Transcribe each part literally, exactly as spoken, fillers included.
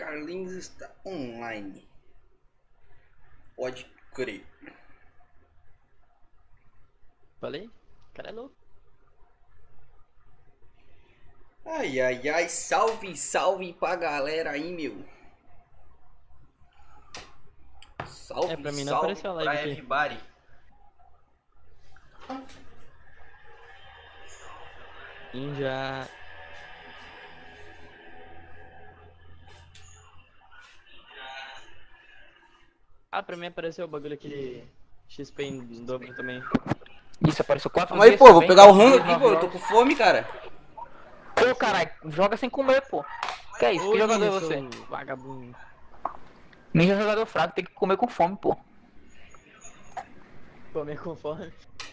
Carlinhos está online. Pode crer. Falei? O cara é louco. Ai, ai, ai. Salve, salve pra galera aí, meu. Salve, É, pra mim não salve apareceu a live pra aqui. everybody. Ninja. Ah, pra mim apareceu o bagulho aqui de X P em dobro também. Isso, apareceu quatro Calma aí, vezes pô. Vou também, pegar o quatro rango vezes, aqui, nove pô. Eu tô horas. com fome, cara. Pô, caralho, joga sem comer, pô. Que é isso? Que Ô, jogador é Ninja, você? seu vagabundo. Ninja é jogador fraco, tem que comer com fome, pô. Comer com fome.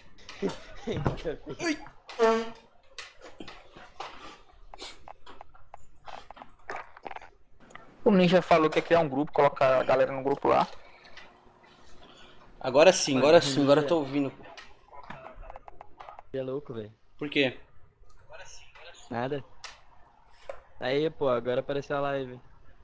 Ai. O Ninja falou que ia criar um grupo, colocar a galera no grupo lá. Agora sim, Mano, agora sim. Agora eu Ninja- tô ouvindo. Pô. Você é louco, velho. Por quê? Nada. Aí, pô, agora apareceu a live.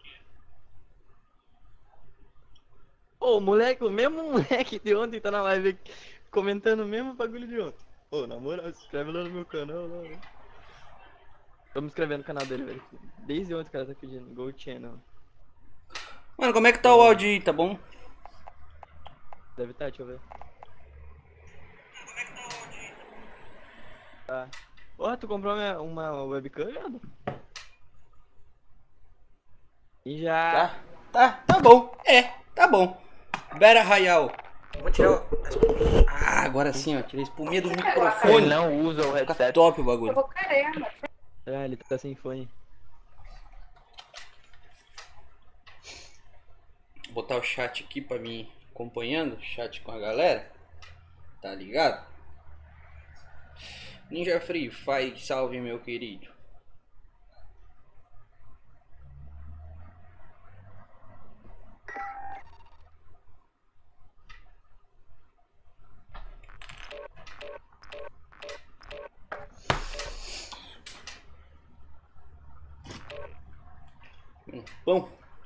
Ô, o moleque, o mesmo moleque de ontem tá na live aqui, comentando o mesmo bagulho de ontem. Ô, na moral, se inscreve lá no meu canal, lá, né? Vamos inscrever no canal dele, velho. Desde ontem o cara tá pedindo, Go Channel. Mano, como é que tá o áudio aí, tá bom? Deve estar, deixa eu ver. Tá. Porra, tu comprou uma, uma webcam, viado? E já... Tá, tá, tá bom. É, tá bom. Battle Royale. Vou tirar o... Ah, agora sim, ó. Tirei a espuminha do Ele microfone. não usa o Fica headset. top o bagulho. Ah, ele tá sem fone. Vou botar o chat aqui pra mim acompanhando. Chat com a galera. Tá ligado? Ninja Free Fire, salve meu querido. Hum, Pão.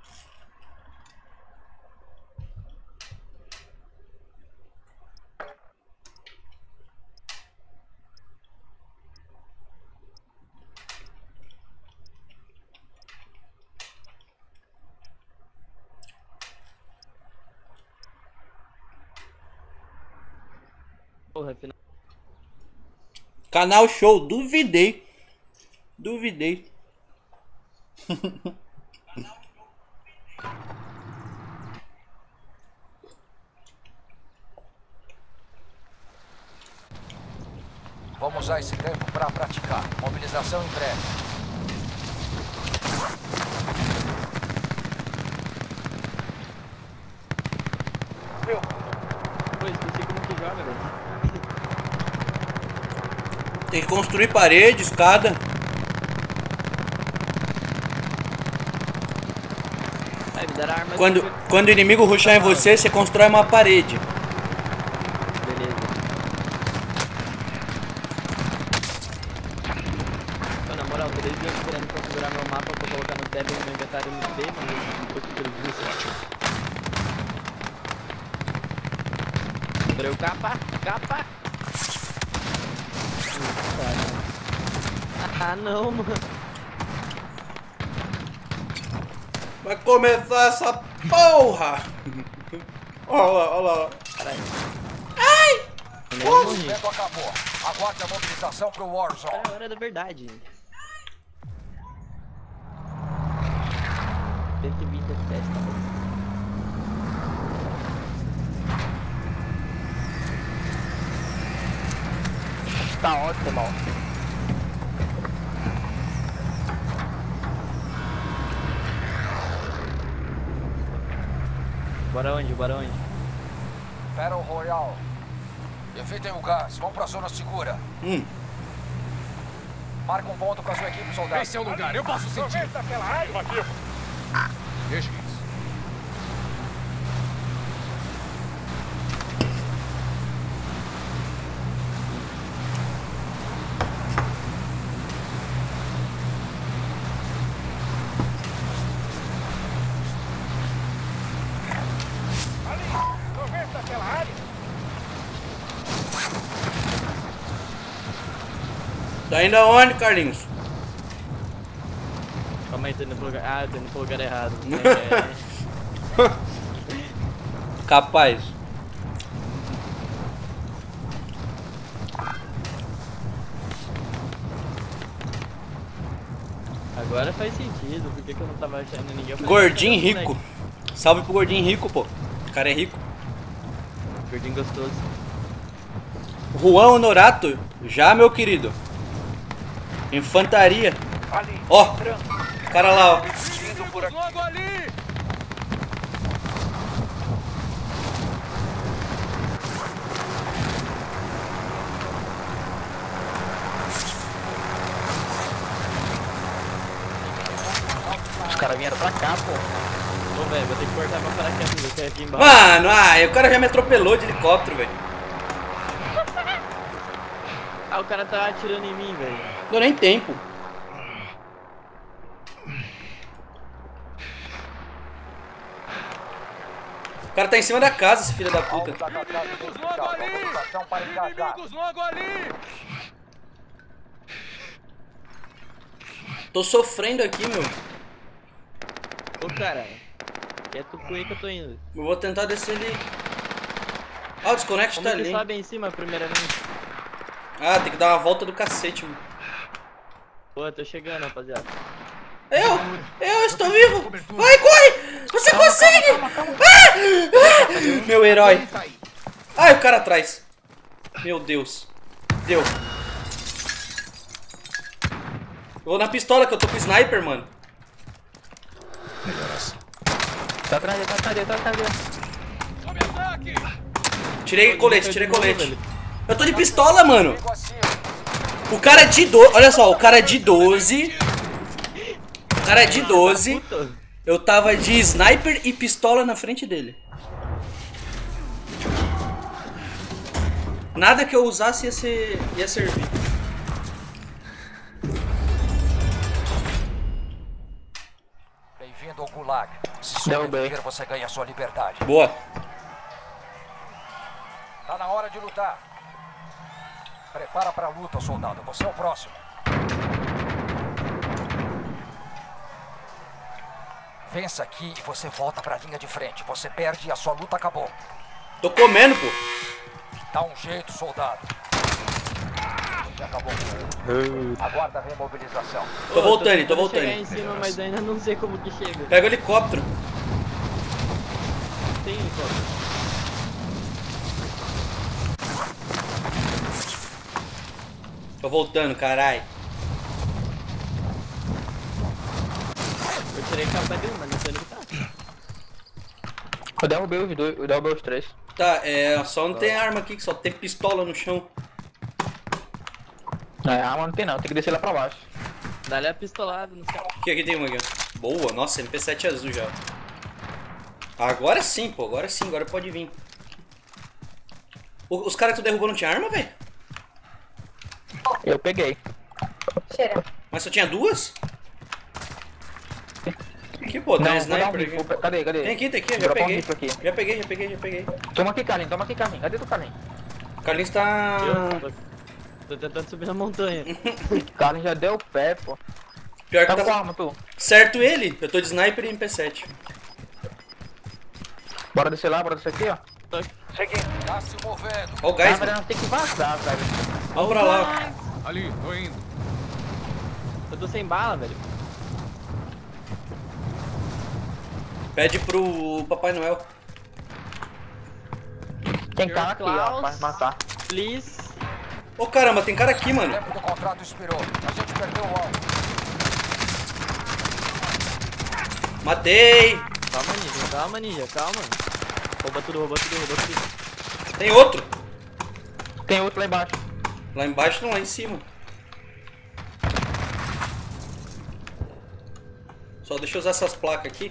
Porra, afinal... Canal show, duvidei. Duvidei. Vamos usar esse tempo para praticar. Mobilização em breve. Pô, esqueci como que joga, velho. Tem que construir parede, escada. Vai, me dar a arma... Quando, que- quando o inimigo rushar em você, você constrói uma parede. Beleza. Pô, na moral, tô desde hoje querendo configurar meu mapa pra colocar no tab no meu inventário no B, mas eu não tô com preguiça. Comprei capa, capa. Ah, não, mano. Vai começar essa porra! Olha lá, olha lá. Caralho. Ai! Eu morri. O tempo acabou. Aguarde a mobilização para o Warzone. É a hora da verdade. cento e vinte F P S, tá bom? Tá ótimo, ó. Bora onde? Bora onde? Battle Royale. Evitem o gás. Vão para a zona segura. Hum. Marca um ponto para sua equipe, soldado. Esse é o lugar, eu posso sentir. Deixa isso. Tá indo aonde, Carlinhos? Calma aí, tô indo pro lugar. Ah, eu tô indo pro lugar errado. É... Capaz. Agora faz sentido, por que, que eu não tava achando ninguém? Eu falei, Gordinho "Cadê o rico. moleque?" Salve pro gordinho rico, pô. O cara é rico. Gordinho gostoso. Juan Honorato. Já, meu querido. Infantaria. Ali. Ó. Cara lá, ó. Vindo por aqui. Logo ali. Os caras vieram pra cá, pô. Ô, velho, vou ter que cortar meu paraquedas, eu quero aqui embaixo. Mano, ah, o cara já me atropelou de helicóptero, velho. Ah, o cara tá atirando em mim, velho. Deu nem tempo. O cara tá em cima da casa, esse filho da puta. Inimigos logo ali. Inimigos logo ali. Tô sofrendo aqui, meu. Ô, cara. Quieto com aí que eu tô indo. Eu vou tentar descer ali. Ah, o desconect Como tá é que ali. sobe em cima primeiramente? Ah, tem que dar uma volta do cacete, mano. Pô, eu tô chegando, rapaziada. Eu! Eu estou vivo! Vai, corre! Você consegue! Ah! Ah! Meu herói! Ai, o cara atrás. Meu Deus. Deu. Eu vou na pistola que eu tô com o sniper, mano. Tá atrás dele, tá atrás dele, tá atrás dele. Sobe ataque. Tirei colete, tirei De novo, colete. velho. Eu tô de pistola, mano. Amigo acima. O cara é de doze. Olha só, o cara é de doze. O cara é de doze. Puta. Eu tava de sniper e pistola na frente dele. Nada que eu usasse ia, ser, ia servir. Bem-vindo ao Gulag. Se Derrubei. sobreviver, você ganha sua liberdade. Boa. Tá na hora de lutar. Prepara pra luta, soldado. Você é o próximo. Vença aqui e você volta pra linha de frente. Você perde e a sua luta acabou. Tô comendo, pô. Dá um jeito, soldado. Você acabou. Aguarda a remobilização. Tô Ô, voltando, tô tentando voltando. chegar em cima, mas ainda não sei como que chega. Pega o helicóptero. Tem helicóptero. Tô voltando, carai. Eu tirei capa dele, mas não sei onde que tá. Eu derrubei os dois, eu derrubei os três. Tá, é. Só não tem arma aqui, que só tem pistola no chão. É, arma não tem não, tem que descer lá pra baixo. Dá-lhe a pistolada nos caras. Aqui, aqui tem uma aqui, ó. Boa, nossa, M P sete azul já. Agora sim, pô, agora sim, agora pode vir. O- Os caras que tu derrubou não tinha arma, velho? Eu peguei. Mas só tinha duas? Aqui, pô, tem Não, um vou dar um sniper rifle. aqui. Cadê, cadê? Tem aqui, tem aqui, Vou já dropar um peguei. rifle aqui. Já peguei, já peguei, já peguei. Toma aqui, Carlinhos, toma aqui, Carlinhos. Cadê tu, Carlinhos? O Carlinhos tá. Eu tô, tô tentando subir na montanha. Carlinhos já deu o pé, pô. Pior Tá que com tá arma, tu. certo ele. Eu tô de sniper e M P sete. Bora descer lá, bora descer aqui, ó. Tô... Seguindo. Tá se movendo. Ó o Na gás, verdade, mano. nós tem que vazar, velho. Vamos pra lá. Ali, tô indo. Eu tô sem bala, velho. Pede pro Papai Noel. Tem cara aqui, ó, Klaus. pra matar. Please. Ô caramba, tem cara aqui, O mano. tempo do contrato expirou. A gente perdeu o alvo. Matei. Calma, ninja, calma, ninja, calma. Rouba tudo, rouba tudo, rouba tudo. Tem outro. Tem outro lá embaixo. Lá embaixo não, lá em cima. Só deixa eu usar essas placas aqui.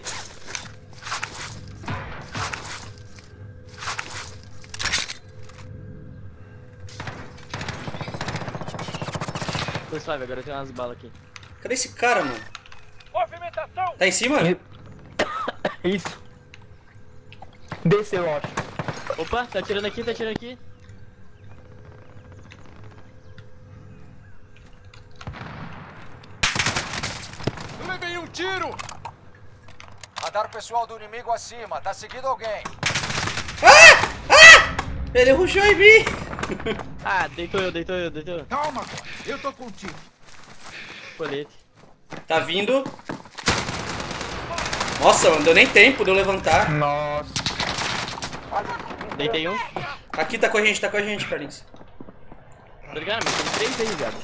Tô suave, agora eu tenho umas balas aqui. Cadê esse cara, mano? Movimentação. Tá em cima? Isso. Desceu, eu acho. Opa, tá atirando aqui, tá atirando aqui. tiro! Radar pessoal do inimigo acima. Tá seguindo alguém. Ah! Ah! Ele rushou em mim. Ah, deitou eu, deitou eu, deitou eu. Calma, agora. Eu tô contigo. Colete. Tá vindo. Nossa, não deu nem tempo de eu levantar. Nossa. Deitei um. Aqui tá com a gente, tá com a gente, Carlinhos. Tô ligado, mas tem três aí, viado.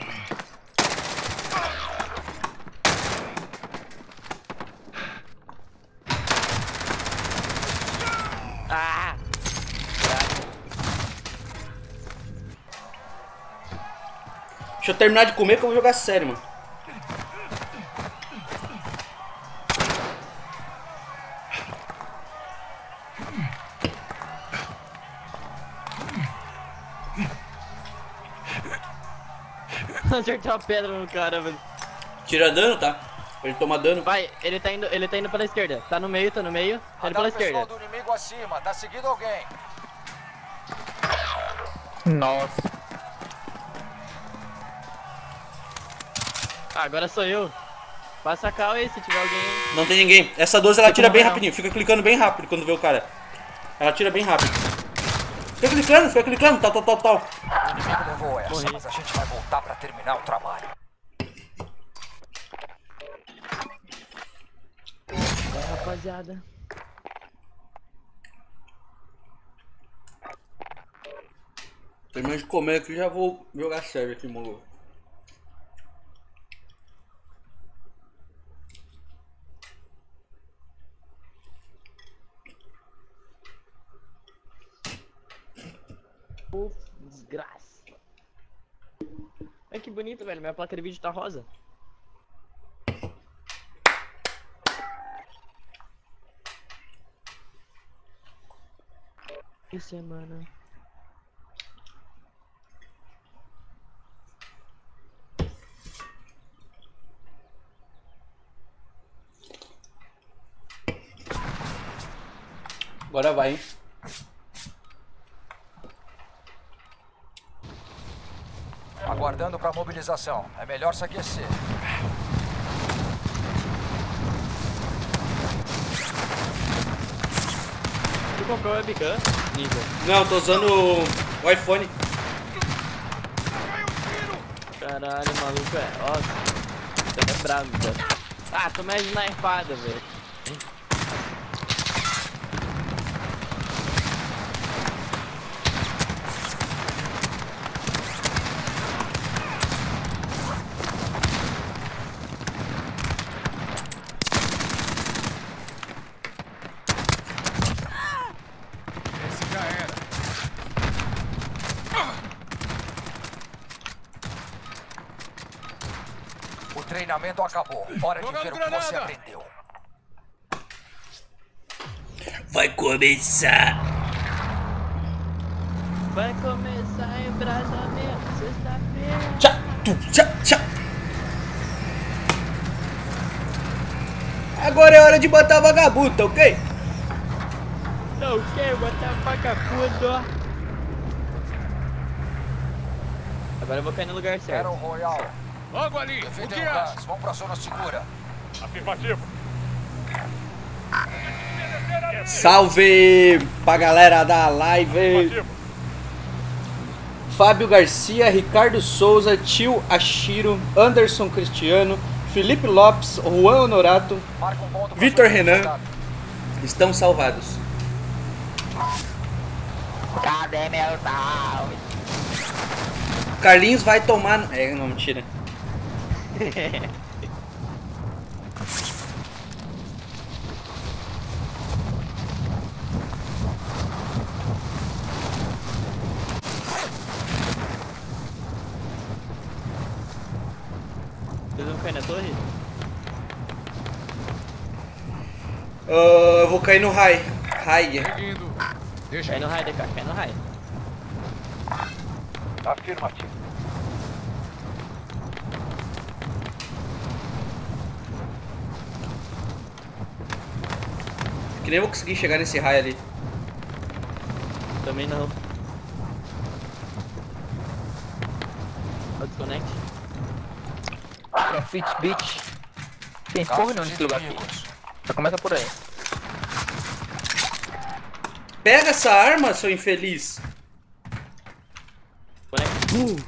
Ah! Deixa eu terminar de comer que eu vou jogar sério, mano. Acertou a pedra no cara, velho. Tira dano, tá? Ele toma dano. Vai, ele tá indo, ele tá indo pela esquerda. Tá no meio, tá no meio. Tá indo pela Radar pessoal esquerda. do inimigo acima. Tá seguindo alguém. Nossa. Ah, agora sou eu. Passa a cal aí se tiver alguém. Não tem ninguém. Essa doze ela Fica tira no bem real. rapidinho. Fica clicando bem rápido quando vê o cara. Ela tira bem rápido. Fica clicando, fica clicando. Tal, tal, tal, tal. O inimigo levou essa, Morri. mas a gente vai voltar pra terminar o trabalho. É, rapaziada. Terminando de comer aqui, já vou jogar sério aqui, mongol. Uf, desgraça. Olha que bonito, velho. Minha placa de vídeo tá rosa. Que semana. Agora vai, hein? Aguardando pra mobilização. É melhor se aquecer. Tu comprou a webcam? Nível. Não, tô usando o iPhone. Caralho, maluco é. Nossa. Você é bravo, velho. Ah, tô mais snipado, velho. Esse já era. O treinamento acabou. Hora de Jogando ver o que você granada. aprendeu. Vai começar. Vai começar embrasamento, sexta-feira. Tchau, tu, tchau, tchau. Agora é hora de botar a vagabuta, ok? Não quer botar vagabundo. Agora eu vou cair no lugar Era certo. o Royal. Logo ali. O Defendem que o acha? gás. Vão pra zona segura. Afirmativo. Salve pra galera da live. Fábio Garcia, Ricardo Souza, Tio Ashiro, Anderson Cristiano, Felipe Lopes, Juan Honorato, Marca um ponto pra Vitor zona Renan. soldado. estão salvados. Cadê meu tal? Carlinhos vai tomar... no- É, não, mentira. Vocês vão cair na torre? Ah, eu vou cair no high. High. Seguindo. Deixa Cai no raio, D K, cai no raio. Afirmativo. Que nem vou conseguir chegar nesse high ali. Também não. Ó, desconect. Profit Beach. Tem porra nenhuma nesse lugar aqui. Já começa por aí. Pega essa arma, seu infeliz. Conecta.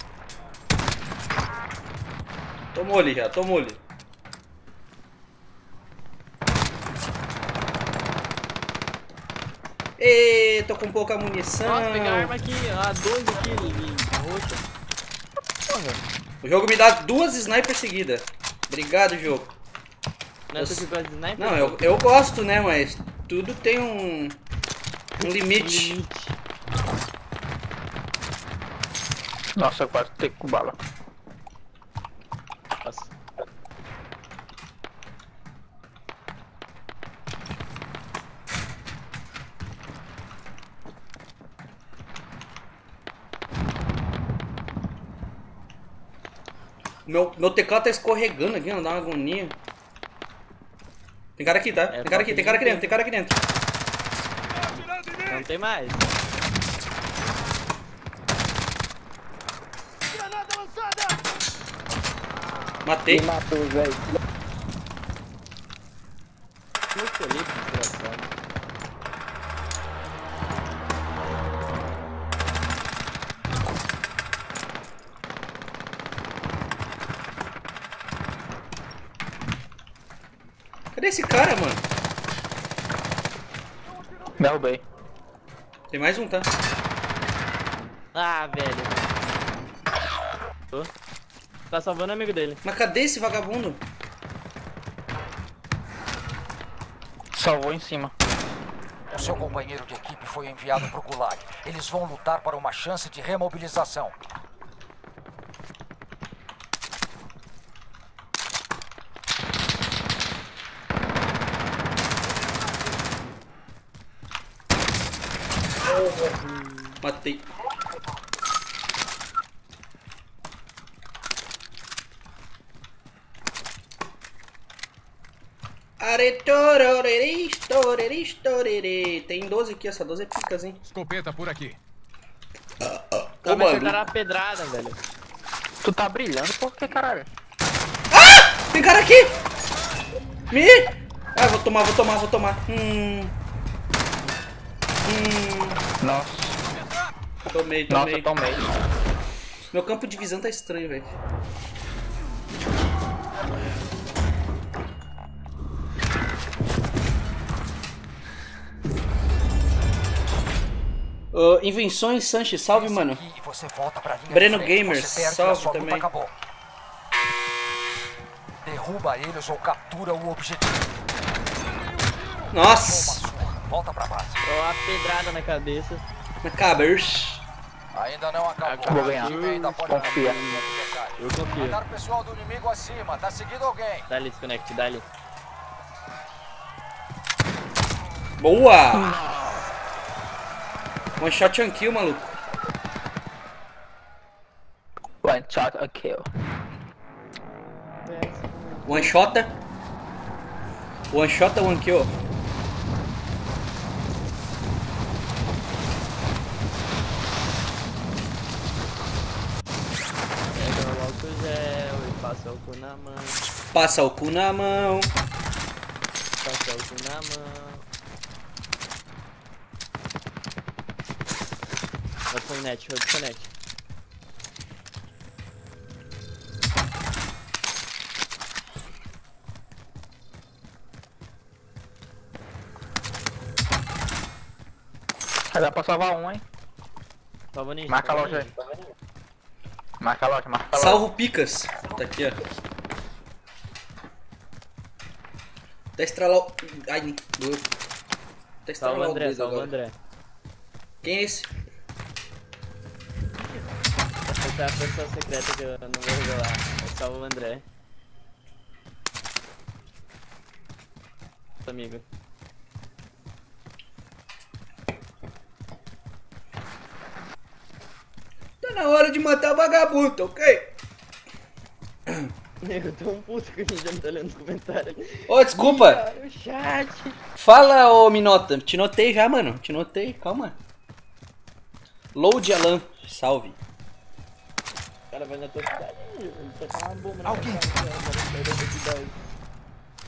Tomou ali já, tomou ali. Ê, tô com pouca munição. Nossa, pegar a arma aqui, a doze aqui, roxa. O jogo me dá duas snipers seguidas. Obrigado, jogo. Não é tu que gosta de sniper? Não, eu, eu gosto, né, mas tudo tem um, um limite. Limite. Nossa, eu quase tenho com bala. Nossa. Meu, meu teclado tá escorregando aqui, não dá uma agonia. Tem cara aqui, tá? É, Tem cara aqui, tem cara aqui dentro, tem cara aqui dentro. Não tem mais. Matei. Me matou, velho. Muito ali, desgraçado. Cadê esse cara, mano? Derrubei. Tem mais um, tá? Ah, velho. Tô. Tá salvando o amigo dele. Mas cadê esse vagabundo? Salvou em cima. O seu companheiro de equipe foi enviado para o Gulag. Eles vão lutar para uma chance de remobilização. Matei. Aretororeristoreristorere. Tem doze aqui, essa doze é picas, hein? Escopeta por aqui. Tá Ô, me mano. acertaram a pedrada, velho. Tu tá brilhando por que, caralho? Tem cara aqui! Me! Ah, vou tomar, vou tomar, vou tomar. Hum. Hum. Nossa. Tomei, tomei. Nossa, tomei. Meu campo de visão tá estranho, velho. Uh, Invenções Sanches, salve, mano. E você volta pra linha Breno de frente. Gamers, Você perde, salve a sua luta também. acabou. Derruba eles ou captura o objetivo. Toma Nossa! surra. Volta pra base. Ó, a pedrada na cabeça. Na cabeça. Ainda não acabou. Vou ganhar. O time ainda pode Confia. Eu confio. Mandar o pessoal do inimigo acima. Tá seguindo alguém. Dá ali, desconecte, dá ali. Boa! One shot and kill, maluco. One shot, a kill. One shot. One shot, one kill. Pega o álcool gel e passa o cu na mão. Passa o cu na mão. Passa o cu na mão. Vai pro net, vai pro net. Vai dar pra salvar um, hein? Salva ninja. Marca a salva loja aí. ninja. Marca a loja, marca a loja. Salvo picas. Tá aqui, ó. Até estralar o... Ai, doeu. Até estralar Salva o o André, dedo salva o agora. André. Quem é esse? Essa é a pessoa secreta que eu não vou revelar. Salva o André. Amigo. Tá na hora de matar vagabundo, ok? Nego, tô um puto que a gente já não tá lendo os comentários. Ô, desculpa. Cara, o chat. Fala, ô Minota. Te notei já, mano. Te notei. Calma. Load Alan. Salve. O cara vai na tua cidade. Ele tá com uma bomba na Alguém. tua cidade.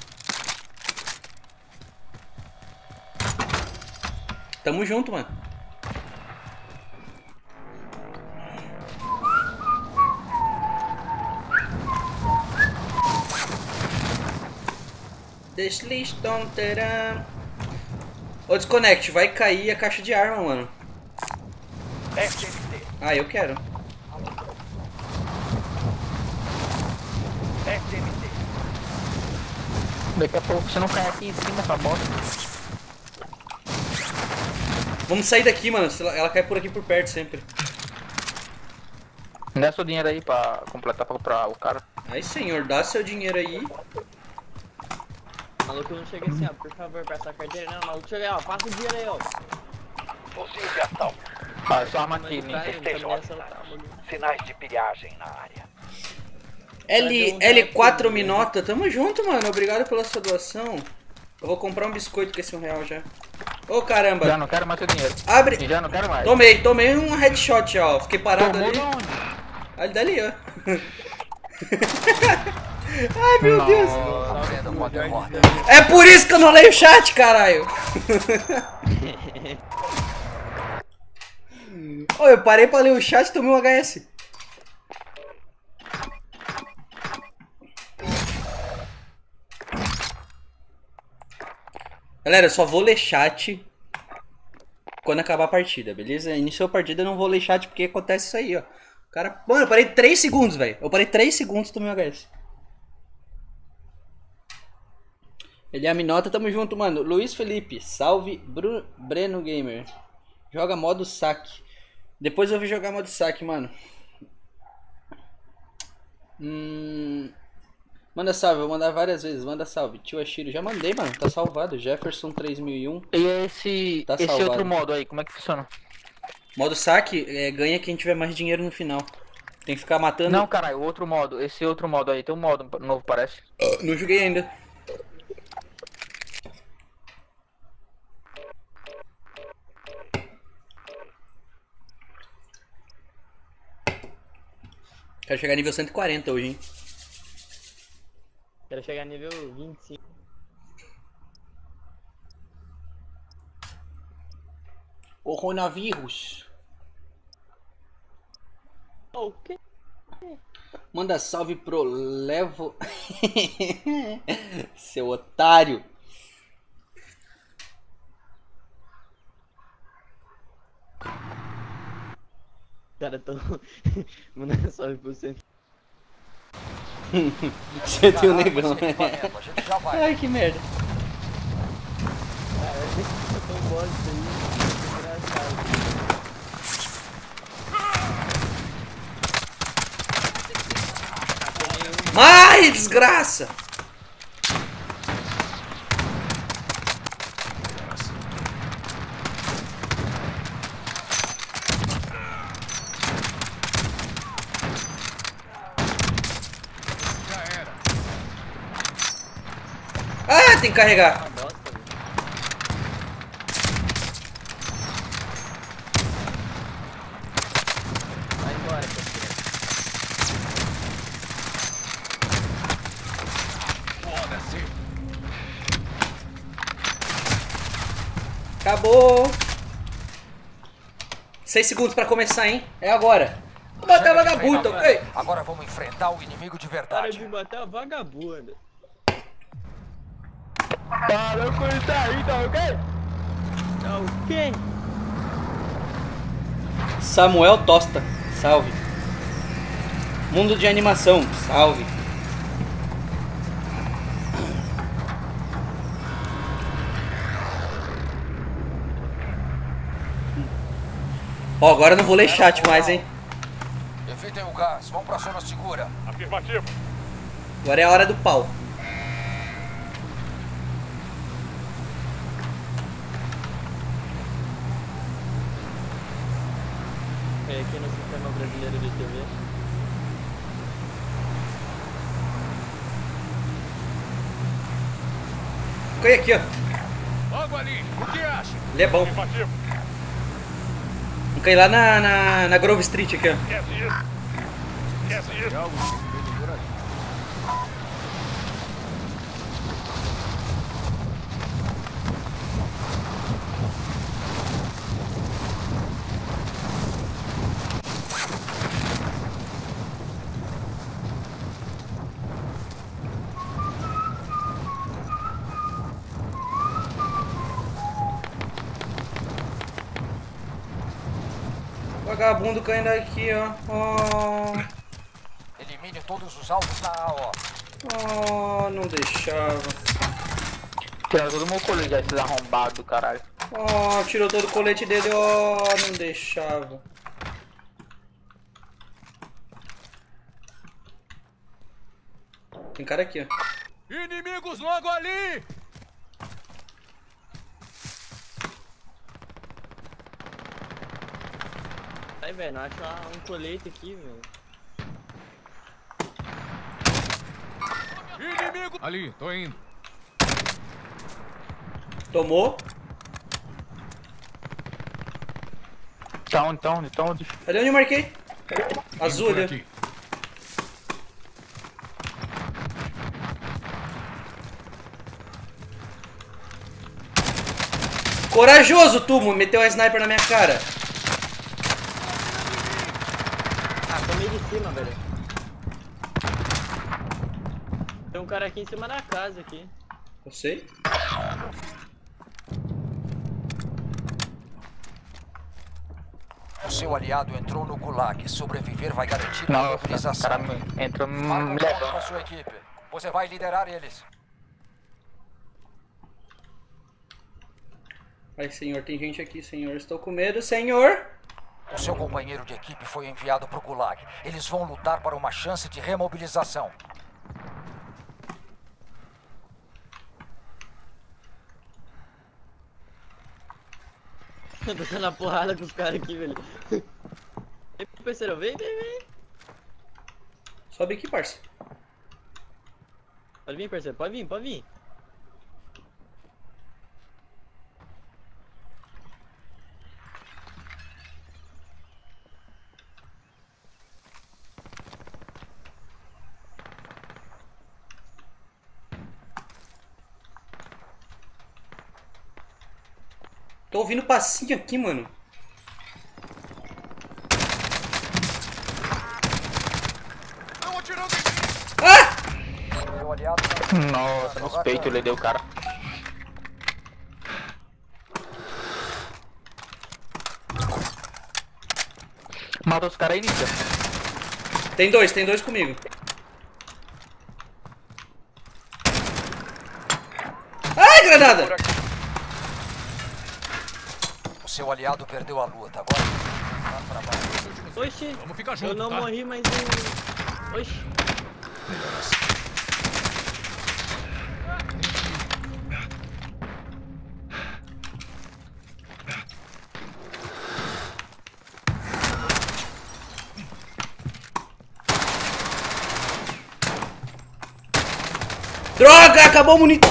Tamo junto, mano. Deslistam terá. Ô, Desconnect, vai cair a caixa de arma, mano. S M T. Ah, eu quero. S M T. Daqui a pouco você não cai aqui em cima dessa bosta. Vamos sair daqui, mano. Ela, ela cai por aqui por perto sempre. Me dá seu dinheiro aí pra completar pra comprar o cara. Ai, senhor, dá seu dinheiro aí. O maluco não chega assim, ó, por favor, peça a carteira. Não, o maluco chega aí, ó, passa o dinheiro aí, ó. Possível ação. Ah, só arma aqui, Mas né? pra ele, Estejam também assaltar, mano. Sinais de pilhagem na área. L, L quatro Minota, tamo junto, mano. Obrigado pela sua doação. Eu vou comprar um biscoito com esse um real já. Ô, caramba. Já não quero mais seu dinheiro. Abre. Já não quero mais. Tomei, tomei um headshot, ó. Fiquei parado Tomou ali. de onde? Ali dali, ó. Ai, meu Não. Deus. Aprendam com a derrota. É por isso que eu não leio o chat, caralho. Ô, eu parei pra ler o chat e tomei um H S. Galera, eu só vou ler chat quando acabar a partida, beleza? Iniciou a partida, eu não vou ler chat porque acontece isso aí, ó. O cara... Mano, eu parei três segundos, velho. Eu parei três segundos e tomei um H S. Ele é a Minota, tamo junto, mano. Luiz Felipe, salve. Bru... Breno Gamer. Joga modo saque. Depois eu vou jogar modo saque, mano. Hum... Manda salve, eu vou mandar várias vezes. Manda salve. Tio Ashiro, já mandei, mano. Tá salvado. Jefferson três mil e um. E esse, Tá esse salvado. outro modo aí, como é que funciona? Modo saque, é, ganha quem tiver mais dinheiro no final. Tem que ficar matando. Não, caralho, o outro modo, esse outro modo aí, tem um modo novo, parece. Não joguei ainda. Quero chegar nível cento e quarenta hoje, hein? Quero chegar nível vinte e cinco. Coronavírus. O quê? Manda salve pro Levo. Seu otário. Cara, tão... Manda salve pro você. Você tem um negão, Esse equipamento, a gente já vai. Ai, que merda. Cara, eu tô tão bosta aí. Engraçado. Ai, desgraça. Já era. Ah, tem que carregar. Uma bosta, velho. Vai embora, parceiro. Foda-se. Acabou. Seis segundos pra começar, hein? É agora. Vou bater a Chega de vagabunda, treinamento. ok? Agora vamos enfrentar o inimigo de Para verdade. de matar a vagabunda. Parou com isso aí, tá ok? Tá ok? Samuel Tosta, salve. Mundo de animação, salve. Ó, agora eu não vou ler chat mais, hein? Evitem o gás, vão pra zona segura. Afirmativo. Agora é a hora do pau. É aqui no Sistema Brasileiro de T V. Cai aqui, ó. Logo ali. O que acha? Ele é bom. Afirmativo. Vou cair lá na, na, na Grove Street aqui, ó. Esquece isso. Esquece isso. Vagabundo caindo aqui, ó. Oh, Elimine todos os alvos na A O. oh, não deixava. Tirando todo o meu colete, esses arrombados do caralho. Oh, tirou todo o colete dele, ó, oh, não deixava. Tem cara aqui, ó. Inimigos logo ali! Aí, velho, não acho um colete aqui, velho. Inimigo! Ali, tô indo. Tomou. Tá onde, tá onde, tá onde? Cadê onde eu marquei? Azul Indo por ali. aqui. Corajoso, Tumo, meteu a sniper na minha cara. Ah, tô meio de cima, velho. Tem um cara aqui em cima da casa aqui. Eu sei. O seu aliado entrou no Gulag. Sobreviver vai garantir a Nossa, o mobilização. cara me entrou me Marca um ponto levando. com a sua equipe. Você vai liderar eles. Ai, senhor, tem gente aqui, senhor. Estou com medo, senhor. O seu companheiro de equipe foi enviado para o Gulag. Eles vão lutar para uma chance de remobilização. Eu tô dando a porrada com os caras aqui, velho. Ei, parceiro, vem, vem, vem. Sobe aqui, parça. Pode vir, parceiro, pode vir, pode vir. Tô ouvindo passinho aqui, mano. Estão atirando em mim! Ah! Seu aliado Nossa, nos peitos ele deu o cara. Mata os caras aí, Nica. Tem dois, tem dois comigo. Ai, granada! O seu aliado perdeu a luta. Agora vai para baixo. Oxi, Vamos ficar eu junto, não tá? morri, mas eu... Oxi. Droga, acabou o munição.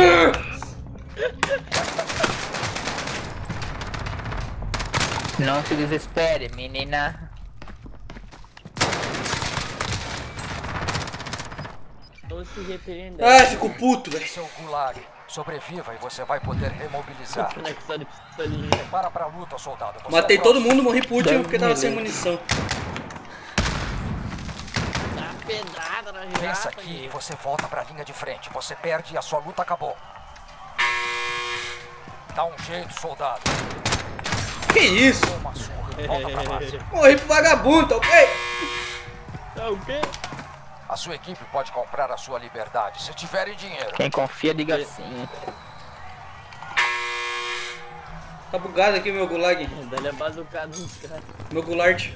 Não se desespere, menina. Tô se repreendendo. Ai, fico puto, velho. Esse é o Gulag. Sobreviva e você vai poder remobilizar. Conexão de pistolinha. Para pra luta, soldado. Você Matei é o todo próximo. mundo, morri por último porque tava sem munição. Dá pedrada na Pensa girafa, aqui e gente. você volta pra linha de frente. Você perde e a sua luta acabou. Dá um jeito, soldado. Que isso? Uma surra. Volta pra base. Morri pro vagabundo, tá ok? Tá o quê? A sua equipe pode comprar a sua liberdade, se tiverem dinheiro. Quem confia, diga sim. Tá bugado aqui o meu gulag. Dá-lhe a bazucada nos caras. Meu gulard.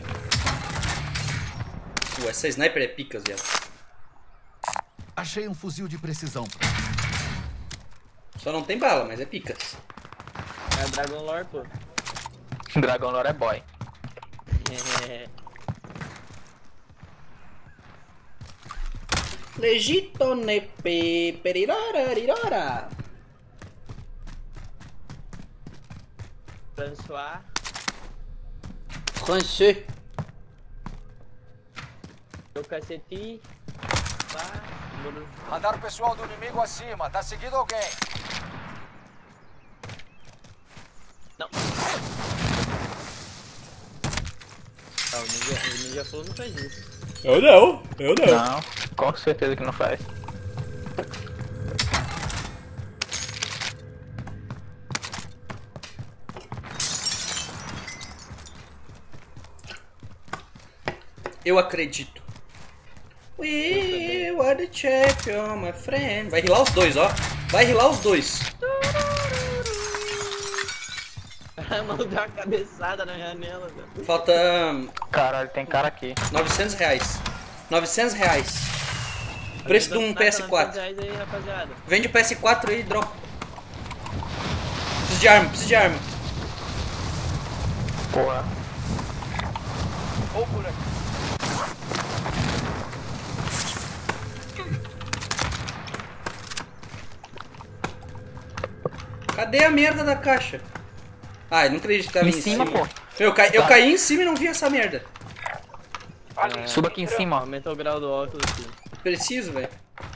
Uh, essa sniper é picas, viado. Achei um fuzil de precisão. Só não tem bala, mas é picas. É Dragon Lore, pô. Dragon Lore é boy. É. Legito nepe perirara. François. François. Meu cacete. Pá. Bora. Radar pessoal do inimigo acima. Tá seguindo alguém. Não. Ah, o ninja, o ninja falou não faz isso. Eu não, eu não. Não, com certeza que não faz. Eu acredito. We are the champion, my friend. Vai rilar os dois, ó. Vai rilar os dois. Mano, deu uma cabeçada na janela, velho. Falta Caralho, tem cara aqui. novecentos reais. novecentos reais. Preço de um P S quatro. Aí, rapaziada. Vende o P S quatro aí e dropa. Preciso de arma, preciso de arma. Porra. Ou por aqui. Cadê a merda da caixa? Ah, eu não acredito que tava Em em cima, cima. pô. Eu, ca... eu caí em cima e não vi essa merda. É, Suba aqui em cima, ó. aumenta o grau do óculos aqui. Preciso, velho.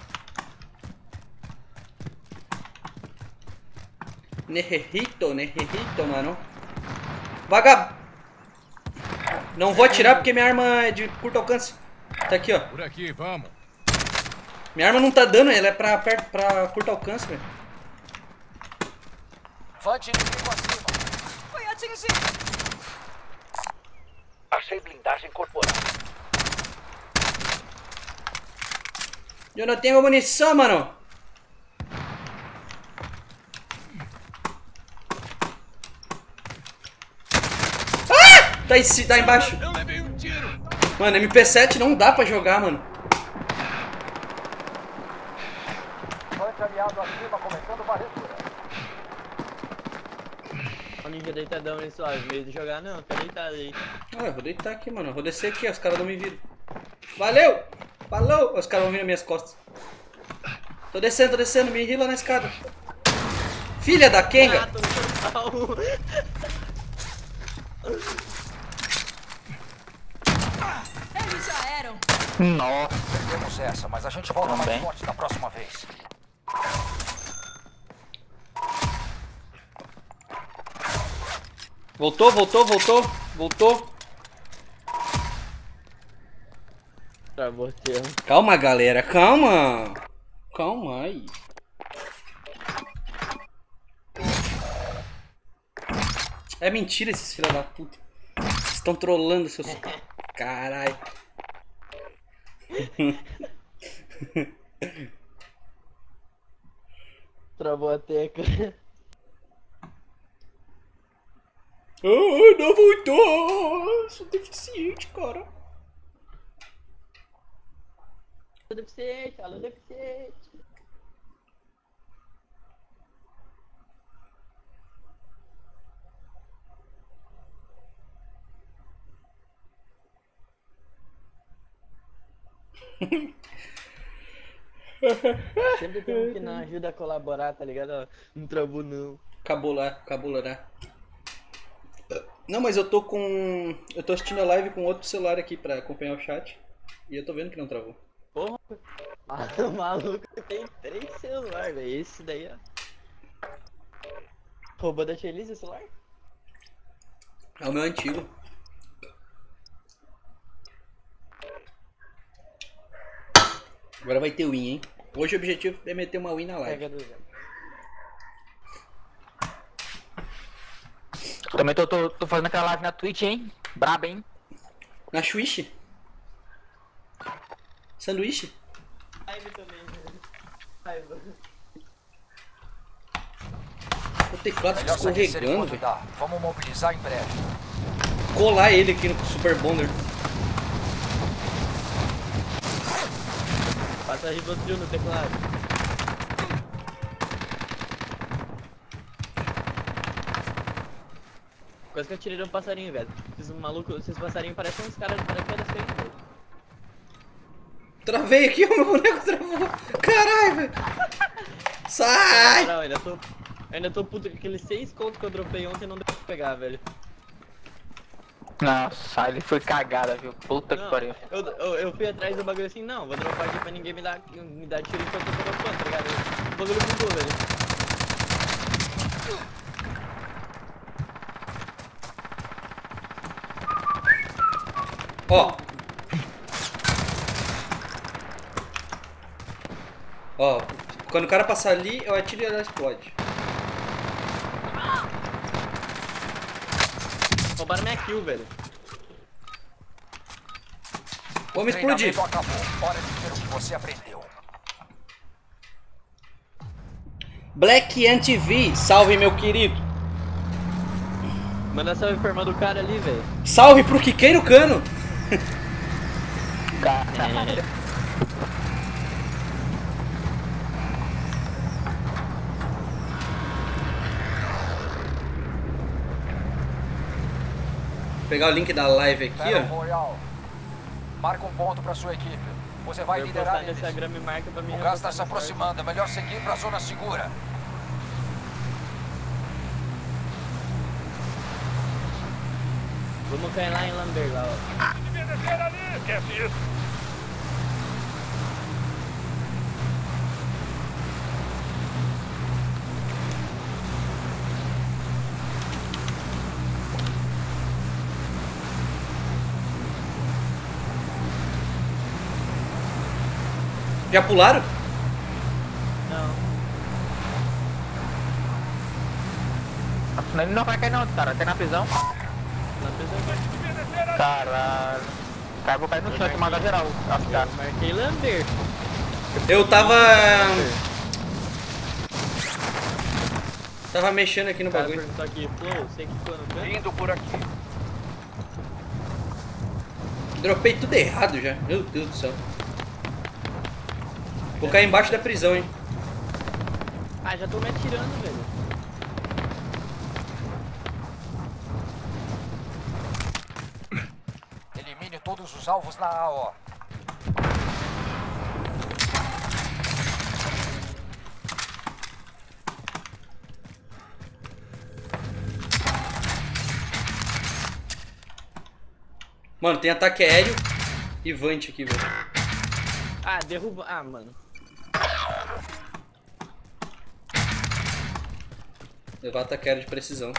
Nerrito, nerrito, mano. Vagab... Não vou atirar porque minha arma é de curto alcance. Tá aqui, ó. Por aqui, vamos. Minha arma não tá dando, ela é pra, perto, pra curto alcance, velho. Vante inimigo acima. Foi atingido. Achei blindagem corporal. Eu não tenho munição, mano. Ah! Tá, em, ci- tá embaixo. Eu levei um tiro. Mano, M P sete não dá pra jogar, mano. Vante aliado acima, começando varredura. O ninja deitadão aí suave, meio de jogar não, tá deitado aí. Ah, eu vou deitar aqui, mano. Eu vou descer aqui, ó, os caras não me viram. Valeu! Falou! Os caras vão vir nas minhas costas. Tô descendo, tô descendo, me rila na escada. Filha da Kenga! Ah, tô no total. Eles já eram. Nossa. Perdemos essa, mas a gente volta mais Também. forte da próxima vez. Voltou, voltou, voltou, voltou. Travou o termo. Calma, galera, calma. Calma aí. É mentira esses filha da puta. Vocês estão trolando, seus... Caralho. Travou a tecla. Ah, não voltou. Sou deficiente, cara. Alô, deficiente, alô, deficiente. Sempre tem um que não ajuda a colaborar, tá ligado? Não travou não. Cabular, cabulará. Não, mas eu tô com... Eu tô assistindo a live com outro celular aqui pra acompanhar o chat. E eu tô vendo que não travou. Porra, ah, o maluco tem três celulares, velho. Esse daí, ó. Roubou da Tia Elisa o celular? É o meu antigo. Agora vai ter win, hein? Hoje o objetivo é meter uma win na live. Pega do velho. Também tô, tô, tô fazendo aquela live na Twitch, hein? Braba, hein? Na Swish? Sanduíche? Raiva também, velho. Raiva. O teclado fica Melhor sair escorregando, enquanto velho. dá. Vamos mobilizar em breve. Colar ele aqui no Super Bonder. Passa Rivotril no teclado. Quase que eu tirei um passarinho, velho. Esses malucos, esses passarinhos parecem uns caras de paraquedas feitos, velho. Travei aqui, o meu boneco travou. Caralho, velho. Sai! Não, ainda tô, ainda tô puto com aqueles seis contos que eu dropei ontem não deu pra pegar, velho. Nossa, ele foi cagada, viu? Puta que Não, pariu. eu, eu, eu fui atrás do bagulho assim, não, vou dropar aqui pra ninguém me dar, me dar tiro enquanto eu tô dropando, tá ligado? O bagulho mudou, velho. Ó. Ó, quando o cara passar ali, eu atiro e ela explode. Roubaram minha kill, velho. Vamos explodir. Acabou. Hora de ver o que você aprendeu. Black Ant V, salve meu querido. Manda salve pra irmã do cara ali, velho. Salve pro Quiquei no cano. É. Vou pegar o link da live aqui, Battle ó. Royale. Marca um ponto pra sua equipe. Você vai Eu liderar postar no eles. Instagram e marca pra mim. O gás está se aproximando. É melhor seguir pra zona segura. Vamos cair lá em Lambert, lá, ó. Devia descer ali. Esquece isso. Já pularam? Não. Ele não vai cair não, cara. Cai na prisão. Na prisão vai. Caralho. Cara, vou cair no chão, que manda geral. As caras. Eu marquei Lambert. Eu tava... Tava mexendo aqui no O cara bagulho. perguntou aqui, Flow, você que ficou no canto? Indo por aqui. Dropei tudo errado já. Meu Deus do céu. Vou cair embaixo da prisão, hein. Ah, já tô me atirando, velho. Elimine todos os alvos na A O. Mano, tem ataque aéreo e vante aqui, velho. Ah, derruba. Ah, mano. Levar ataque aéreo de precisão.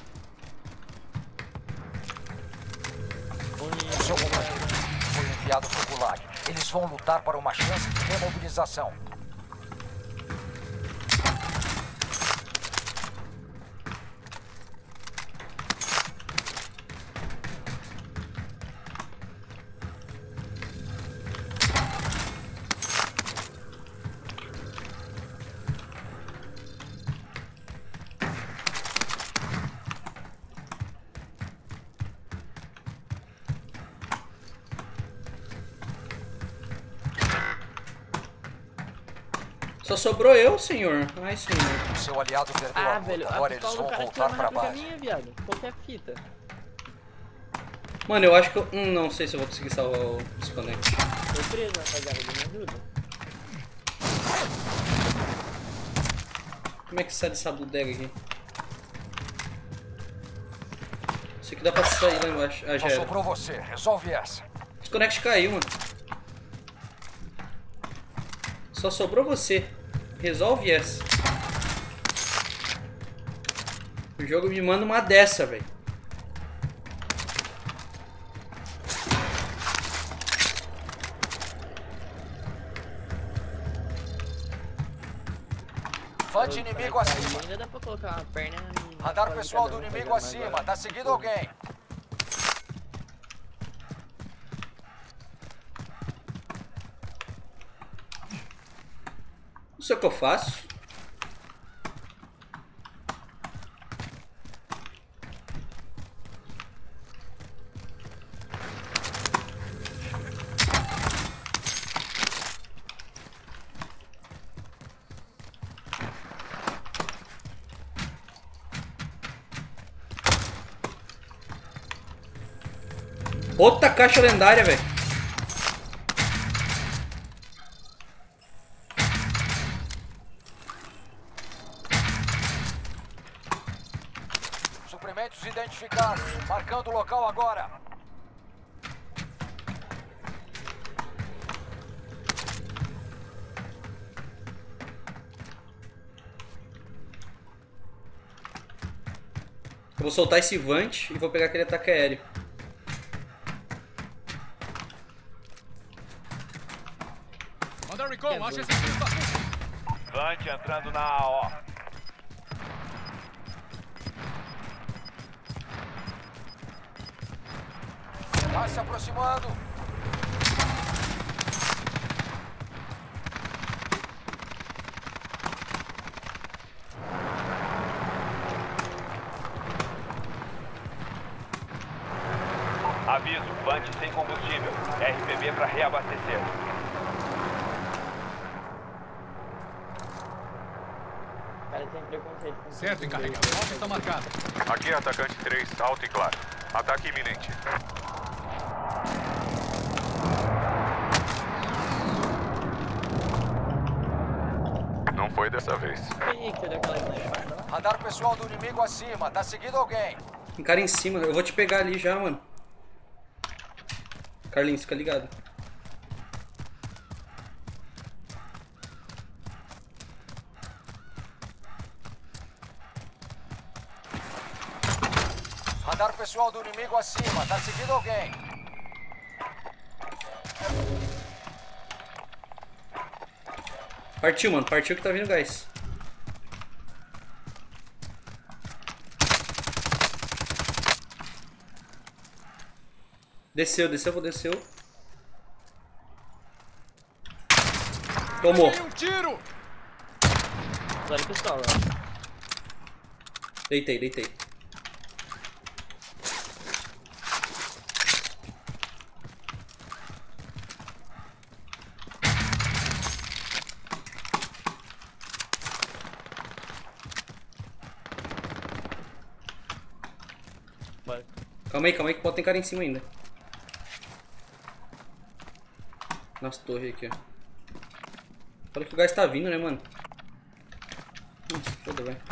O seu companheiro foi enviado pro Gulag. Eles vão lutar para uma chance de remobilização. Só sobrou eu, senhor. Ai, senhor. O seu aliado perdeu a Ah, luta. velho. A Agora eles pistola do vão cara tira voltar mais pra rápido que a base. minha, viado. Qualquer fita. Mano, eu acho que eu... Hum, não sei se eu vou conseguir salvar o desconect. Tô preso, rapaziada. Me ajuda. Como é que sai dessa bodega aqui? Isso aqui dá pra sair lá embaixo. Ah, já Só era. sobrou você. Resolve essa. O desconect caiu, mano. Só sobrou você. Resolve essa. O jogo me manda uma dessa, velho. Fante inimigo acima. Ainda dá pra colocar uma perna. Radar pessoal do inimigo acima. Tá seguindo alguém. Não sei o que eu faço. Outra caixa lendária, velho. Suprimentos identificados. Marcando o local agora. Eu vou soltar esse vante e vou pegar aquele ataque aéreo. Manda Recon, acha esse filho da puta. Vante entrando na A O. Tá se aproximando. Aviso, Vant sem combustível. R P B para reabastecer. O cara tem preconceito com Certo, encarregador. Alta está marcado. Aqui é atacante três, alto e claro. Ataque iminente. Não foi dessa vez. Ih, que deu aquela snipada lá. Radar pessoal do inimigo acima. Tá seguindo alguém. Tem cara em cima. Eu vou te pegar ali já, mano. Carlinhos, fica ligado. Radar pessoal do inimigo acima. Tá seguindo alguém. Partiu, mano. Partiu que tá vindo gás. Desceu, desceu, vou desceu. Tomou. Um tiro! Olha pistola. Deitei, deitei. Vai. Calma aí, calma aí que pode ter cara em cima ainda. Nas torres aqui, ó. Olha que o gás tá vindo, né, mano? Hum, foda, vai.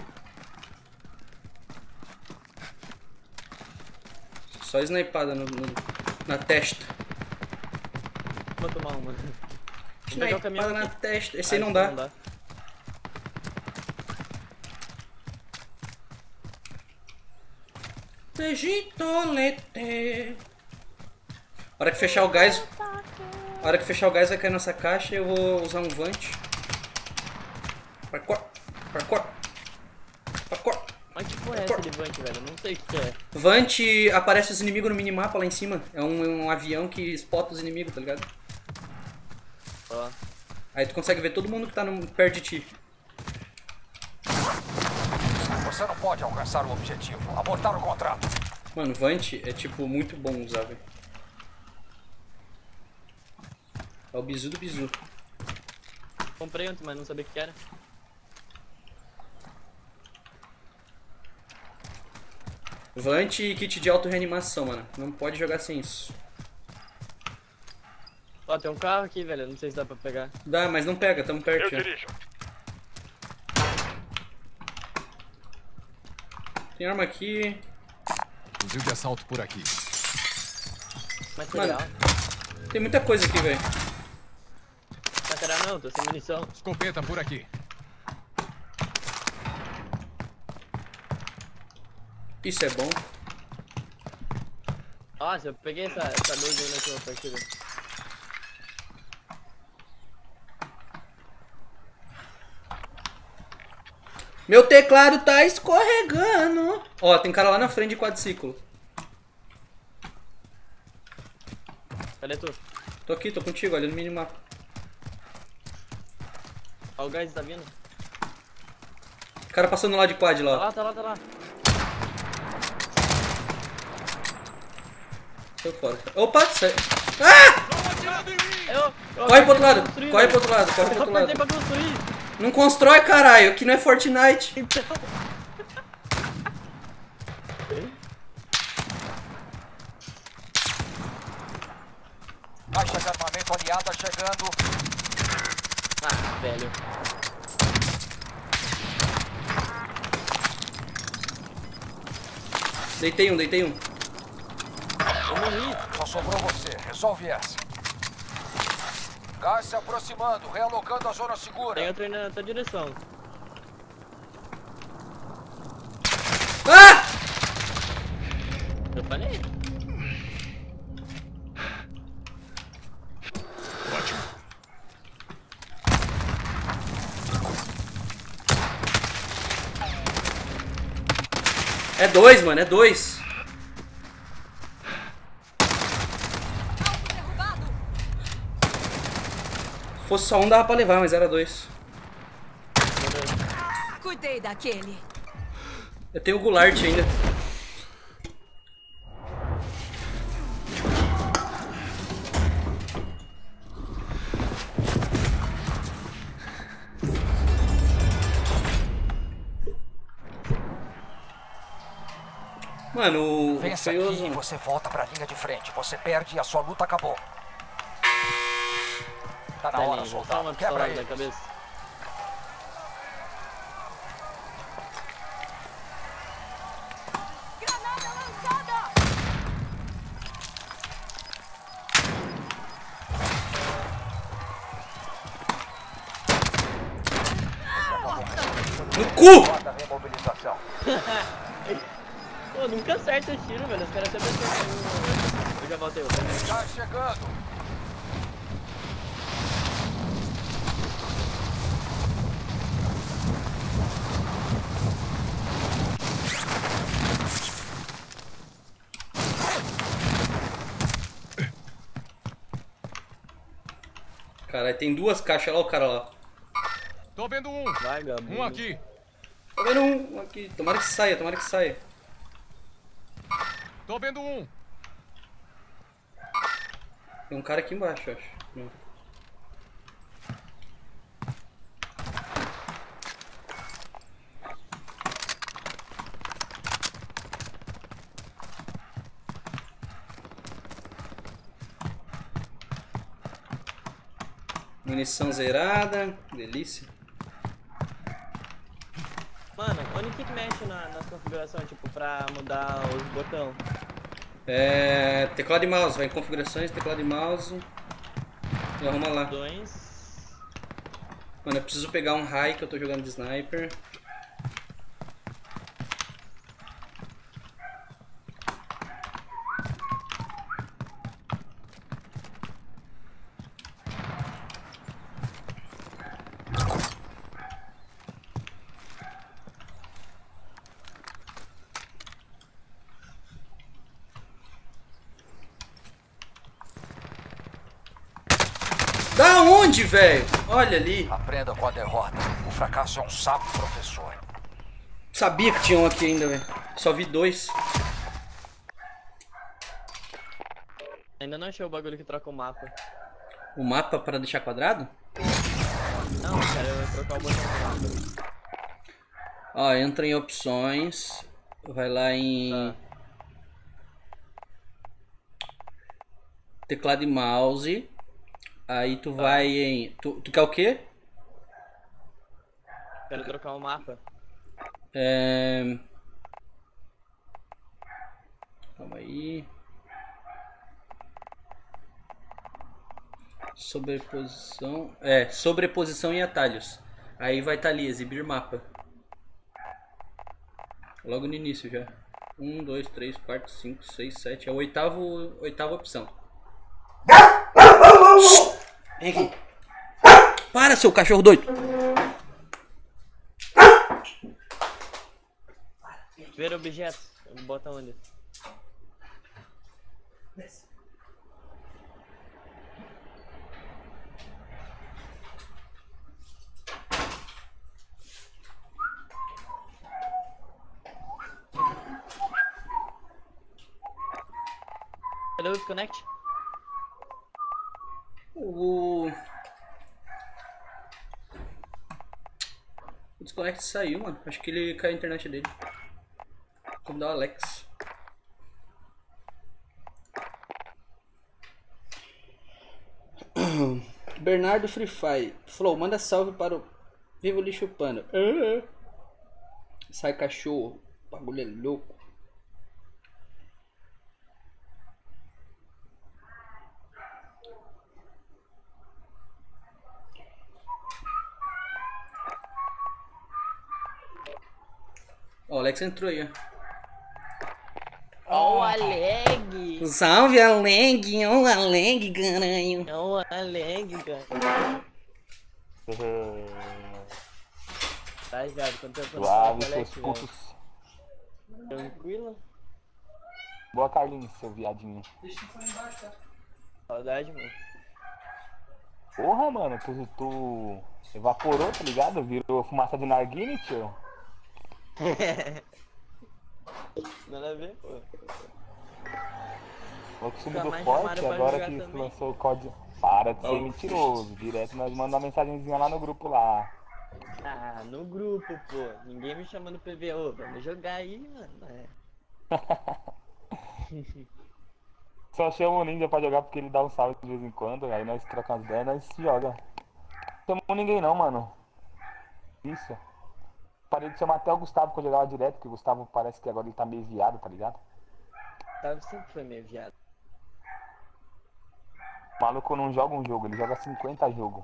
Só snipada no, no, na testa. Vou tomar uma. Vou pegar o caminhão Snipada na aqui. testa. Esse aí Ah, não esse dá. não dá. Begitolete. Hora que fechar o gás. Hora que fechar o gás vai cair nossa caixa e eu vou usar um Vant. Parkour. Parkour. Parkour. Mas que porra é essa de Vant, velho? Não sei o que é. Vant aparece os inimigos no minimapa lá em cima. É um, um avião que spota os inimigos, tá ligado? Ó. Aí tu consegue ver todo mundo que tá no, perto de ti. Você não pode alcançar o objetivo. Abortar o contrato. Mano, Vant é tipo muito bom usar, velho. É o bizu do bizu. Comprei antes, mas não sabia o que era. Vant e kit de auto-reanimação, mano. Não pode jogar sem isso. Ó, tem um carro aqui, velho. Não sei se dá pra pegar. Dá, mas não pega, tamo perto Eu já. dirijo. Tem arma aqui. Fuzil de assalto por aqui. Material. Tem muita coisa aqui, velho. Material não, tô sem munição. Escopeta por aqui. Isso é bom. Nossa, eu peguei essa, essa doze aí na última partida. Meu teclado tá escorregando. Ó, tem cara lá na frente de quadriciclo. Cadê tu? Tô aqui, tô contigo, olha no minimapa. Ó, o gás tá vindo. O cara passando lá de quad Tá lá. lá, tá lá, tá lá. Tô fora. Opa, sai. Ah! Eu, eu Corre pro outro apertei pra lado. construir, Corre velho. pro outro lado, corre pro Eu outro apertei lado. pra construir. Não constrói, caralho, que não é Fortnite. Então. Caixa de armamento aliada chegando. Ah, velho. Deitei um, deitei um. Eu morri. Só sobrou você. Resolve essa. Gás se aproximando, realocando a zona segura. Tem outro aí na tua direção. Ah! Eu falei. É dois, mano, é dois. Alvo derrubado. Se fosse só um, dava pra levar, mas era dois. Cuidei daquele. Eu tenho o Goulart ainda. Mano, o Vença feioso... aqui e você volta pra linha de frente. Você perde e a sua luta acabou. Tá na hora, Dá soldado. uma Quebra pistola na eles. cabeça. Granada lançada! No cu! Guarda a remobilização. Pô, nunca acerta o tiro, velho. Os caras sempre acertam. Eu já voltei, eu voltei. Tá chegando. Caralho, tem duas caixas lá, o cara lá. Tô vendo um. Vai, Gabi. Um aqui. Tô vendo um, um aqui. Tomara que saia, tomara que saia. Tô vendo um. Tem um cara aqui embaixo, eu acho. Não. Munição zerada, delícia. Mano, onde que mexe na, na configuração, tipo, pra mudar os botões? É. Teclado e mouse, vai em configurações, teclado e mouse. E arruma lá. Botões. Mano, eu preciso pegar um high que eu tô jogando de sniper. Da onde, velho? Olha ali. Aprenda com a derrota. O fracasso é um sábio professor. Sabia que tinha um aqui ainda, velho. Só vi dois. Ainda não achei o bagulho que troca o mapa. O mapa para deixar quadrado? Não, cara, eu vou trocar o botão do mapa. Ó, entra em opções. Vai lá em... Tá. Teclado e mouse. Aí tu vai em... Tu, tu quer o quê? Quero trocar o mapa. É... Calma aí. Sobreposição... É, sobreposição e atalhos. Aí vai estar ali, exibir mapa. Logo no início já. Um, dois, três, quatro, cinco, seis, sete. É a oitavo, oitava opção. Vem aqui. Para, seu cachorro doido. Ver objetos. Bota onde? Cadê o desconnect? O... o desconect saiu, mano. Acho que ele caiu a internet dele. Vamos dar o Alex. Bernardo Free Fire. Flow, manda salve para o Vivo Lixo Pano. Sai cachorro. O bagulho é louco. Ó, o Alex entrou aí, ó. Ó o Aleg! Salve, Aleg! Ó o Aleg, caralho! Ó o Aleg, cara. Tá, viado, quanto tempo eu não falo Suave, com o Alex, seus velho? putos. Tranquilo? Boa, Carlinhos, seu viadinho. Saudade, mano. Porra, mano, tu, tu evaporou, tá ligado? Virou fumaça de narguile, tio. Nada a ver, pô. Vou que Nunca sumiu do mais forte, chamaram pra agora jogar que também. lançou o código. Para de ser mentiroso. Direto nós mandamos uma mensagenzinha lá no grupo lá. Ah, no grupo, pô. Ninguém me chamando P V. Ô, vamos jogar aí, mano. É. Só chama o Ninja pra jogar porque ele dá um salve de vez em quando, aí nós trocamos ideia e nós se joga. Não chamou ninguém não, mano. Isso. Parei de chamar até o Gustavo que eu jogava direto, porque o Gustavo parece que agora ele tá meio viado, tá ligado? Gustavo sempre foi meio viado. O maluco não joga um jogo, ele joga cinquenta jogos.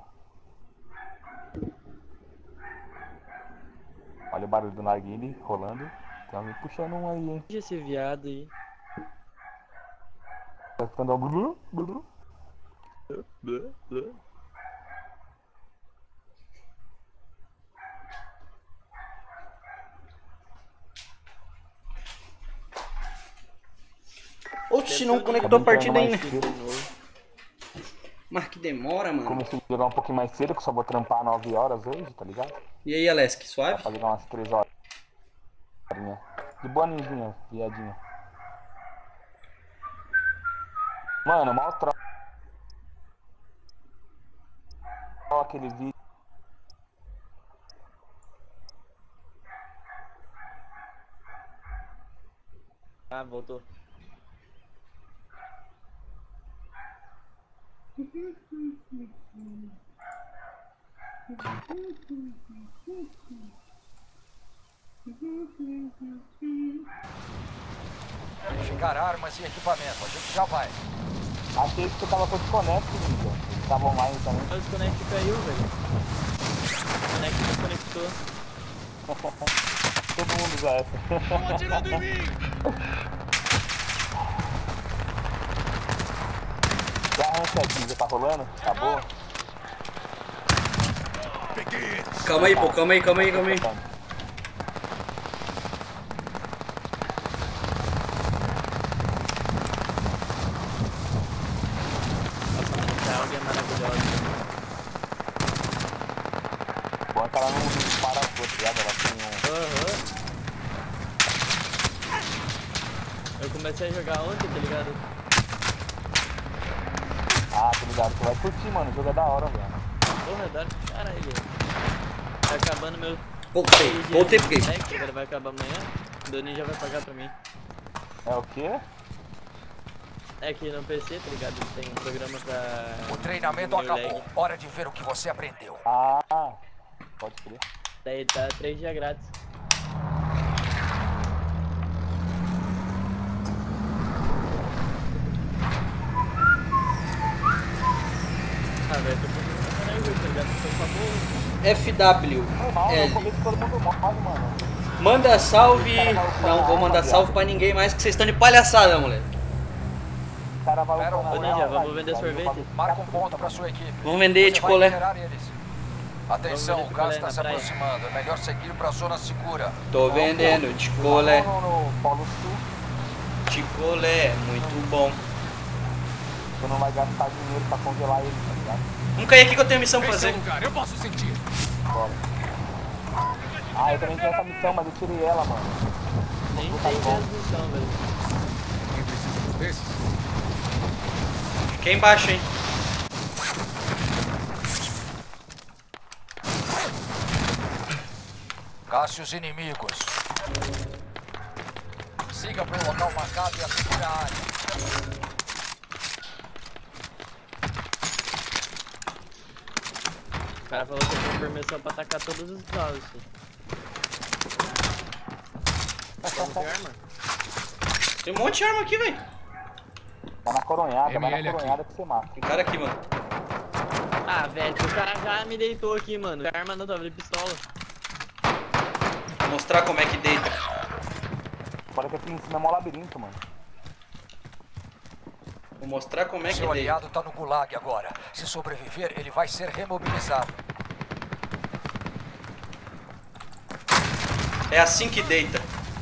Olha o barulho do narguile rolando. Tem alguém puxando um aí, hein? Deixa esse viado aí. Tá ficando um blu, blu. Oxi, não conectou a partida ainda. cedo. Mas que demora, mano. Comecei a jogar um pouquinho mais cedo, que eu só vou trampar nove horas hoje, tá ligado? E aí, Alesk, Dá suave? pra jogar umas três horas. De boaninha, viadinha. Mano, mal troca. Olha aquele vídeo. Ah, voltou. Verificar armas e equipamento. A gente já vai. Achei que você tava com desconecto, Ninja. Eles estavam online também. O desconect caiu, velho. O desconect desconectou. Todo mundo usa essa. Estão atirando em mim! Já arranca aqui, já tá rolando? Acabou? Calma aí, pô, calma aí, calma aí, calma aí. Essa áudio é maravilhosa. Bom, ela não dispara as coisas, tá ligado? Ela tem um... Aham. Eu comecei a jogar ontem, tá ligado? Ah, tá ligado? Você vai curtir, mano. O jogo é da hora, velho. Porra, dá caralho, velho. Tá acabando meu... Voltei, voltei porque... Agora vai acabar amanhã. O Doninho já vai pagar pra mim. É o quê? É que no P C, tá ligado? Tem um programa pra... O treinamento diminuir o acabou. lag. Hora de ver o que você aprendeu. Ah, pode crer. Daí tá três dias grátis. Ah, velho, tô pensando no jogo, tá ligado? Tô famoso. F W Normal, no L. começo todo mundo morre, mano. Manda salve. Não vou mandar salve pra ninguém mais, que vocês estão de palhaçada, moleque. O cara vai Era um upando Ô, a Ninja, real, vamos vender vai, sorvete? vai, Marca um ponto pra sua equipe. Vamos vender de Você vai colé. liberar eles. Atenção, Vamos o vender gás picolé está se na praia. aproximando. É melhor seguir pra zona segura. Tô vendendo de colé. No, no Polo Sul, De colé, muito bom. você não vai gastar dinheiro pra congelar ele, tá ligado? Vamos cair aqui que eu tenho missão pra Esse é fazer. o lugar, eu posso sentir. Bora. Ah, eu também tinha essa missão, mas eu tirei ela, mano. Nem Tá tem bom. transmissão, velho. Quem precisa de um desses? Fiquei embaixo, hein. Casse os inimigos. Siga pro local marcado e assegure a área. O cara falou que eu tenho permissão pra atacar todos os balas. Vamos ter arma? Tem um monte de arma aqui, velho. Tá na coronhada, vai M L na aqui. coronhada que você mata. Tem cara aqui, mano. Ah, velho, o cara já me deitou aqui, mano. A arma não tava de pistola. Vou mostrar como é que deita. Olha que aqui em cima é mó labirinto, mano. Vou mostrar como é que Seu deita. aliado tá no gulag agora. Se sobreviver, ele vai ser remobilizado. É assim que deita.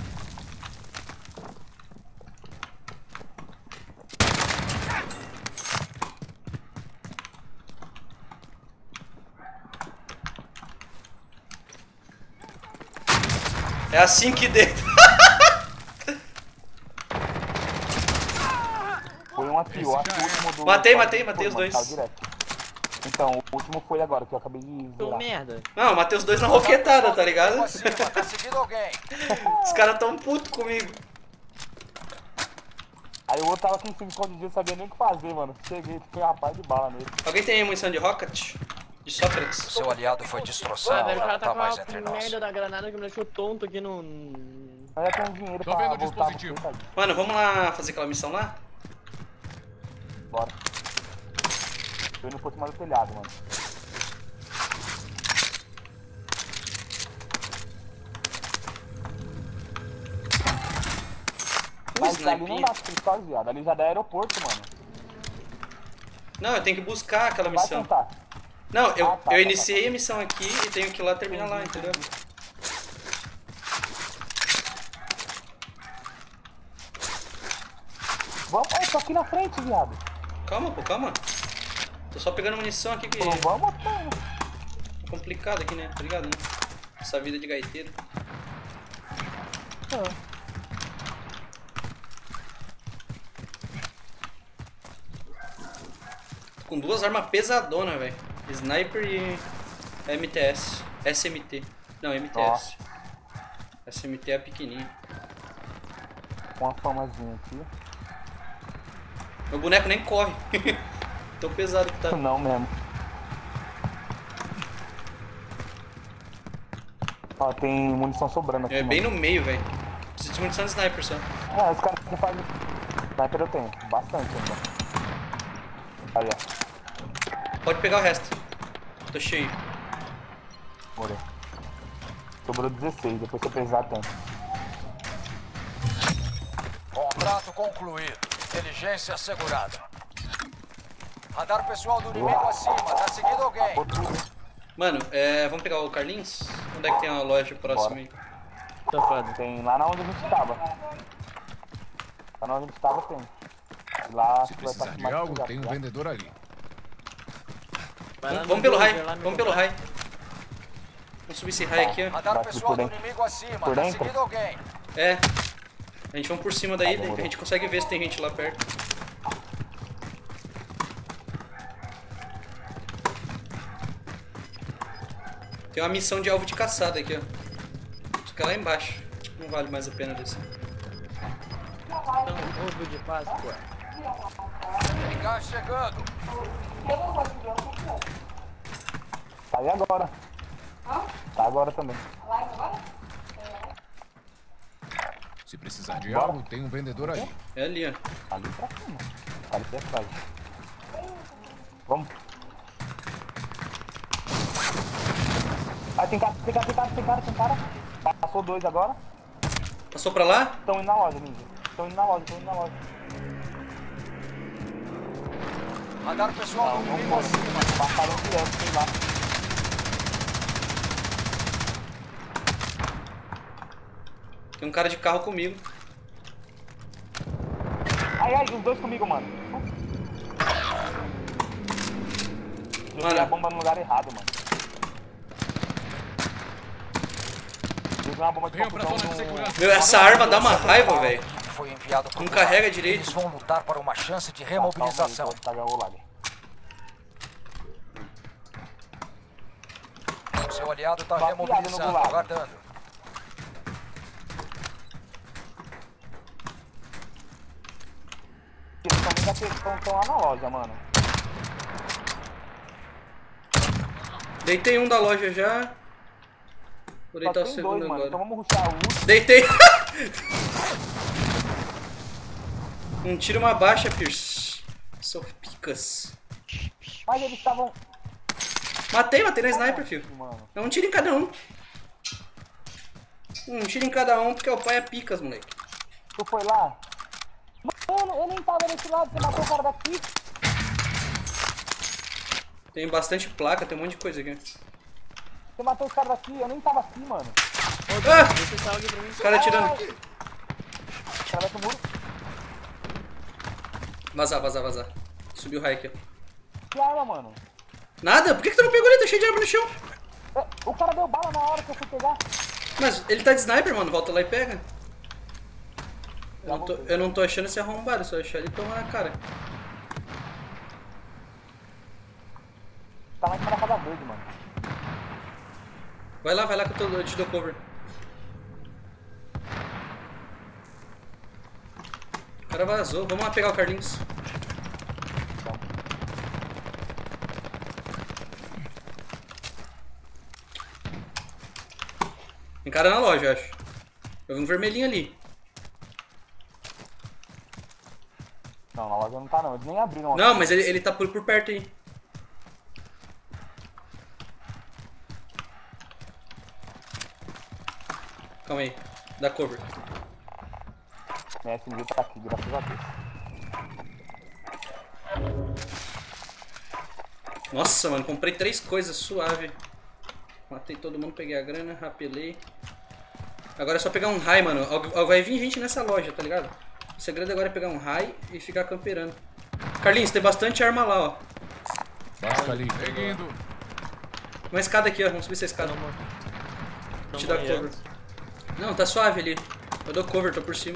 É assim que deita. Foi um aqui, eu acho que o último do... Matei, matei, foi, matei os mano, dois. tava direto. Então, o último foi agora, que eu acabei de Tô zerar. merda. Não, eu matei os dois na roquetada, tá ligado? Pra cima, tá seguindo alguém. Os caras tão putos comigo. Aí o outro tava aqui em cima escondido, não sabia nem o que fazer, mano. Cheguei, fiquei uma paz de bala nele. Alguém tem munição de rocket? De Sócrates? Seu aliado foi Ah, destroçado, velho, o cara não tá tá com mais a entre nós. merda da granada que me deixou tonto aqui no... Mas já tem dinheiro Tô pra vendo o voltar pro dispositivo. tadinho. Mano, vamos lá fazer aquela missão lá? Bora. Tô indo por cima do telhado, mano. Um Mas ali não snipinho. dá pra ficar, viado. Ali já dá aeroporto, mano. Não, eu tenho que buscar aquela Vai missão. tentar. Não, eu, Ah, tá, eu tá, iniciei a missão aqui e tenho que ir lá terminar lá, entendeu? Vamos, eu tô aqui na frente, viado. Calma, pô, calma. Tô só pegando munição aqui que Não é vamos, mano. complicado aqui, né? Tá ligado, né? Essa vida de gaiteiro. Tô com duas armas pesadonas, velho. Sniper e M T S. S M T. Não, M T S. S M T é pequenininha. Com uma famazinha aqui. Meu boneco nem corre. Tão pesado que tá. Não mesmo. Ó, tem munição sobrando aqui. É bem mano. no meio, velho. Preciso de munição de sniper só. É, os caras que fazem. Sniper eu tenho. Bastante ainda. Aí, ó. Pode pegar o resto. Tô cheio. Morei. Sobrou dezesseis, depois se eu precisar tem. Contrato concluído. Inteligência assegurada. Radar pessoal do inimigo acima. Tá seguindo alguém. Mano, é, vamos pegar o Carlinhos? Onde é que tem uma loja próxima Bora. aí? Safado. Tem lá na onde a gente tava. Lá na onde a gente tava tem. Lá Se acho que vai precisar estar de mais algo, cuidado, tem um tá? vendedor ali. Vai lá Vamos, no vamos pelo Burger, raio, lá no vamos pelo comprar. raio. Vamos subir esse raio aqui, ó. Radar Vai, pessoal por do dentro. inimigo acima. Por Tá dentro? seguindo alguém. É. A gente vamos por cima daí, Tá, daí a demorou. gente consegue ver se tem gente lá perto. Tem uma missão de alvo de caçada aqui, ó. Só que é lá embaixo. Não vale mais a pena descer. Então, ovo de Páscoa. Tem gás chegando. Tá aí agora. Tá agora também. Se precisar de Bora. algo, tem um vendedor ali. É ali, ó. Ali pra cima. Ali pra trás. Vamos. Ah, tem cara, tem cara, tem cara, tem cara, tem cara. Passou dois agora. Passou pra lá? Estão indo na loja, ninja. Estão indo na loja, estão indo na loja. Radar pessoal Não, do vamos inimigo embora. acima. Passaram direto, sei lá. Tem um cara de carro comigo. Ai, ai, os dois comigo, mano. Joguei a bomba no lugar errado, mano. Joguei uma bomba de Venham pra confusão zona de no... segurança. Meu, essa arma dá uma raiva, velho. Foi enviado pro Não Gulag. carrega direito. Eles vão lutar para uma chance de Tá, calma aí, remobilização. vou tagar o lag. Seu aliado tá Baseado no remobilizando, Gulag. aguardando. Eles estão lá na loja, mano. Deitei um da loja já. Vou Só deitar o tem segundo dois, mano. Então agora. vamos rushar o último. Deitei! Um tiro uma baixa, Pierce. Sou picas. Mas eles estavam... Matei, matei na sniper, filho. Mano. É um tiro em cada um. Um tiro em cada um, porque o pai é picas, moleque. Tu foi lá? Mano, eu nem tava desse lado, você matou o cara daqui. Tem bastante placa, tem um monte de coisa aqui. Você matou os caras daqui, eu nem tava aqui, mano. Ah! Deixa essa alguém pra mim. Os caras atirando. Atravessa o muro. Vazar, vazar, vazar. Subiu o raio aqui, ó. Que arma, mano? Nada? Por que, que tu não pegou ele? Tá cheio de arma no chão. É, o cara deu bala na hora que eu fui pegar. Mas ele tá de sniper, mano. Volta lá e pega. Eu não tô, eu não tô achando esse arrombado, só achar ele tomar na cara. Tá lá em cima da casa verde, mano. Vai lá, vai lá que eu, tô, eu te dou cover. cara vazou. Vamos lá pegar o Carlinhos. Tem cara na loja, eu acho. Eu vi um vermelhinho ali. Não, na loja não tá não, eles nem abriram. Não, mas ele, ele tá por, por perto aí. Calma aí, dá cover. Minha S M G tá aqui, graças a Deus. Nossa, mano, comprei três coisas suave. Matei todo mundo, peguei a grana, rapelei. Agora é só pegar um raio, mano. Vai vir gente nessa loja, tá ligado? O segredo agora é pegar um raio e ficar camperando. Carlinhos, tem bastante arma lá, ó. Basta ali. Seguindo. Uma escada aqui, ó. Vamos subir essa escada. Vou te dar cover. Não, tá suave ali. Eu dou cover, tô por cima.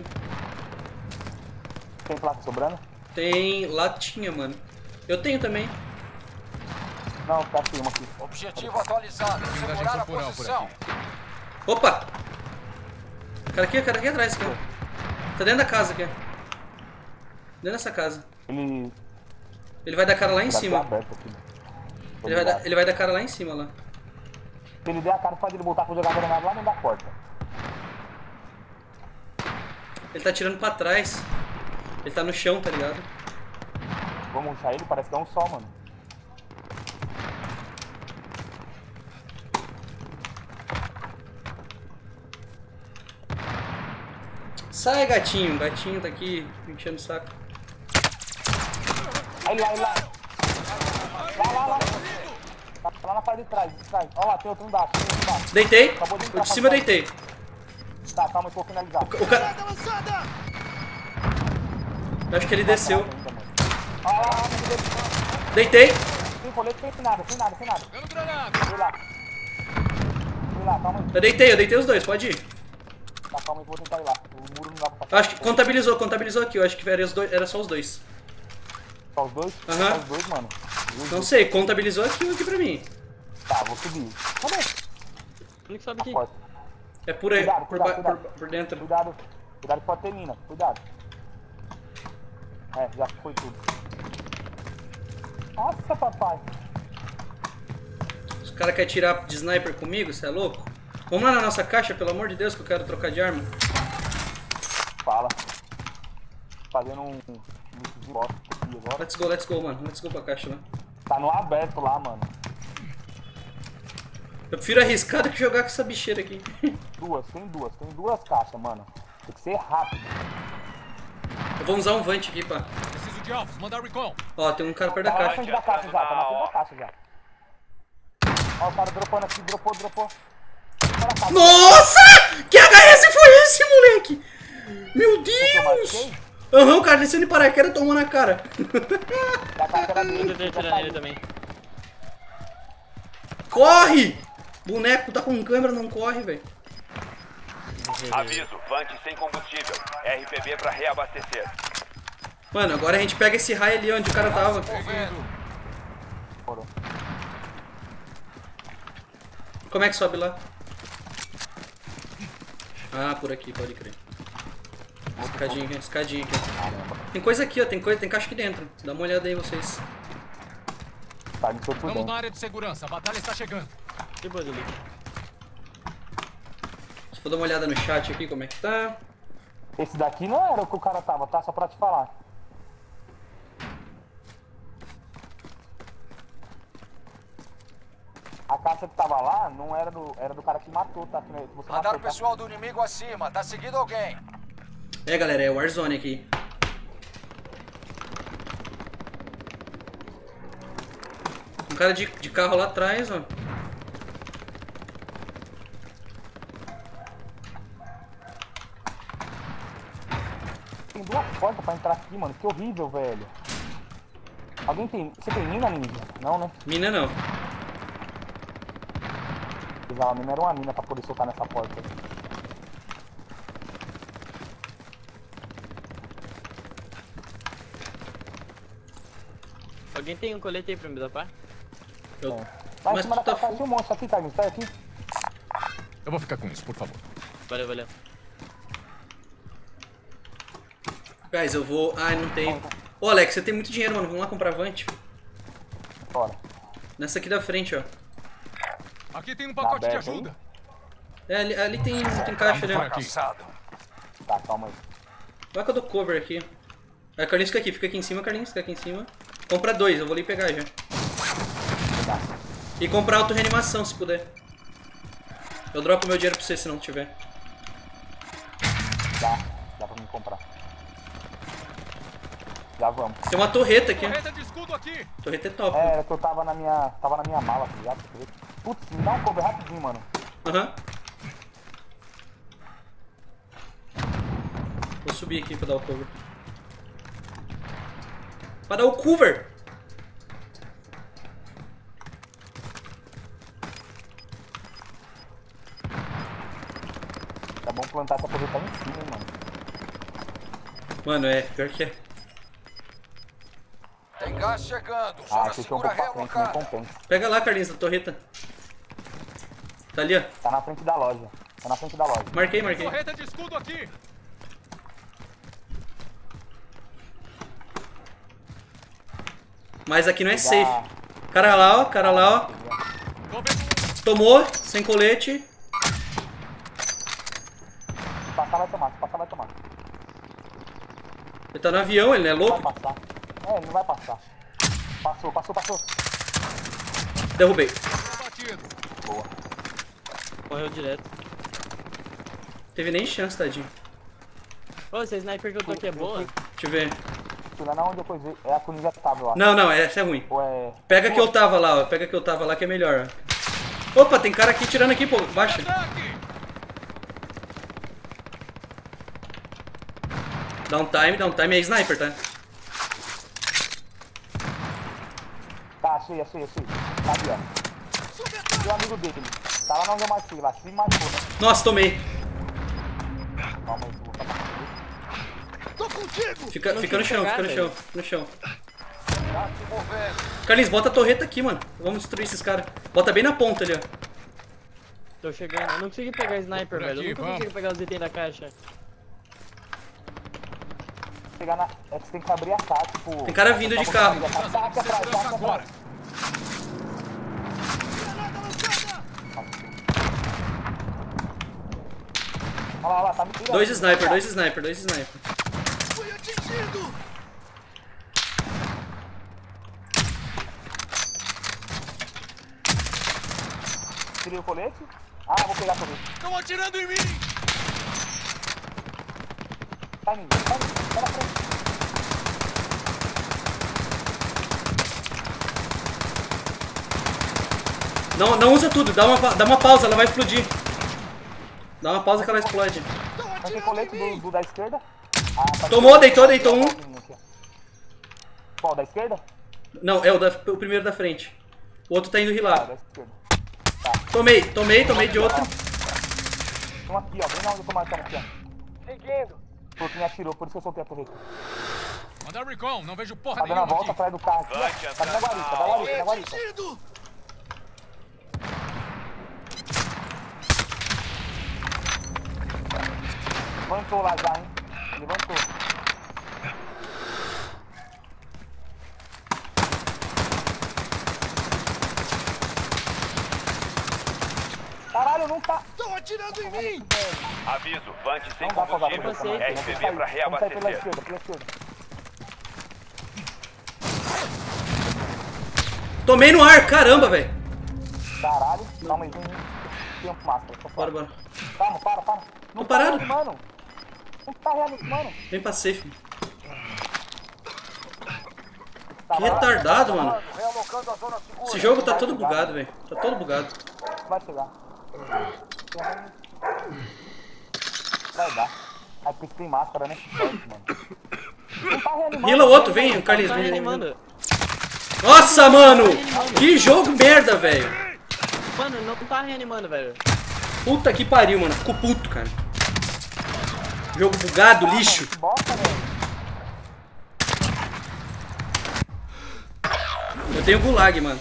Tem placa sobrando? Tem latinha, mano. Eu tenho também. Não, tá aqui, uma aqui. Objetivo atualizado. Segurar a posição. Opa! Cara aqui, cara aqui atrás, cara. Tá dentro da casa aqui. Dentro dessa casa. Ele... Ele vai dar cara lá em Tá cima. aberto aqui. Ele vai, dar, ele vai dar cara lá em cima, lá. Se ele der a cara, pode ele voltar pro jogador lá dentro da porta. Ele tá tirando pra trás. Ele tá no chão, tá ligado? Vamos rushar ele? Parece que é um só, mano. Sai, gatinho. Gatinho tá aqui me enchendo o saco. Aí lá, aí lá. Lá, lá, lá. Tá lá na parte de trás, de trás. Ó lá, tem outro embaixo, tem outro embaixo. Deitei. Acabou de entrar Por pra cima trás. deitei. Tá, calma, eu vou finalizar. O cara... Eu acho que ele desceu. Ó lá, lá, lá. Deitei. Sem colete, sem nada, sem nada, sem nada. Dando granada. Fui lá. Fui lá, calma aí. Eu deitei, eu deitei os dois, pode ir. Tá, calma aí, vou tentar ir lá. O muro não dá pra passar. Acho que contabilizou, contabilizou aqui. Eu acho que era, os dois, era só os dois. Só os dois? Aham. Só os dois, mano. Os Não dois. sei, contabilizou aqui aqui pra mim. Tá, vou subir. Cadê? Como que sobe A aqui? porta. É por aí, Cuidado, por, cuidado, ba- cuidado. por, por dentro. Cuidado. Cuidado que pode ter mina. Cuidado. É, já foi tudo. Nossa, papai. Os caras querem tirar de sniper comigo, você é louco? Vamos lá na nossa caixa, pelo amor de Deus, que eu quero trocar de arma. Fala. Fazendo um... um de bosta aqui agora. Let's go, let's go, mano. Let's go pra caixa lá. Tá no aberto lá, mano. Eu prefiro arriscar do que jogar com essa bicheira aqui. Duas, tem duas. Tem duas caixas, mano. Tem que ser rápido. Eu vou usar um Vant aqui, pá. Preciso de alvos. Mandar recon. Ó, tem um cara perto da Tá na caixa. frente da caixa já. Tá na frente da caixa já. Ó, o cara dropando aqui. Dropou, dropou. Tá na caixa. Nossa! Que H S foi esse, moleque? Meu Deus! Aham, o cara descendo de paraquedas tomou na cara. Da caixa era Eu dele. tentei atirar nele também. Corre! Boneco tá com câmera, não corre, velho. Aviso, Vante sem combustível. R P B pra reabastecer. Mano, agora a gente pega esse raio ali onde o cara tava. Como é que sobe lá? Ah, por aqui, pode crer. Escadinha aqui, escadinha aqui. Tem coisa aqui, ó, tem coisa, tem caixa aqui dentro. Dá uma olhada aí, vocês. Tá, me tudo Vamos bem. na área de segurança. A batalha está chegando. Que boa, Delete. Deixa eu dar uma olhada no chat aqui, como é que tá. Esse daqui não era o que o cara tava, tá? Só pra te falar. A caixa que tava lá não era do, era do cara que matou, tá? Que você Radar matou, tá? pessoal do inimigo acima. Tá seguindo alguém. É, galera, é Warzone aqui. Um cara de, de carro lá atrás, ó. Tem duas portas pra entrar aqui, mano. Que horrível, velho. Alguém tem... Você tem mina, ninja? Não, né? Mina não. A mina era uma mina pra poder soltar nessa porta. Alguém tem um colete aí pra me dopar? Eu... Lá em Mas cima tu da tá caixa full. tinha um monstro aqui, Carlinhos. Sai aqui. Eu vou ficar com isso, por favor. Valeu, valeu. Guys, eu vou... Ai, não tenho. Ô, Alex, você tem muito dinheiro, mano. Vamos lá comprar Vant. Bora. Nessa aqui da frente, ó. Aqui tem um pacote de aberto ajuda. É, ali, ali tem, tem caixa ali, ó. Fracassado. Tá, calma aí. Vai que eu dou cover aqui. Aí, Carlinhos, fica aqui. Fica aqui em cima, Carlinhos. Fica aqui em cima. Compra dois, eu vou ali pegar já. Tá. E comprar auto-reanimação, se puder. Eu dropo meu dinheiro pra você, se não tiver. Dá, dá pra me comprar. Já vamos. Tem uma torreta aqui. Torreta de escudo aqui. Torreta é top. É, era que eu tava na minha. Tava na minha mala, tá ligado? Putz, me dá um cover rapidinho, mano. Aham. Vou subir aqui pra dar o cover. Pra dar o cover! Tá bom plantar essa cover tá em cima, hein, mano. Mano, é, pior que é. Tem gás chegando. Ah, Zona esse aqui é um segura pouco pra frente, não realocada. compensa. Pega lá, Carlinhos, da torreta. Tá ali, ó. Tá na frente da loja. Tá na frente da loja. Marquei, marquei. Torreta de escudo aqui. Mas aqui não é Dá- safe. Cara lá, ó. Cara lá, ó. Tô vendo. Tomou, sem colete. Se passar vai tomar, se passar vai tomar. Ele tá no avião, ele não é Não vai louco? passar. É, ele não vai passar. Passou, passou, passou. Derrubei. Tô batido. Boa. Morreu direto. Teve nem chance, tadinho. Ô, essa sniper que eu tô aqui é boa? Deixa eu ver. Fui lá na onde eu coisei. É a que o ninja tava, eu acho. Não, não, essa é ruim. Ou é. Pega que eu tava lá, ó. Pega que eu tava lá que é melhor, ó. Opa, tem cara aqui tirando aqui, pô. Baixa. Ataque. Downtime, downtime é sniper, tá? Tá, achei, achei, achei. Tá ali, ó. E o amigo dele. Tá lá onde eu marquei, lá. Se matou, né? Nossa, tomei. Calma aí, que eu vou falar. Fica, Não fica no consigo chão, pegar, fica no chão, velho. fica no chão. Tá se movendo. Carlinhos, bota a torreta aqui, mano. Vamos destruir esses caras. Bota bem na ponta ali, ó. Tô chegando. Eu não consegui pegar sniper, Por velho. Eu aqui, nunca vamos. consegui pegar os itens da caixa. Pegar na. É que você tem que abrir a casa, tipo. Tem cara vindo de carro. Tá aqui atrás, tá aqui Segurança agora. atrás. Olha lá, olha lá, tá me tirando. Dois sniper, dois sniper, dois sniper. Tirei o colete. Ah, vou pegar o colete. Estão atirando em mim. Tá em mim, tá em mim, tá na frente. Não, não usa tudo, dá uma, pa- dá uma pausa, ela vai explodir. Dá uma pausa que ela explode. Mas tem colete do, do da esquerda? Ah, tá. Tomou, deitou, deitou um. Qual, da esquerda? Não, é o, da- o primeiro da frente. O outro tá indo Ah, rilar. da esquerda. Tomei, tomei, tomei de outro. Tem um aqui, ó. Vem onde eu tô marcando aqui, ó. Seguindo. Pô, quem atirou, por isso que eu soltei a torreta. Mandar recon. Não vejo porra Tá dando a nenhuma volta aqui. atrás do carro aqui, ó. Tá na guarita, da guarita, da guarita. Levantou lá já, hein? Levantou. Caralho, não tá. Aviso, Vant sem Não dá pra dar combustível. pra você. R P B pra Vamos sair pela reabastecer. esquerda, pela esquerda. Tomei no ar, caramba, velho. Caralho, calma aí, tem tempo máscara. Só Bora, para. bora. Calma, para, para. Não Tô parado. Tá reanimando. Não tá reanimando. Vem pra safe. Tá, Que vai lá. retardado, mano. Realocando a zona segura. Esse jogo tá todo bugado, velho. Tá todo bugado. Vai chegar. Vai dar. Aí porque tem máscara, né? Sorte, mano. Não tá reanimando. Rila o outro, vem, Carlinhos. Tá Vem, vem, reanimando. vem. Nossa, mano! Que jogo merda, velho. Mano, não tá reanimando, velho. Puta que pariu, mano. Ficou puto, cara. Jogo bugado, lixo. Que bosta, velho. Eu tenho gulag, mano.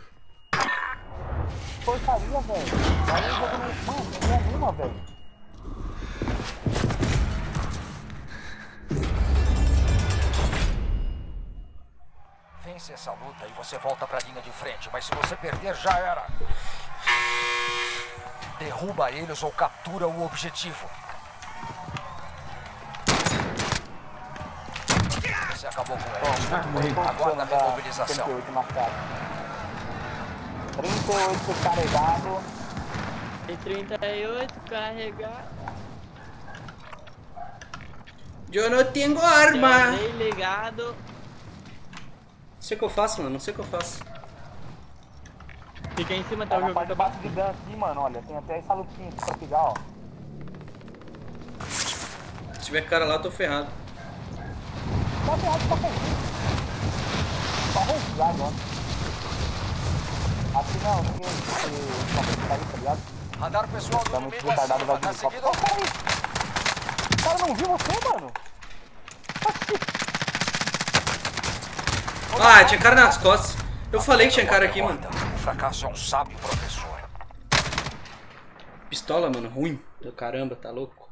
Porcaria, velho. Aí o jogo não. Mano, não reanima, velho. vence essa luta e você volta pra linha de frente, mas se você perder, já era. Derruba eles ou captura o objetivo. Você acabou com eles. Aguarda a remobilização. trinta e oito marcado. trinta e oito carregado. Tem trinta e oito carregado. Eu não tenho arma. Tem ligado. Não sei o que eu faço, mano. Não sei o que eu faço. Fica em cima, tá Tá o na jogo parte de acabou. baixo de dano aqui, mano. Olha, tem até essa lutinha aqui pra pegar, ó. Se tiver cara lá, eu tô ferrado. Tá ferrado pra correr. Só arranjar agora. Aqui não, ninguém tá aí, tá ligado? Radar pessoal do Tá muito inimigo retardado, vai acima. vir Tá no copo. seguindo. Ó, cara, o cara não viu você, mano? Ah, tinha cara nas costas. Eu falei que tinha cara aqui, mano. O fracasso é um sábio professor. Pistola, mano, ruim. Do caramba, tá louco.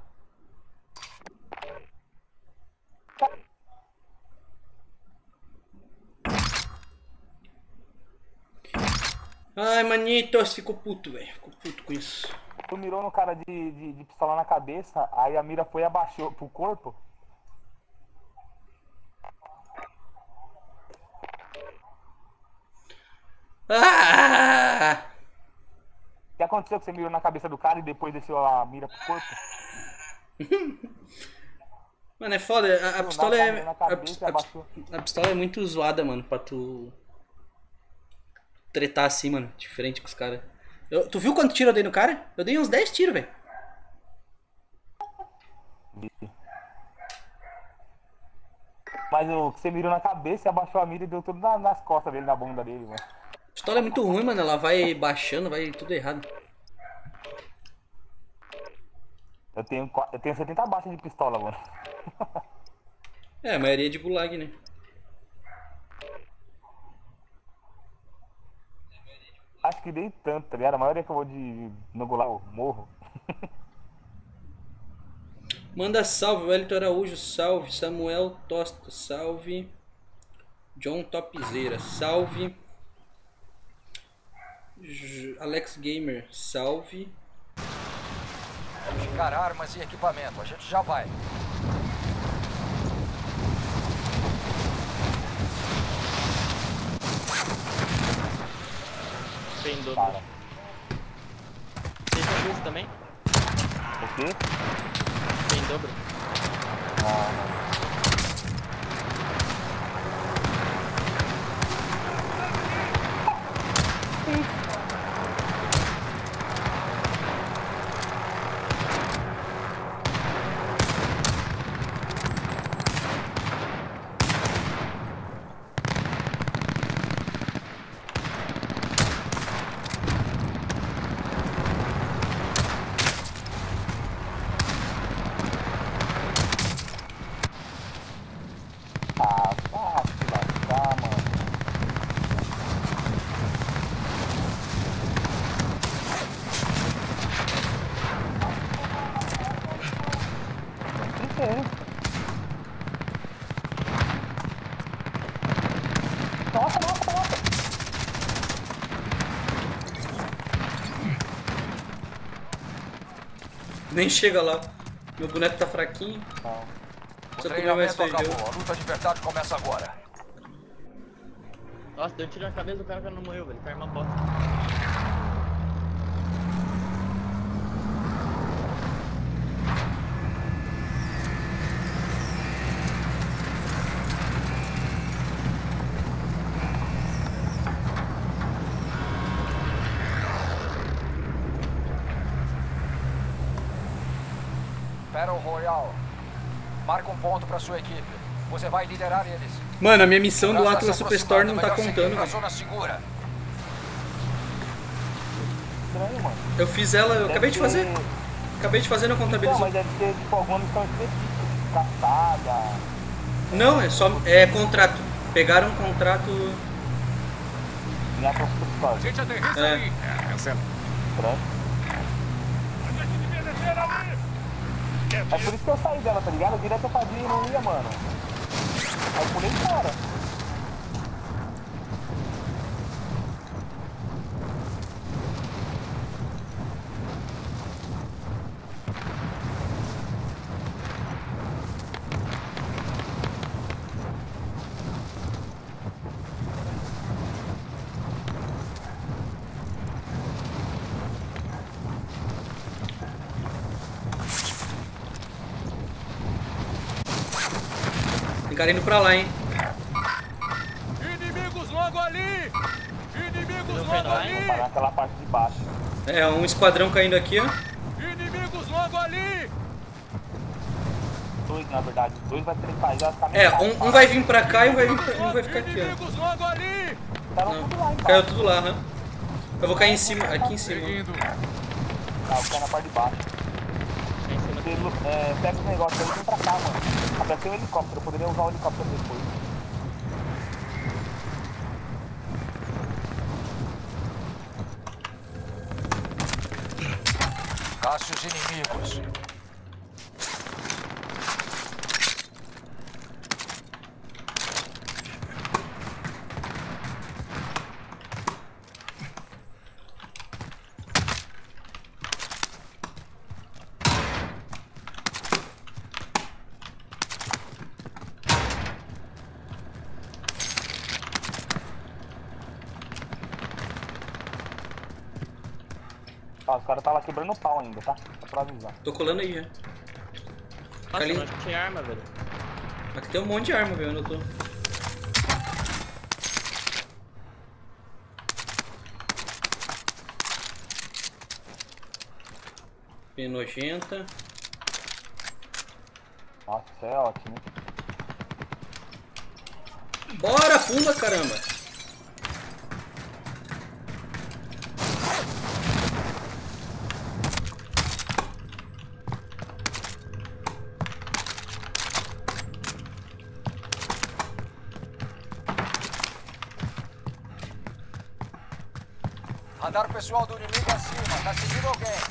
Ai, manitos, ficou puto, velho. Ficou puto com isso. Tu mirou no cara de, de, de pistola na cabeça, aí a mira foi e abaixou pro corpo. Ah! O que aconteceu que você mirou na cabeça do cara e depois desceu a mira pro corpo? Mano, é foda. A, a pistola é. Na A, cabeça, a- abaixou. a pistola é muito zoada, mano, pra tu. Tretar assim, mano, de frente com os caras. Eu- Tu viu quanto tiro eu dei no cara? Eu dei uns dez tiros, velho. Mas o que você mirou na cabeça e abaixou a mira e deu tudo na- nas costas dele, na bunda dele, mano. A pistola é muito ruim, mano. Ela vai baixando, vai tudo errado. Eu tenho, qua- eu tenho setenta baixas de pistola, mano. É, a maioria é de gulag, né? Acho que nem tanto, tá ligado? A maioria que eu vou de no gulag eu morro. Manda salve, Wellington Araújo, salve. Samuel Tosta, salve. John Topzera, salve. J- Alex Gamer, salve. Verificar armas e equipamento. A gente já vai. Tem dobro. Para. Tem dobro também? O quê? Tem dobro. Não, não. Ah, tá, se lascar, mano. Não sei. Nossa, nossa, nossa. Nem chega lá. Meu boneco tá fraquinho. Não. O Se eu comer mais treinamento feijão. acabou. A luta de verdade começa agora. Nossa, deu um tiro na cabeça do cara que não morreu, velho. Tá arma bosta. Battle Royale. Marca um ponto pra sua equipe. Você vai liderar eles. Mano, a minha missão do Segurança Atlas se Superstore não aproximando. tá Melhor seguir contando, pra velho. zona segura. Estranho, mano. Eu fiz ela, eu acabei de fazer. Acabei de fazer, não Não, contabilizou. mas deve ser tipo alguma missão específica, tipo caçada. Não, é só. É contrato. Pegaram um contrato. Em Atlas Superstore. Gente, aterrissa É. aí. É, cancela. Estranho. É por isso que eu saí dela, tá ligado? Direto eu fazia e não ia, mano. Aí eu pulei fora. cara indo pra lá, hein? Inimigos logo ali! Inimigos Não logo foi lá, hein? ali! Parar naquela parte de baixo. É, um esquadrão caindo aqui, ó. Inimigos logo ali! Dois, na verdade. Dois vai ter que sair, vai ficar É, metade, um, um parar. vai vir pra cá e um vai, vir pra, um vai ficar aqui, ó. Inimigos logo ali! Taram Não, tudo lá embaixo. caiu tudo lá, né? Eu vou cair em cima, aqui em cima. Seguindo. Tá, vou ficar na parte de baixo. Tá em cima Você, é, pega os negócios aí e vem pra cá, mano. Apareceu um helicóptero, eu poderia usar o helicóptero depois. Caça os inimigos. Ó, os caras tá lá quebrando o pau ainda, tá? Só pra avisar. Tô colando aí já. Nossa, Ali. não achei arma, velho. Aqui tem um monte de arma, velho, onde eu tô. Bem nojenta. Nossa, isso é ótimo. Bora, pula, caramba! Radar pessoal do inimigo acima. Tá seguindo alguém.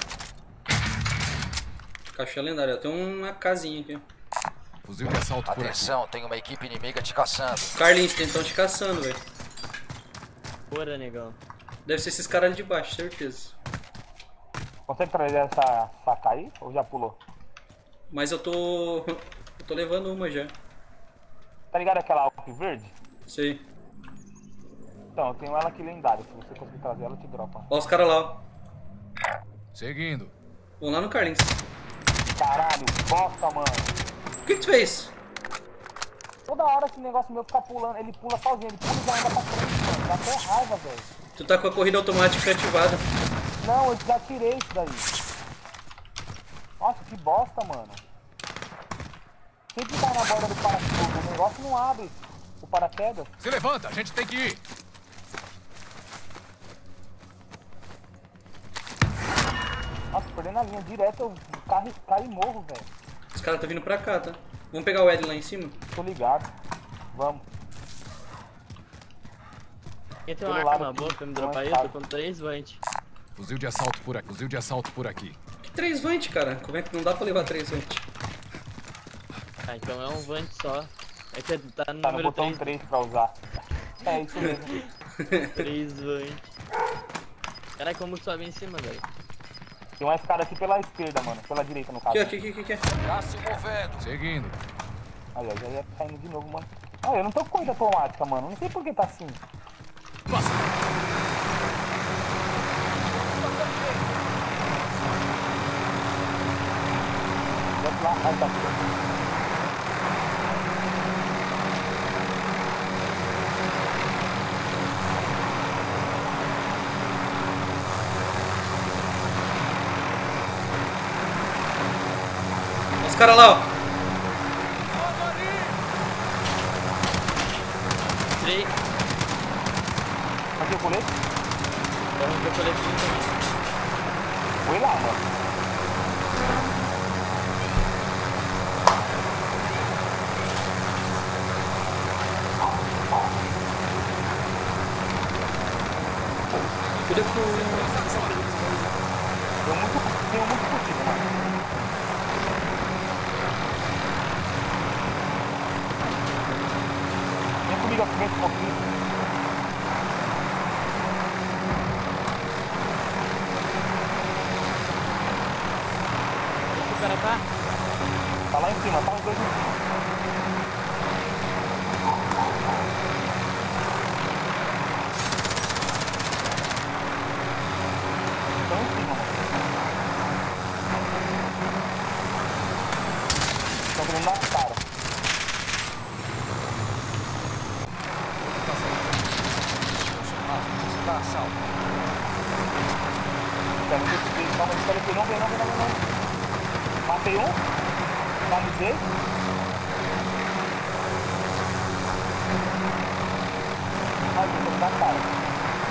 Caixa lendária, tem uma casinha aqui. Fuzil de assalto por aqui. Atenção, tem uma equipe inimiga te caçando. Carlinhos, tem então te caçando, velho. Bora, negão. Deve ser esses caras ali de baixo, certeza. Consegue trazer essa faca aí? Ou já pulou? Mas eu tô... Eu tô levando uma já. Tá ligado aquela Alp verde? Sei. Então, eu tenho ela aqui lendária. Se você conseguir trazer ela, eu te dropa. Ó os caras lá, ó. Seguindo. Vamos lá no Carlinhos. Caralho, bosta, mano. O que que tu fez? Toda hora esse negócio meu fica pulando, ele pula sozinho, ele pula e já anda pra frente, mano. Dá até raiva, velho. Tu tá com a corrida automática ativada. Não, eu já tirei isso daí. Nossa, que bosta, mano. Sempre tá na borda do paraquedas, o negócio não abre o paraquedas. Se levanta, a gente tem que ir. Nossa, perdendo a linha direto, eu caio, caio e morro, velho. Os caras tá vindo pra cá, tá? Vamos pegar o Ed lá em cima? Tô ligado. Vamos. Quem tem Pelo uma lado arma aqui, boa pra me tem dropar uma aí? Eu tô escada. com três Vant. Fuzil de assalto por aqui. Fuzil de assalto por aqui. Que três Vant, cara? Como é que não dá pra levar três Vant? Ah, então é um Vant só. É que tá no Tá no número botão três. três pra usar. É isso mesmo. três Vant. Caralho, como que sobe em cima, velho? Tem uma escada aqui pela esquerda, mano. Pela direita, no caso. Aqui, aqui, aqui, aqui, aqui. Tá se movendo. Seguindo. Aí, ó, já ia saindo de novo, mano. Ah, eu não tô com corrida automática, mano. Não sei por que tá assim. Desce lá, aí tá aqui. Os caras lá, ó. Três. Aqui o colete? Vamos ver o coletinho também. Foi lá, mano. Cuida com... Deu muito, deu muito possível, mano. Vem comigo aqui, vem um pouquinho. Onde o cara tá? Tá lá em cima, tá os dois em cima. Estão em cima, mano. Estão virando na cara. Peraí, não vem, não vem, não vem, não. Matei um. Finalizei. Ai, eu vou dar cara.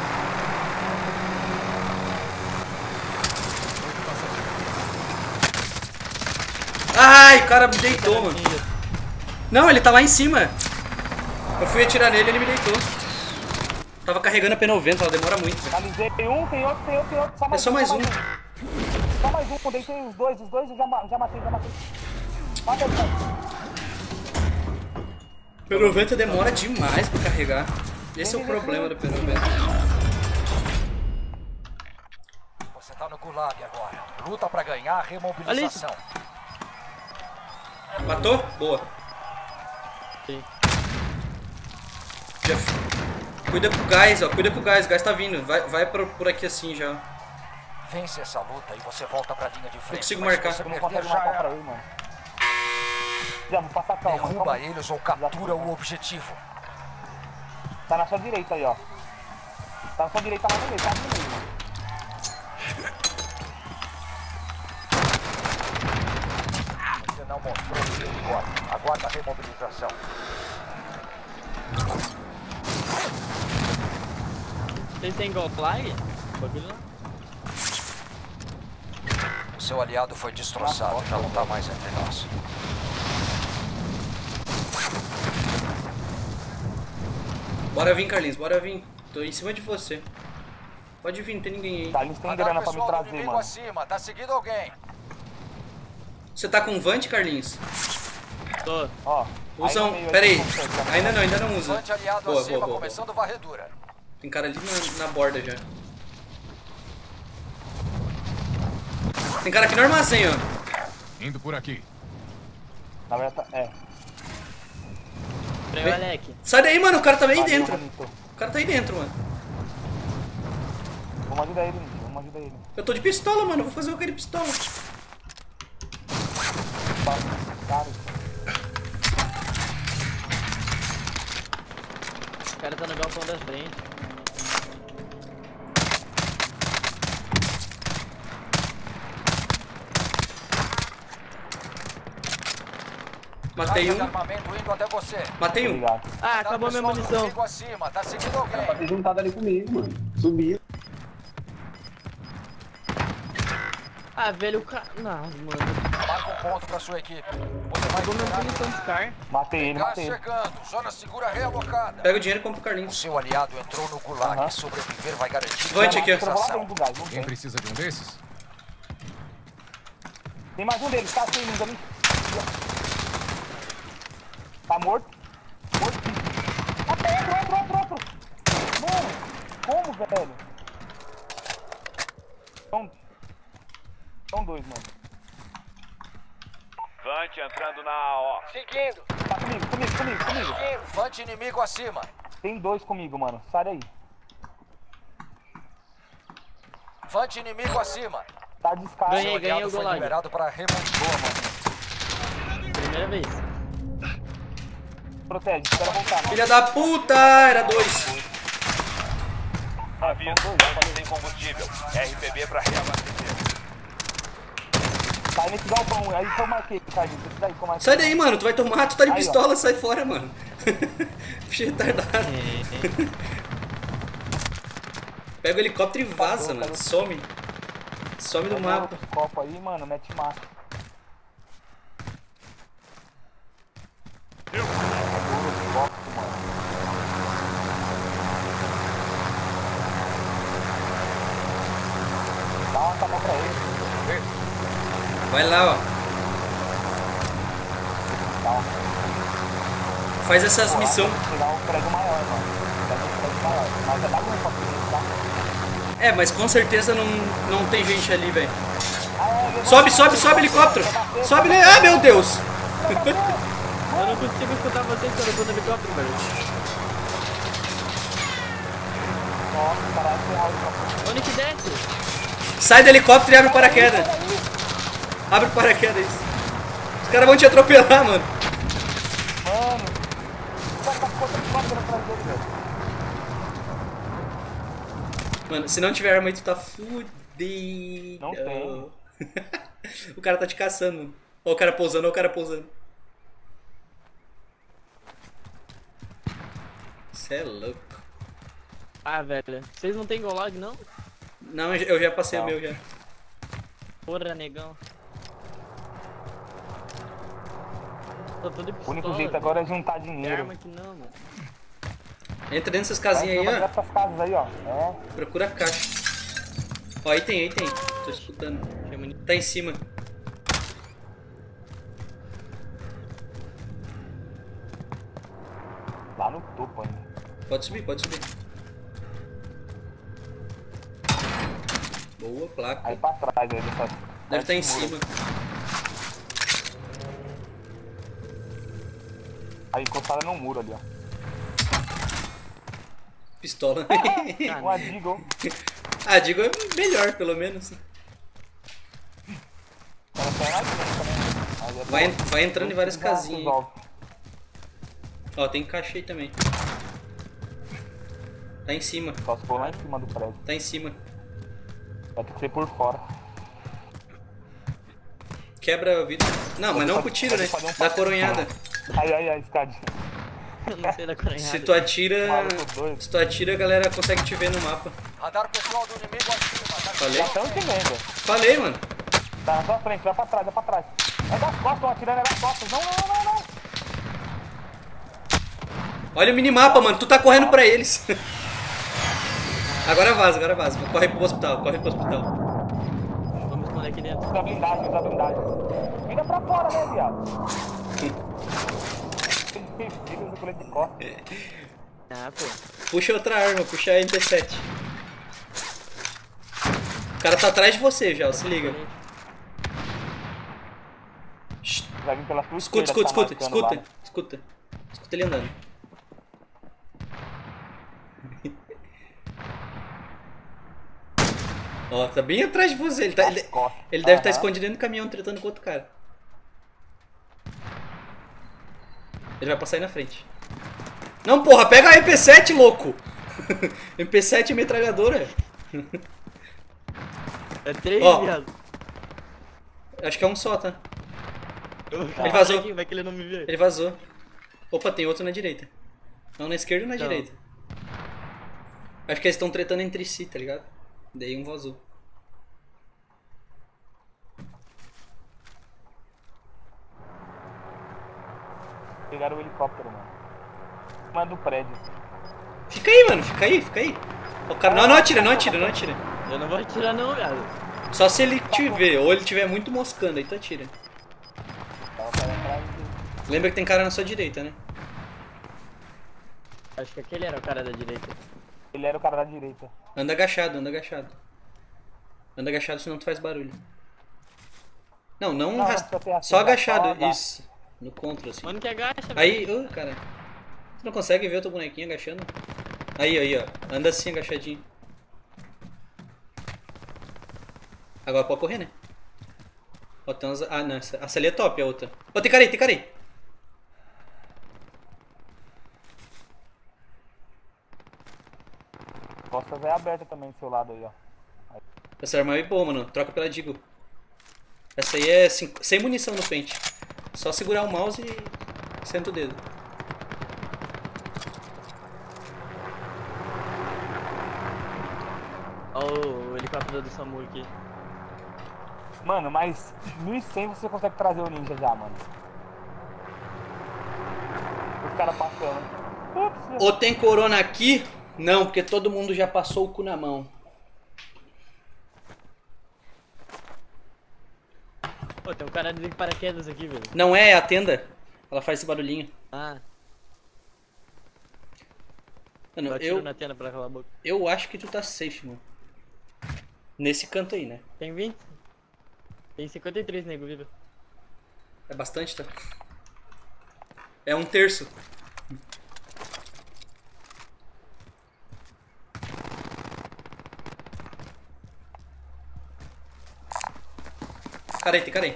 Ai, o cara me deitou, mano. Não, ele tá lá em cima. Eu fui atirar nele e ele me deitou. Tava carregando a P noventa, ela demora muito. Finalizei um, tem outro, tem outro, tem outro. Só mais É só um, mais só um. mais um. Só mais um, deitei os dois, os dois eu já, ma- já matei, já matei. Mata ele, P noventa demora demais pra carregar. Esse é o problema do P noventa. Você tá no gulag agora. Luta pra ganhar a remobilização. Matou? Boa. Sim. Já... Cuida com o gás, ó. Cuida com o gás. O gás tá vindo. Vai, vai por, por aqui assim já. Vence essa luta e você volta pra linha de frente. Não consigo Mas marcar. se você Eu não perder, consigo já marcar pra era. ele, mano. Já, vou passar calma. Derruba calma. eles ou captura o objetivo. Tá na sua direita aí, ó. Tá na sua direita lá no meio, tá no meio, mano. Você não mostrou o seu corpo. Aguarda a remobilização. Vocês têm igual flag? Bagulho lá. O seu aliado foi destroçado. Já não tá mais entre nós. Bora vir, Carlinhos. Bora vir. Tô em cima de você. Pode vir, não tem ninguém aí. Tá, eles têm Radar grana pra me pessoal do trazer, inimigo mano. acima. Tá seguindo alguém. Você tá com Vant, Carlinhos? Tô. Ó. Usa no um... meio Pera aí. consegue, tá? Ainda não, ainda não usa. Levante aliado Boa, acima, boa, boa, começando varredura. Tem cara ali na, na borda já. Tem cara aqui no armazém, ó. Indo por aqui. Na verdade, tá- é. Peraí, Alec. Sai daí, mano. O cara tá bem Valeu, dentro. Manito. O cara tá aí dentro, mano. Vamos ajudar ele, Manito. Vamos ajudar ele. Eu tô de pistola, mano. Vou fazer o que de pistola. Cara, O cara tá no galpão da frente. Matei Carga de um. armamento indo até você. Matei um. obrigado. Ah, Radar acabou minha pessoal do munição. inimigo acima. Tá seguindo alguém. Ter juntado ali comigo, mano. Subiu. Ah, velho, o cara... Não, mano. Marca um ponto pra sua equipe. Você vai Acabou minha liberar munição de Scar. Matei ele, Gás matei ele. chegando. Zona segura realocada. Pega o dinheiro e compra o O Carlinhos. seu aliado entrou no gulag. Aham. Sobreviver vai garantir Vante aqui, ó. Eu vou lá realização. dentro do gás, não Quem tem. precisa de um desses? Tem mais um deles, tá sem mim ali. Tá morto. Morto. Ah, outro, outro, outro, outro. Mano, como, velho? São... São dois, mano. Vante entrando na A O. Seguindo. Tá comigo, comigo, comigo, comigo. Vante inimigo acima. Tem dois comigo, mano. Sai daí. Vante inimigo acima. Tá descarga. Ganhei, Seu ganhei aliado o foi gulag. liberado para remobilização. Primeira vez. Protege, espera voltar, mano. Filha da puta! Era dois. É, Aviso, são dois. vante sem combustível. R P B pra reabastecer. Tá nesse galpão, aí que eu marquei, Carlinhos. Esse daí que eu marquei. Sai daí, mano. Tu vai tomar. Tu tá de Aí, ó. pistola. Sai fora, mano. Bicho retardado. Pega o helicóptero e vaza, mano. Some. Some do Pega mapa. outros copos aí, mano, mete massa. Outros copos, mano. Dá uma tapa pra ele. Vai lá, ó. Dá uma. Faz essas Pô, missões. tem que pegar um prédio maior, mano. Pega um prédio maior. Mas já dá muito pra ele, tá? É, mas com certeza não, não tem gente ali, velho. Ah, é, Sobe, sobe, sobe, helicóptero. Sobe, ele. Ah, meu Deus. Eu não consigo escutar vocês quando eu tô no helicóptero, velho. Nossa, caralho, tem áudio. Onde que desce? Sai do helicóptero e abre o paraquedas. Abre o paraquedas. Os caras vão te atropelar, mano. Mano, o cara tá ficando helicóptero atrás dele, velho. Mano, se não tiver arma aí, tu tá fudido. Deus. Não tem. O cara tá te caçando, mano. Ó o cara pousando, ó o cara pousando. Cê é louco. Ah, velho. Vocês não tem golog, não? Não, eu já passei Não. o meu já. Porra, negão. Tô todo O único jeito agora é juntar dinheiro. arma aqui não, mano. Entra dentro dessas Vai casinhas aí, jogar ó. essas casas aí, ó. É. Procura a caixa. Ó, aí tem, aí tem. Tô escutando. Tá em cima. Lá no topo ainda. Pode subir, pode subir. Boa, placa. Aí pra trás, aí dessa. Deve estar em desse muro. cima. Aí encostada no muro ali, ó. Pistola. Uma Deagle. Ah, digo é melhor, pelo menos. Ela sai na frente, né? Mas é Vai, bom. vai entrando em várias Já casinhas. aí. resolve. Ó, tem caixa aí também. Tá em cima. Só se for lá em cima do prédio. Tá em cima. Vai ter que ser por fora. Quebra o vidro. Não, mas não com tiro, né? Dá coronhada. Ai, ai, ai, escadinha. Não sei da coronhada. Se tu atira. Maluco doido. Se tu atira, a galera consegue te ver no mapa. Radar pessoal do inimigo acima. Tá Falei? Já estão te vendo. Falei, mano. Tá na sua frente, vai pra trás, vai pra trás. É das costas, estão atirando, é das costas. Não, não, não, não. Olha o minimapa, mano. Tu tá correndo pra eles. Agora vaza, agora vaza. Corre pro hospital, corre pro hospital. Vamos esconder aqui dentro. Da blindagem, da blindagem. Vira pra fora, né, viado? Fica esse colete de costas. Ah, pô. Puxa outra arma, puxa a M P sete. O cara tá atrás de você já, ó, se liga. Vai vir pela sua Escuta, esquerda, escuta, tá escuta, marcando lá, escuta, né? escuta. Escuta ele andando. Ó, tá bem atrás de você. Ele, tá, ele, ele deve estar Aham. escondido dentro do caminhão tretando com outro cara. Ele vai passar aí na frente. Não, porra, pega a M P sete, louco! M P sete é metralhadora. É três, Ó. viado. Acho que é um só, tá? Ele vazou. Vai que ele não me vê. Ele vazou. Opa, tem outro na direita. Não, na esquerda ou na Não. direita? Acho que eles estão tretando entre si, tá ligado? Daí um vazou. Pegaram o helicóptero, mano. Uma do prédio. Fica aí, mano, fica aí, fica aí. O cara... Não, não atira, não atira, não atira. Eu não vou atirar não, viado. Só se ele te ver, ou ele estiver muito moscando, aí tu atira. Ela tá atrás dele. Lembra que tem cara na sua direita, né? Acho que aquele era o cara da direita. Ele era o cara da direita. Anda agachado, anda agachado. Anda agachado, senão tu faz barulho. Não, não, Não, ras- só tem assim, só só agachado, agacha. isso. No contra, assim. Onde que agacha, velho? Aí, ô, cara. Tu não consegue ver o teu bonequinho agachando? Aí, aí, ó. Anda assim, agachadinho. Agora pode correr, né? Ó, tem umas... Ah, não. Essa, essa ali é top, a outra. Ó, tem cara aí, tem cara aí. Costas é aberta também do seu lado aí, ó. Essa arma é boa, mano. Troca pela Deagle. Essa aí é cinco- sem munição no pente. Só segurar o mouse e senta o dedo. Ó o helicóptero do SAMU aqui. Mano, mas mil e cem você consegue trazer o ninja já, mano. Os caras passando. Ups, Ou tem corona aqui? Não, porque todo mundo já passou o cu na mão. Pô, tem um cara de paraquedas aqui, velho. Não é, é a tenda. Ela faz esse barulhinho. Ah, Mano, eu atiro eu, na tenda pra calar a boca. eu acho que tu tá safe, mano. Nesse canto aí, né? Tem vinte? Tem cinquenta e três nego vivo. É bastante, tá? É um terço. Cara aí, tem cara aí.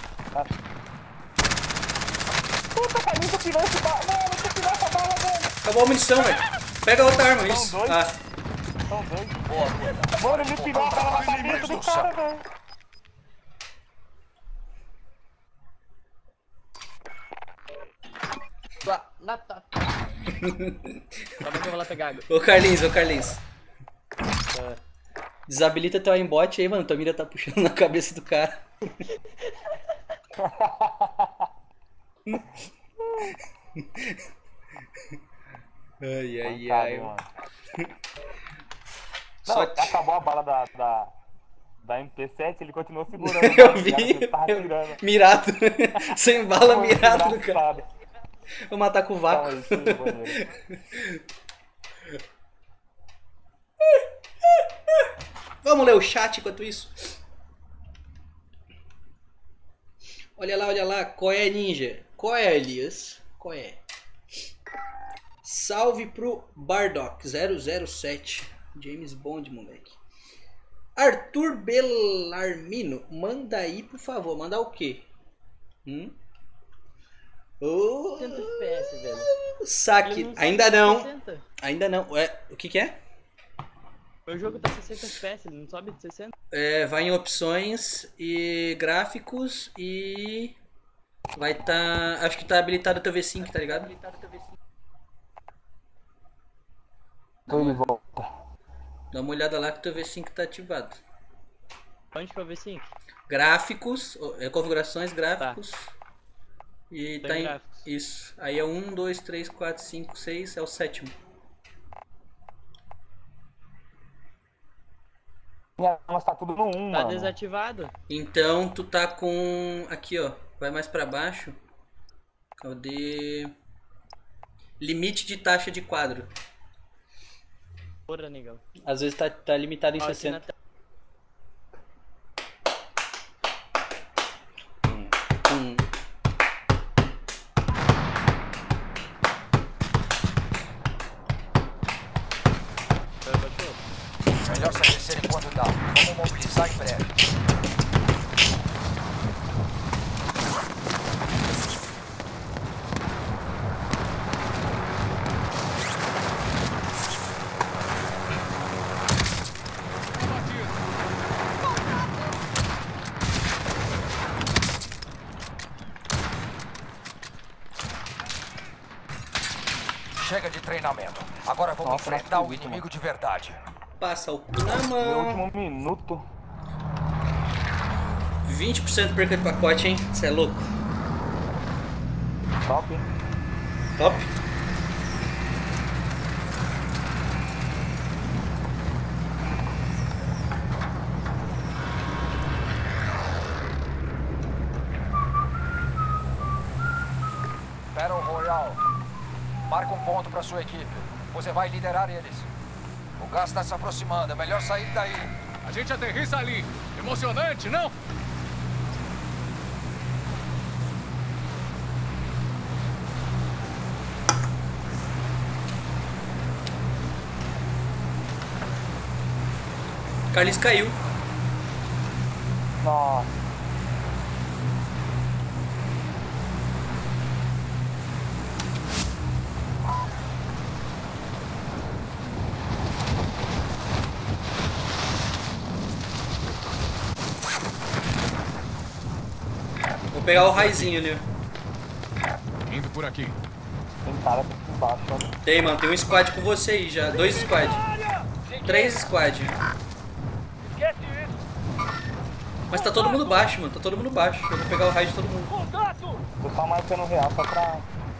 Puta, cara, nunca tirou esse bala. Mano, nunca tirou essa bala, velho. Acabou a munição, velho. Pega outra arma, isso. dois. Ah. São dois. Boa luta. Mano, ele pegou a bala na cabeça do cara, velho. Na tá. Calma que eu vou lá pegar água. Ô Carlinhos, ô Carlinhos. É. Desabilita teu aimbot aí, mano. Tua mira tá puxando na cabeça do cara. Ai, ai, ai. Mano. Só Não, te... acabou a bala da, da, da M P sete, ele continuou segurando. Eu vi, ele tava eu... tirando. mirado. Sem bala, mirado no cara. Engraçado. Vou matar com o vácuo. Não, isso é banheiro. Vamos ler o chat enquanto isso. Olha lá, olha lá. Qual é, Ninja? Qual é, Elias? Qual é? Salve pro Bardock zero zero sete. James Bond, moleque. Arthur Bellarmino. Manda aí, por favor. Mandar o quê? Hum? Oh, sessenta F P S, velho. Saque. Não Ainda não. sessenta. Ainda não. É, o que que é? O jogo tá sessenta F P S, ele não sobe de sessenta. É, vai em opções e gráficos e vai tá, acho que tá habilitado o teu V cinco, tá ligado? Tô de volta. Dá uma olhada lá que o teu V cinco tá ativado. Onde que eu ver cinco? Gráficos, é, configurações, gráficos. Tá. E Tem tá em gráficos. isso. Aí é um, dois, três, quatro, cinco, seis, é o sétimo. Minha arma tá tudo no um, Tá mano. desativado? Então tu tá com aqui, ó, vai mais pra baixo. Cadê? Limite de taxa de quadro. Porra, negão. Às vezes tá, tá limitado em Ó, aqui sessenta. na te- Hum. Melhor se aquecer enquanto dá. Vamos mobilizar em breve. Chega de treinamento. Agora vamos Nossa, enfrentar o acredito, inimigo mano. de verdade. Passa o cu na No mão. último minuto. vinte por cento perca de pacote, hein? Você é louco. Top, hein? Top. Battle Royale. Marca um ponto para sua equipe. Você vai liderar eles. O gás está se aproximando. É melhor sair daí. A gente aterrissa ali. Emocionante, não? Carlinhos caiu. Nossa. Vou pegar o raizinho ali. Indo por aqui. Tem cara aqui embaixo, olha. Tem, mano. Tem um squad com você aí já. Dois squad. Três squad. Mas tá todo mundo baixo, mano. Tá todo mundo baixo. Eu vou pegar o raio de todo mundo. Tô só marcando real só pra...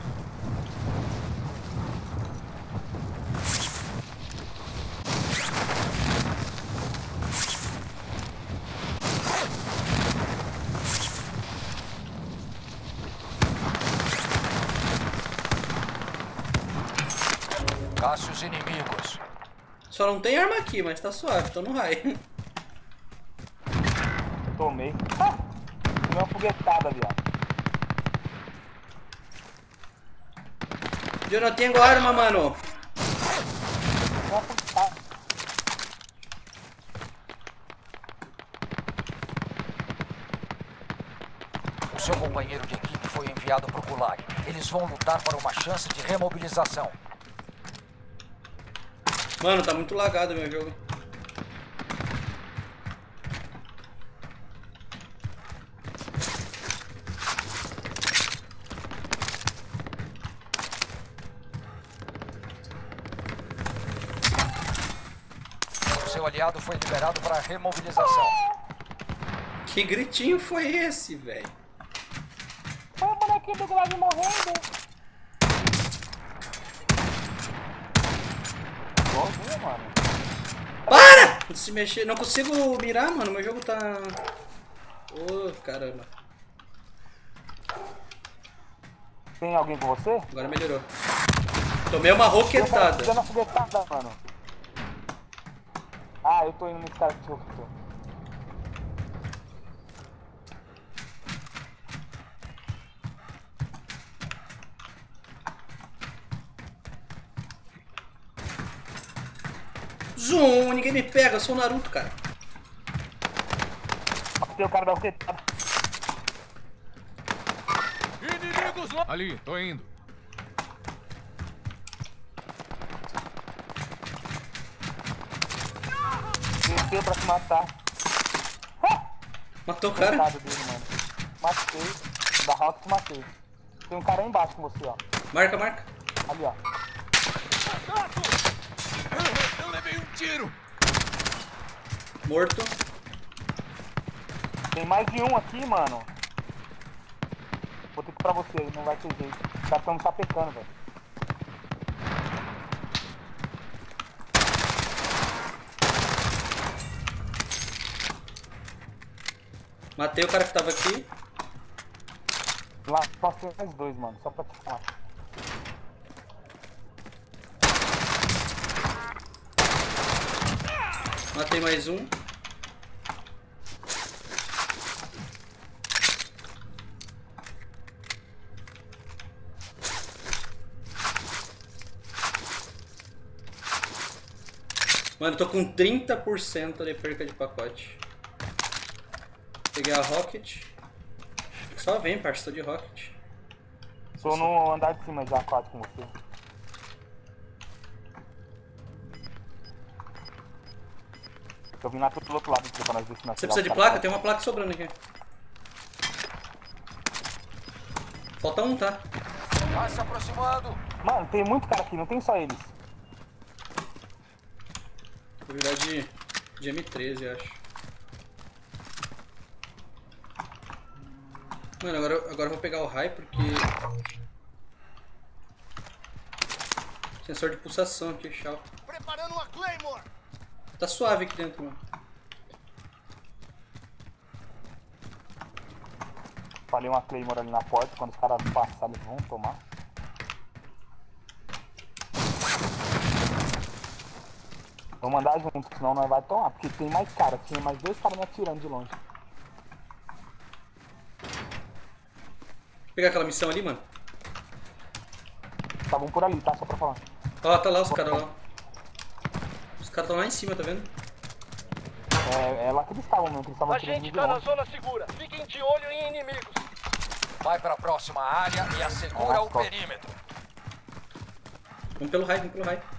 Caça os inimigos. Só não tem arma aqui, mas tá suave. Tô no raio. Tomei. Ah! Tomei uma foguetada, viado. Eu não tenho arma, mano. Uma foguetada. O seu companheiro de equipe foi enviado para o Gulag. Eles vão lutar para uma chance de remobilização. Mano, tá muito lagado o meu jogo. O seu aliado foi liberado para remobilização. Que gritinho foi esse, velho? Foi o bonequinho do Glad morrendo. Igualzinho, mano. Para! De se mexer. Não consigo mirar, mano. Meu jogo tá... Ô, oh, caramba. Tem alguém com você? Agora melhorou. Tomei uma roquetada. Eu tô foguetada, mano. Ah, eu tô indo nesse cara que te roquetou. Zoom, ninguém me pega, eu sou o Naruto, cara. Tem o cara da roquetada. Inimigos lá! Ali, tô indo. Desceu pra te matar. Matou o cara? Coitado dele, mano. Matei. Da Rocket matei. Tem um cara aí embaixo com você, ó. Marca, marca. Ali, ó. Eu levei um tiro. Morto. Tem mais de um aqui, mano. Vou ter que ir pra você aí, não vai ter jeito. Os caras tão me sapecando, velho. Matei o cara que tava aqui. Lá só tem mais dois, mano. Só pra te falar. Matei mais um. Mano, eu tô com trinta por cento de perca de pacote. Peguei a Rocket. Só vem, parça, tô de Rocket. Tô no andar de cima já, quatro com você. Eu vim lá pro outro lado pra nós ver se nós... Você precisa de placa? Tem uma placa sobrando aqui. Falta um, tá? Vai se aproximando. Mano, tem muito cara aqui, não tem só eles. Vou virar de, de M treze, eu acho. Mano, agora, agora eu vou pegar o raio porque... Sensor de pulsação aqui, tchau. Preparando uma Claymore. Tá suave aqui dentro, mano. Falei uma Claymore ali na porta, quando os caras passarem eles vão tomar. Vou mandar junto, senão nós vai tomar, porque tem mais cara, tinha mais dois caras me atirando de longe. Vou pegar aquela missão ali, mano. Estavam por ali, tá? Só pra falar. Ó, tá lá os caras lá. Os caras estão lá em cima, tá vendo? É, é lá que eles estavam mesmo, que eles estavam atirando de longe. zona segura. Fiquem de olho em inimigos. Vai pra próxima área e assegura Ah, o top. perímetro. Vamos pelo raio, vamos pelo raio.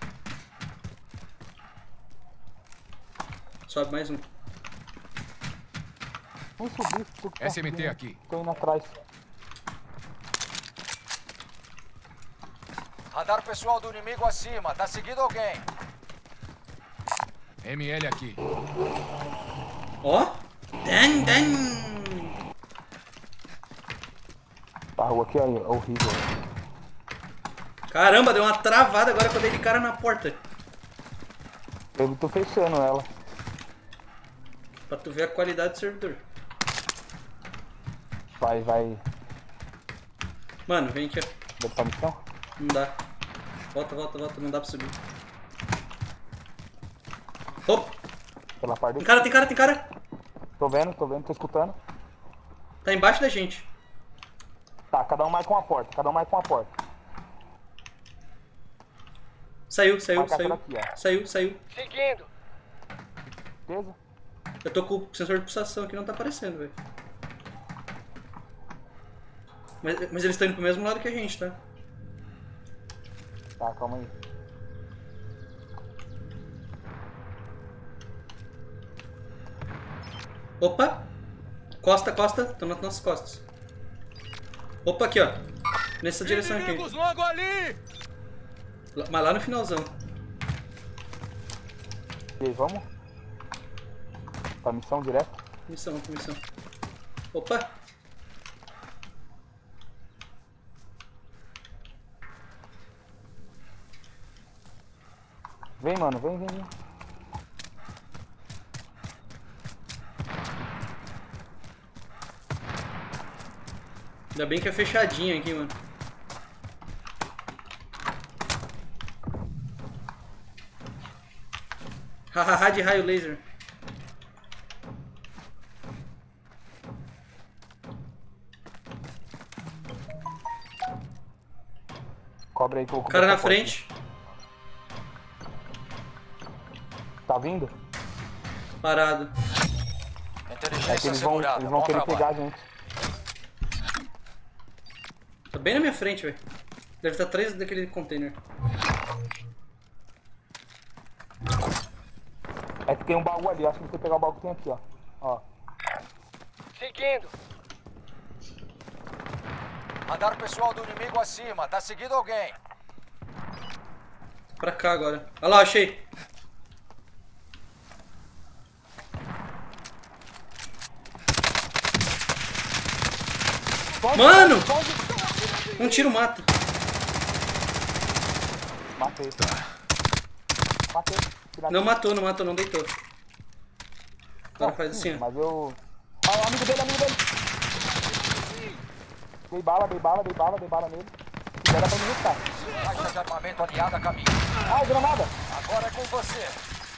Sobe mais um. Vamos subir, tu que tá S M T subindo. aqui. Tô indo atrás. Radar pessoal do inimigo acima. Tá seguindo alguém. M L aqui. Ó. Dan, dan. A rua aqui é horrível. Caramba, deu uma travada agora que eu dei de cara na porta. Eu tô fechando ela. Pra tu ver a qualidade do servidor. Vai, vai. Mano, vem aqui, ó. Deu pra missão? Não dá. Volta, volta, volta. Não dá pra subir. Opa! Pela parte Tem do... cara, tem cara, tem cara. Tô vendo, tô vendo, tô escutando. Tá embaixo da gente. Tá, cada um mais com uma porta, cada um mais com uma porta. Saiu, saiu, Marca saiu. por aqui, ó. Saiu, saiu. Seguindo. Beleza? Eu tô com o sensor de pulsação aqui, não tá aparecendo, velho. Mas, mas eles estão indo pro mesmo lado que a gente, tá? Tá, calma aí. Opa! Costa, costa. Estão nas nossas costas. Opa, aqui, ó. Nessa direção aqui. Logo ali! Mas lá no finalzão. E aí, vamos? Pra missão direto? Missão, missão. Opa! Vem, mano, vem, vem, vem. Ainda bem que é fechadinho aqui, mano. Hahaha de raio laser. Cobra aí que eu vou... Cara na frente. Tá vindo? Parado. É que Inteligência eles vão, assegurada. eles vão Bom querer trabalho. pegar a gente. Tá bem na minha frente, velho. Deve estar atrás daquele container. É que tem um baú ali, acho que você pegar o baú que tem aqui, ó. Ó. Seguindo. Radar pessoal do inimigo acima. Tá seguindo alguém. Pra cá agora. Olha lá, achei. Mano! Um tiro mata. Matei. Matei. Não matou, não matou, não deitou. Agora faz assim, ó. Mas eu... Ah, o amigo dele, amigo dele. Dei bala, dei bala, dei bala, dei bala nele. Se quiser dá pra me lutar. Caixa de armamento aliada a caminho. Ai, granada. Agora é com você.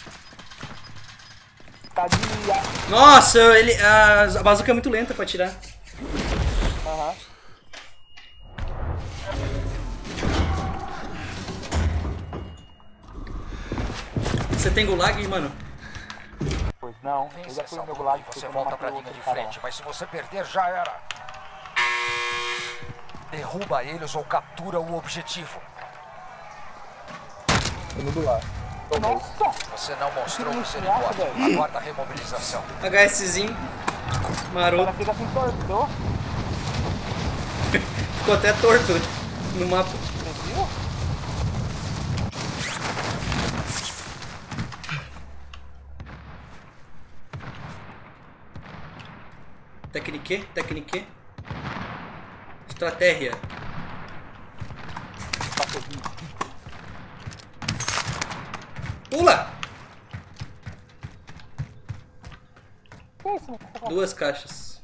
Tá de... Nossa, ele, a, a bazuca é muito lenta pra atirar. Aham. Você tem gulag, mano? Pois não, eu Vence já fui essa no meu luta gulag. e porque você eu volta matei pra o linha outro de cara lá. frente. Mas se você perder, já era. Derruba eles ou captura o objetivo. Tô no do lado. Nossa! Você não mostrou Que misericórdia. velho. Aguarda a remobilização. HSzinho. O Maroto. cara fica assim torto. Ficou até torto no mapa. Você viu? Tecnique, tecnique. Estratégia. Pula! Que isso? Duas caixas.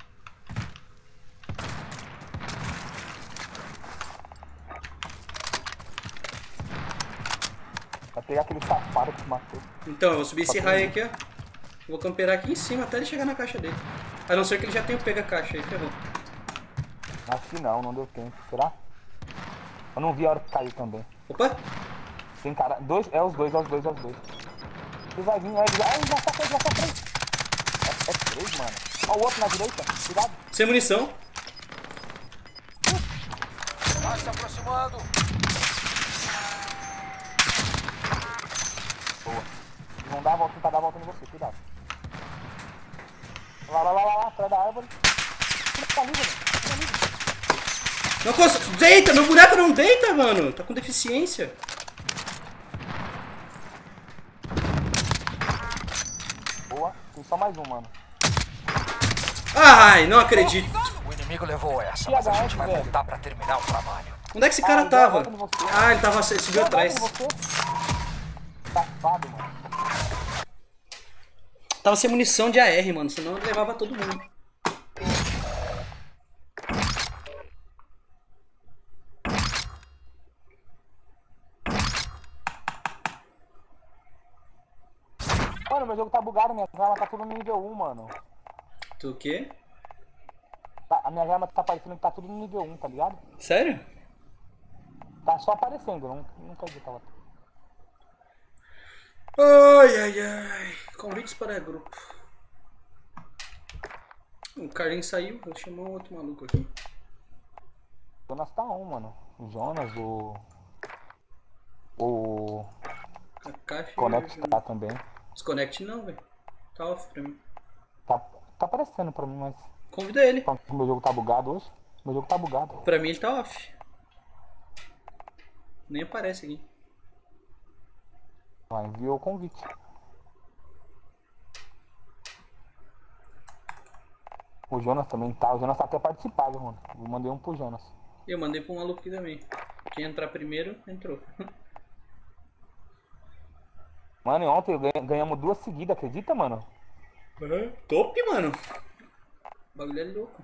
Vai pegar aquele safado que matou. Então, eu vou subir esse raio aqui, ó. Vou camperar aqui em cima até ele chegar na caixa dele. A não ser que ele já tenha pego a caixa aí, ferrou. Acho que não, não deu tempo. Será? Eu não vi a hora que caiu também. Opa! Tem cara. Dois, é os dois, é os dois, é os dois. Ele vai vir, vai vir. Ai, já tá três, já tá três. É, é três, mano. Ó, o outro na direita, cuidado. Sem munição. Vai se aproximando. Boa. Vão dar a volta, tentar dar a volta em você, cuidado. Lá, lá, lá, lá, lá, atrás da árvore. Tá livre, mano. Tá livre. Não consigo. Deita! Meu boneco não deita, mano! Tá com deficiência. Boa. Tem só mais um, mano. Ai, não acredito. O inimigo levou essa, Que mas a H S, gente vai velho. voltar pra terminar o trabalho. Onde é que esse cara Ah, deu a tava? volta em você. Ah, ele tava. Ele subiu atrás. Você? Safado, mano. Tava sem munição de A R, mano. Senão ele levava todo mundo. Mano, meu jogo tá bugado, minha arma tá tudo no nível um, mano. Tu o quê? Tá, a minha arma tá parecendo que tá tudo no nível um, tá ligado? Sério? Tá só aparecendo, não, não quer dizer que tava. Ai, ai, ai. Convites para grupo. O Carlinhos saiu, vou chamar um outro maluco aqui. O Jonas tá um, mano. O Jonas, o. O. A caixa. Connect tá também. Desconect não, velho. Tá off pra mim. Tá, tá aparecendo pra mim, mas... Convida ele. O meu jogo tá bugado hoje. Meu jogo tá bugado. Pra mim ele tá off. Nem aparece aqui. Ah, enviou o convite. O Jonas também tá. O Jonas tá até participado, mano. Eu mandei um pro Jonas. Eu mandei pro maluco aqui também. Quem entrar primeiro, entrou. Mano, e ontem ganhamos duas seguidas, acredita, mano? Uhum. Top, mano. O bagulho é louco.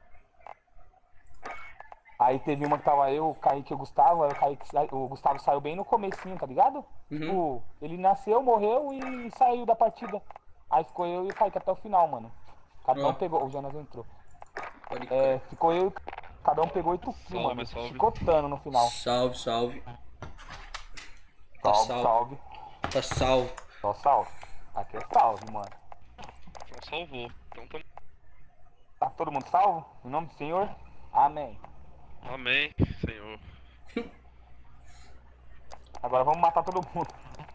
Aí teve uma que tava eu, o Kaique e o Gustavo. Aí o, Kaique, o Gustavo saiu bem no comecinho, tá ligado? Uhum. Tipo, ele nasceu, morreu e saiu da partida. Aí ficou eu e o Kaique até o final, mano. Cada um Oh. pegou, o Jonas entrou. Pode É, ficou eu, cada um pegou oito kills, mano. salve. Chicotando no final. Salve, salve. Tá Salve, salve. salve. Tá salvo. Só salve. Aqui é salve, mano. Só salvou. Então tamo... Tá todo mundo salvo? Em nome do Senhor? Amém. Amém, Senhor. Agora vamos matar todo mundo.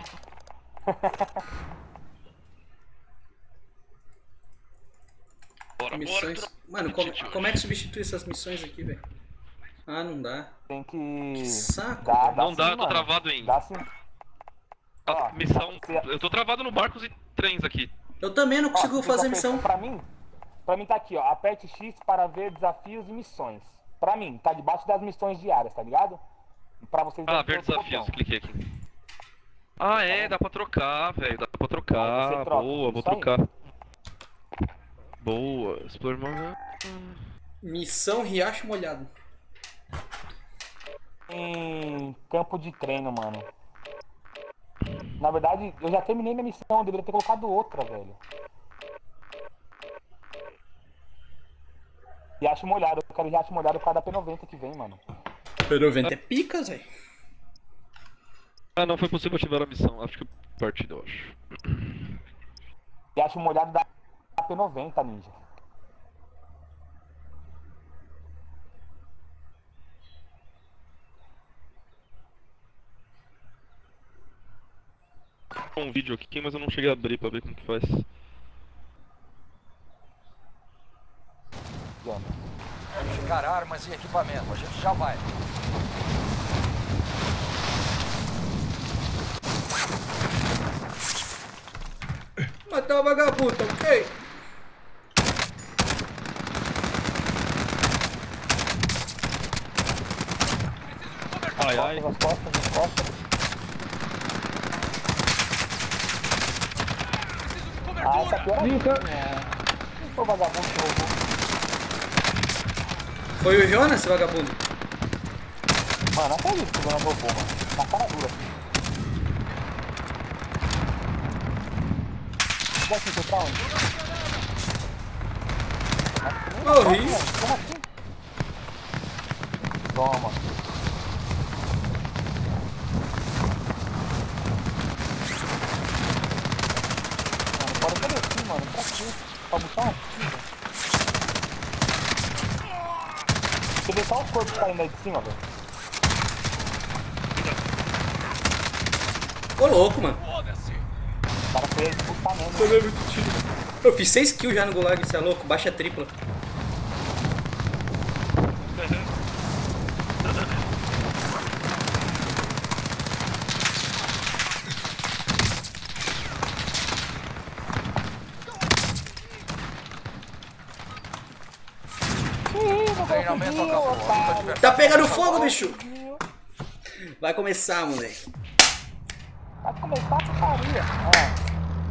Bora, Missões. bora. Mano, como, como é que substitui essas missões aqui, velho? Ah, não dá. Tem que... Que saco. Dá, dá Não sim, dá, eu tô mano. travado em... Dá sim. A Ó, missão... você- Eu tô travado no barcos e trens aqui. Eu também não Ó, consigo você fazer já missão. fez- Pra mim, pra mim tá aqui, ó. Aperte X para ver desafios e missões. Pra mim, tá debaixo das missões diárias, tá ligado? E pra vocês... Ah, deve ter ver outro desafios, botão. cliquei aqui. Ah, é, dá pra trocar, velho. Dá pra Aí trocar. você troca, Boa, vou isso aí. trocar. Boa, Explorer. Missão Riacho Molhado. Em campo de treino, mano. Na verdade, eu já terminei minha missão, eu deveria ter colocado outra, velho. Riacho molhado, eu quero riacho molhado por causa da P noventa que vem, mano. P noventa é picas, velho. Ah, não foi possível ativar a missão. Acho que partida, eu acho. Riacho molhado da P noventa, ninja. Tem um vídeo aqui, mas eu não cheguei a abrir pra ver como que faz. Verificar armas e equipamento. A gente já vai. Matar o vagabundo, ok? Ai, ai. As costas, as costas. Ah, essa aqui era minha. Quem foi o vagabundo que roubou? Foi o Jonas, esse vagabundo? Mano, não acredito que o Jonas roubou, mano. Na cara dura. Como assim, foi pra onde? Morri. Como assim? Toma. Mano, bora por aqui, mano. Pra quê? Pra botar uma tira. Você vê só os corpos caindo aí de cima, velho. Ô louco, mano. O cara foi disputar mesmo. Tomei muito tiro. Eu fiz seis kills já no Gulag, você é louco? Baixa tripla. Treinamento acabou. A luta de verdade Tá pegando começou fogo, agora. bicho! Vai começar, moleque. Vai começar a putaria. Ó.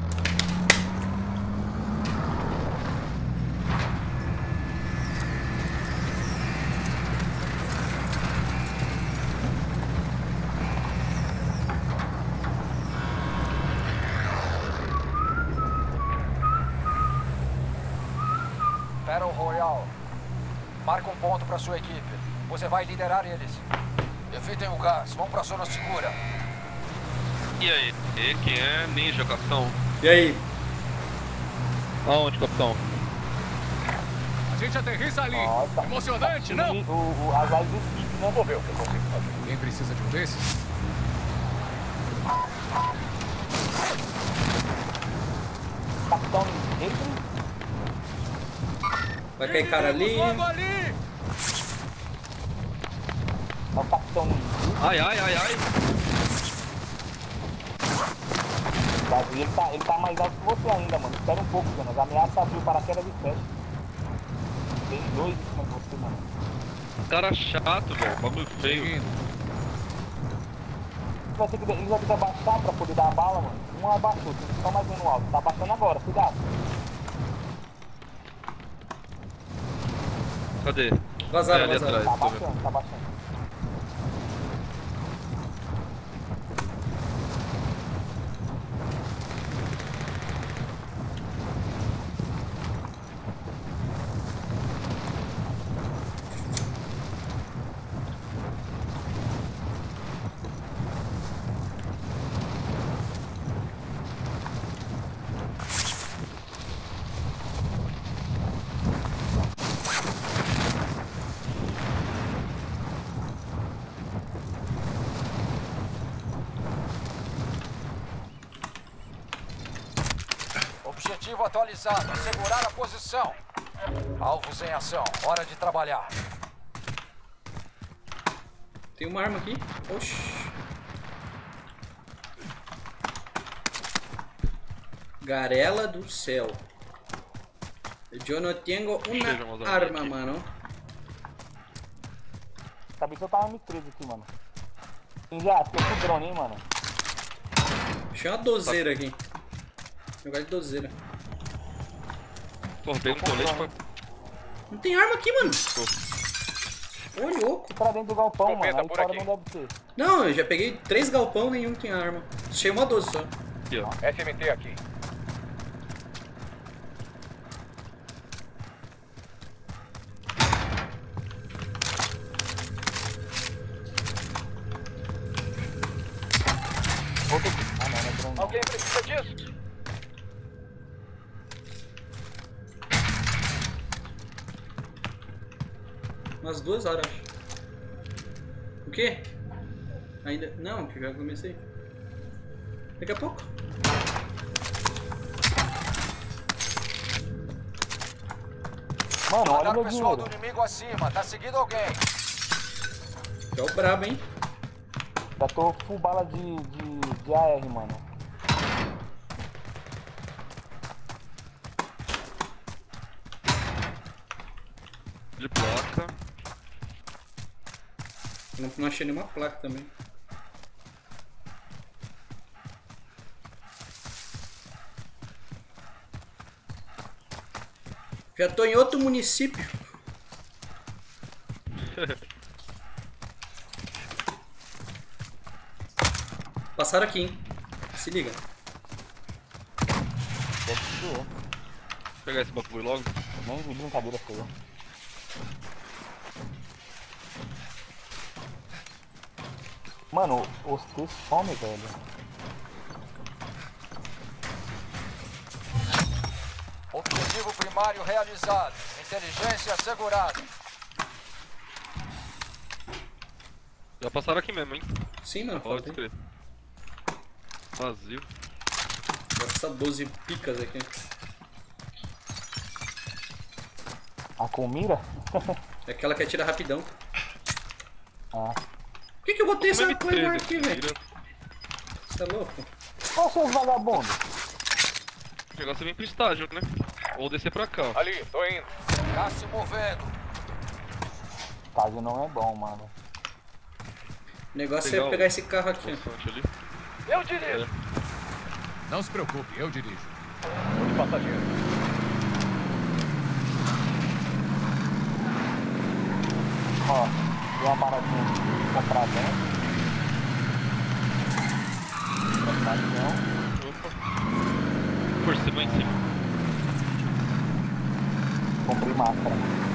Battle Royale. Marca um ponto para sua equipe. Você vai liderar eles. Evitem o gás. Vão para a zona segura. E aí? E quem é? Ninja, capitão. E aí? Aonde, capitão? A gente aterrissa ali. Nossa. Emocionante, não? O, o, as lives do Skip, né? Vou ver o que eu consigo fazer. Alguém precisa de um desses? Capitão Henry. Vai cair cara ali. É o capitão. Ai, ai, ai, ai. Ele tá, ele tá mais alto que você ainda, mano. Espera um pouco, Jonas. Ameaça abrir o paraquedas e fecha. Tem dois em cima de você, mano. Cara chato, velho. Bagulho feio. Ele vai, ter que, ele vai ter que abaixar pra poder dar a bala, mano. Um abaixou, tem que ficar mais no alto. Tá abaixando agora, cuidado. Cadê? Vazaram, é, ali vazaram. atrás. Tá abaixando, tá abaixando. Objetivo atualizado. Segurar a posição. Alvos em ação. Hora de trabalhar. Tem uma arma aqui. Oxi. Garela do céu. Eu não tenho uma arma, mano. Acabei de soltar uma M treze aqui, mano. Já, fica com o drone, hein, mano. Achei uma dozeira aqui. Jogar de dozeira. Porra, pega um colete pra... Não tem arma aqui, mano. Ô, louco. Pra dentro do galpão, Comenta mano. Aí por fora aqui. não deve ter. Não, eu já peguei três galpão, nenhum tem arma. Achei uma doze só. Aqui, ó. S M T aqui. Outro... Ah, não, não é drone. Alguém precisa disso? Umas duas horas, acho. O quê? Ainda... Não, que eu já comecei. Daqui a pouco. Mano, olha Mandar meu o pessoal do dinheiro. inimigo acima. Tá seguindo alguém. É o brabo, hein? Já tô full bala de, de, de A R, mano. De placa. Não, não achei nenhuma placa também. Já tô em outro município. Passaram aqui, hein? Se liga. Deve ser. Vou pegar esse bagulho logo. Nem de brincadeira feia. Mano, os T some, velho. Objetivo primário realizado. Inteligência assegurada. Já passaram aqui mesmo, hein? Sim, mano. Pode Falei. crer. Vazio. Essa doze picas aqui. A com mira? É aquela que atira rapidão. Ah. Por que que eu botei essa M treze coisa aqui, velho? mira. Você é louco? Qual seus vagabundos? O negócio é vir pro estágio, né? Ou descer pra cá, ó. Ali, tô indo. Tá se movendo. Estágio não é bom, mano. O negócio Legal. é pegar esse carro aqui. Bastante ali. Eu dirijo. Não se preocupe, eu dirijo. Tô de passageiro. Ó, tem uma paradinha de comprar dentro. Opa. Por cima, em cima. Comprei máscara.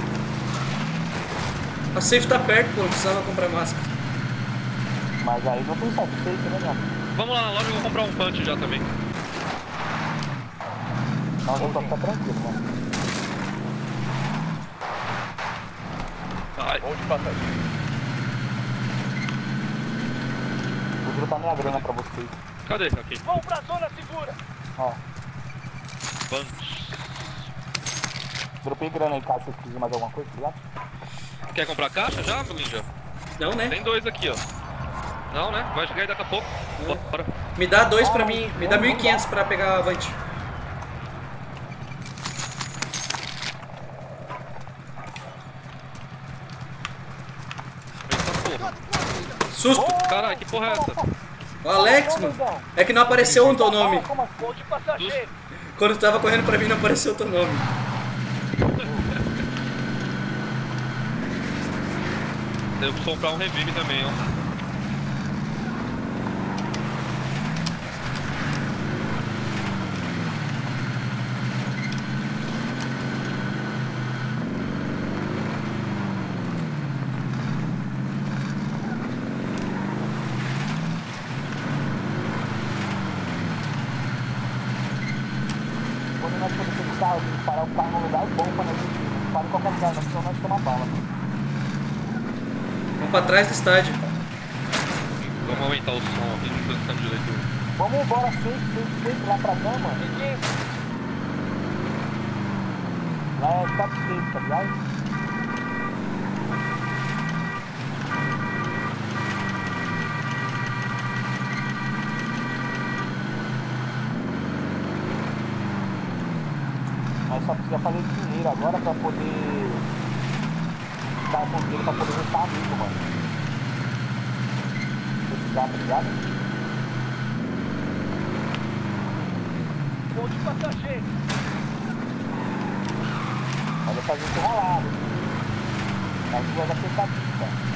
A safe tá perto, pô. Não precisava comprar máscara. Mas aí não tem só safe, né, mano? Vamos lá na loja, eu vou comprar um punch já também. Não, já tô ficar tranquilo, mano. Ai. Vou de passageiro. Vou dropar minha grana pra vocês. Cadê? Aqui. Vamos pra zona segura. Ó. Punch. Dropei grana aí, caso vocês precisem de mais alguma coisa, tá ligado? Quer comprar caixa já, Ninja? Não, né? Tem dois aqui, ó. Não, né? Vai chegar aí daqui a pouco. Bora. Me dá dois pra mim, me dá mil e quinhentos pra pegar a Avante. Susto! Caralho, que porra é essa? O Alex, mano. É que não apareceu o teu nome. Ponte passageiro. Quando tu tava correndo pra mim não apareceu o teu nome. Eu vou comprar um revive também, ó. Quando nós podemos ter carro, tem que parar o carro num lugar bom pra nós não parar em qualquer lugar, não, senão nós tomamos bala. Vamos pra trás do estádio. Vamos aumentar o som aqui, não tô ficando direito. Vamos embora sempre, sempre, sempre lá pra cama. Lá é top safe, tá ligado? Mas só precisa fazer dinheiro agora pra poder dar com dinheiro pra poder juntar amigo, mano. Precisar, tá ligado? Ponte passageiro. Olha essa gente enrolada. As duas apertadinhas.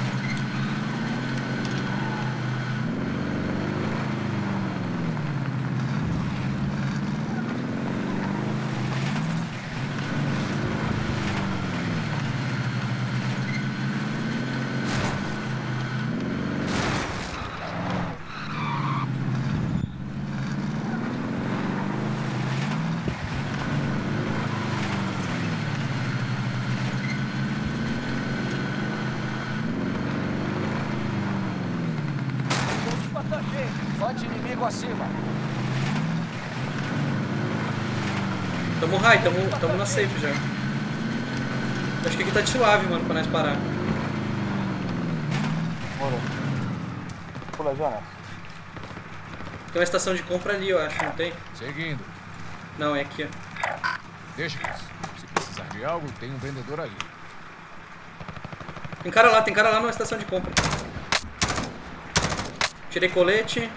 Vante inimigo acima. Tamo high, tamo, tamo na safe já. Acho que aqui tá de suave, mano, pra nós parar. Bora. Pula, Jonas. Tem uma estação de compra ali, eu acho, não tem? Seguindo. Não, é aqui, ó. Deixa isso. Se precisar de algo, tem um vendedor ali. Tem cara lá, tem cara lá na estação de compra. Tirei colete.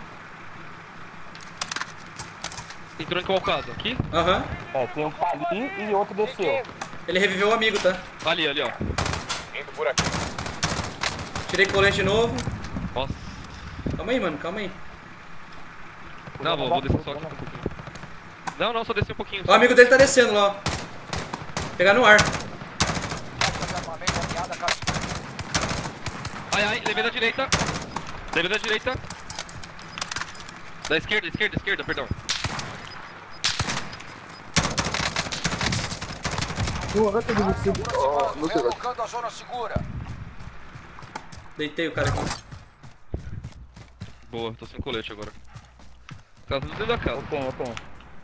Entrou em qual caso? Aqui? Aham. É, tem um que tá ali e outro desceu. Ele reviveu o amigo, tá? Ali, ali, ó. Indo por aqui. Tirei colete de novo. Nossa. Calma aí, mano, calma aí. Não, vou, vou descer só aqui um pouquinho. Não, não, só descer um pouquinho. Ó, o amigo dele tá descendo lá, ó. Pegar no ar. Ai, ai, levei da direita. Levei da direita. Da esquerda, esquerda, esquerda, perdão. Relocando a zona segura. Deitei o cara aqui. Boa, tô sem colete agora. Casa do dentro da casa. Eu tenho, eu tenho.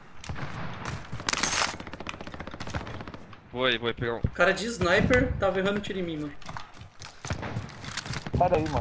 Vou aí, vou aí pegar um. Cara de sniper tava errando tiro em mim, mano. Sai daí, mano.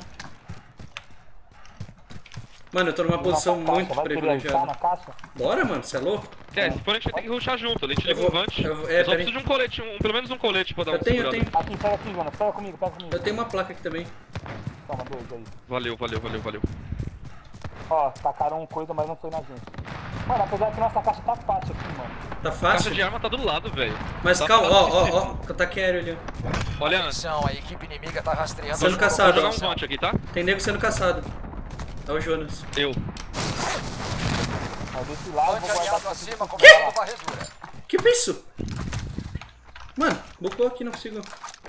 Mano, eu tô numa posição Nossa, muito caixa, vai querer entrar privilegiada. na caixa? Bora, mano, você é louco? É, se for a gente tem que rushar junto, a gente Eu liga vou- um vante. eu- é, Eu só pera aí. preciso de um colete, um, pelo menos um colete pra dar Eu uma tenho, eu segurada. tenho. Aqui, pega aqui, Jonas. Pega comigo, pega comigo. Eu tenho uma placa aqui também. Toma, dois aí. Valeu, valeu, valeu, valeu. Ó, tacaram coisa, mas não foi na gente. Mano, apesar que nossa caixa tá fácil aqui, mano. Tá Caixa fácil? de arma tá do lado, velho. Mas Tá calma, fácil ó, de ó, ó, ataque aéreo ali, ó. Olha, Atenção, a equipe inimiga tá rastreando. Sendo a sua caçado, Vou ó. jogar um vante aqui, tá? Tem nego sendo caçado. É o Jonas. Eu. Mas desse lado eu Vante vou guardar aliado pra acima, começando varredura. Que isso? Mano, bucou aqui, não consigo.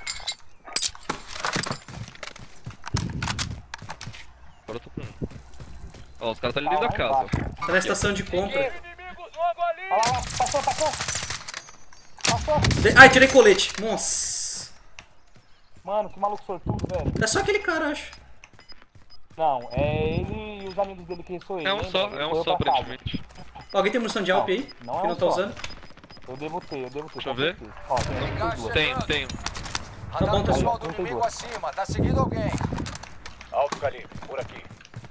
Agora eu tô com um. Ó, os caras tá ali dentro da casa. Tá na estação de compra. Inimigos logo ali. Olha lá, lá, passou, passou. Passou. De- Ai, tirei colete. Nossa. Mano, que maluco sortudo, velho. É só aquele cara, acho. Não, é ele e os amigos dele que sou ele. É um lembra? só, Ele é um correu só pra casa. aparentemente. Alguém tem munição de Alp aí? Não é que um não tá só. usando? Eu devo ter, eu devo ter. Deixa eu ver. Ó, tem, tem duas. Tem, tenho. Tá bom, tá pessoal bom. do inimigo acima, tá seguindo alguém. Alto calibre, por aqui.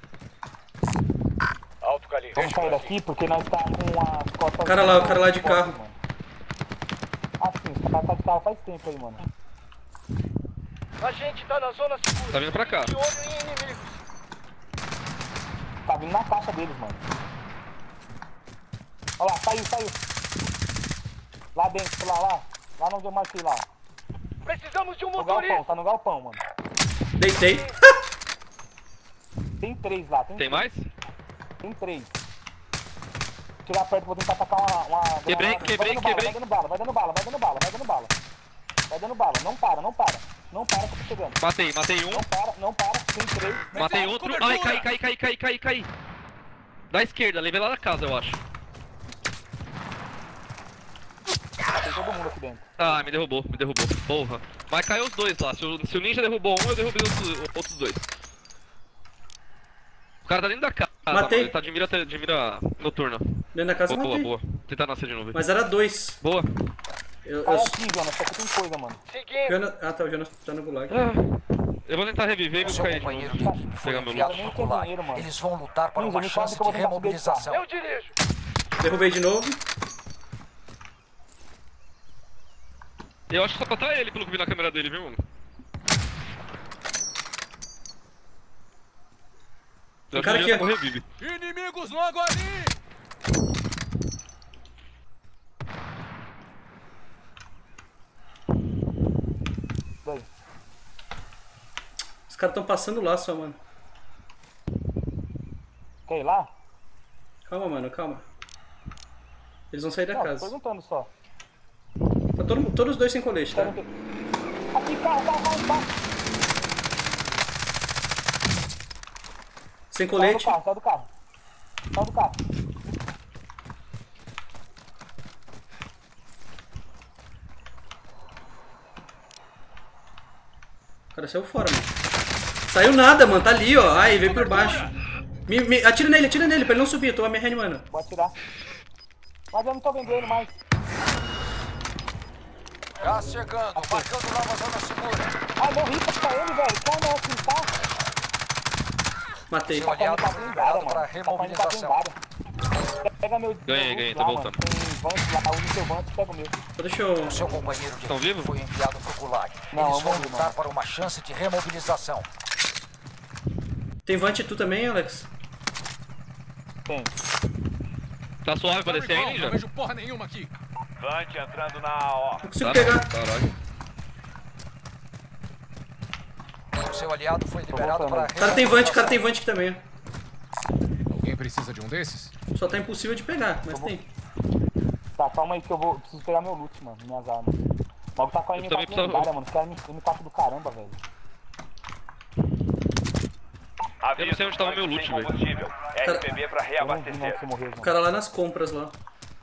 Alto calibre. Vamos sair daqui porque nós tá com as costas... O cara lá, o cara lá de carro. Mano. Ah sim, os caras tá de carro faz tempo aí, mano. A gente tá na zona segura. Tá vindo pra cá. De olho em inimigos. Tá vindo na caixa deles, mano. Olha lá, saiu, saiu. Lá dentro, lá, lá. Lá onde eu marquei lá. Precisamos de um No motorista. galpão, tá no galpão, mano. Deitei. Tem três lá, tem, Tem três. mais? Tem três. Chegar perto, vou tentar atacar uma... uma Quebrei, granada. quebrei, vai dando quebrei. Bala, vai dando bala, vai dando bala, vai dando bala, vai dando bala. Vai dando bala, não para, não para. Não para que eu tô chegando. Matei, matei um. Não para, não para, tem três. Não Matei para. outro. Ai, cai, cai, cai, cai, cai, cai. Da esquerda, levei lá da casa, eu acho. Tem todo mundo aqui dentro. Ah, me derrubou, me derrubou. Porra. Mas caiu os dois lá. Se o, se o ninja derrubou um, eu derrubei os os outros dois. O cara tá dentro da casa. Matei. Mano. Ele tá de mira, de mira noturna. Dentro da casa eu Boa, matei. boa. Vou tentar nascer de novo. Mas era dois. Boa. Eu, Cai eu... aqui, Jonas, aqui tem coisa, mano. Seguindo. Jonas... Ah, tá, o Jonas tá no gulag. Ah, eu vou tentar reviver e vou Seu cair de companheiro novo. de equipe foi Pegar meu enviado loot. pro gulag. dinheiro, mano. Eles vão lutar para Ninja, uma me fala chance que eu de vou tentar subir esse carro. remobilização. Eu dirijo. Derrubei de novo. Eu acho que só tá ele pelo que vi na câmera dele, viu, mano? Tem cara aqui, ó. Revive. Inimigos logo ali! Daí. Os caras tão passando lá só, mano. Quer ir lá? Calma, mano, calma. Eles vão sair da Não, tô casa. perguntando só. Tá todo, todos os dois sem colete, tá? Aqui, carro, carro, carro, carro. Sem Sai do colete. carro, sai do carro. Sai do carro. O cara saiu fora, mano. Saiu nada, mano. Tá ali, ó. Aí, veio por baixo. Me, me, atira nele, atira nele, pra ele não subir. Eu tô me reanimando. Vou atirar. Mas eu não tô vendo ele mais. Gás chegando, marcando nova zona segura. Ai, morri pra ele, velho. Como é que tá? Matei. Seu aliado foi liberado para remobilização. Pega meu... Ganhei, ganhei, tô voltando. Tem vante lá, usa o seu vante, pega o meu. Deixa eu... O seu companheiro de Estão equipe vivos? foi enviado pro gulag. Não, Eles eu vão morri, lutar mano. para uma chance de remobilização. Tem vante tu também, Alex? Tem. Tá suave pra descer aí, Não ninja? vejo porra nenhuma aqui. Vante entrando na ó. Não consigo Tá pegar. não, caralho. O seu aliado foi liberado para O cara tem vante, o cara tem vante aqui também. Alguém precisa de um desses? Só tá impossível de pegar, mas tem. Tá, calma aí que eu vou... Preciso pegar meu loot, mano. Minhas armas. O maluco tá com a Eu M também quatro preciso- lendária, mano. Os caras M quatro do caramba, velho. Eu não sei onde tava meu loot, velho. R P B pra Eu não vi não reabastecer. que morreu, O mano. cara lá nas compras lá.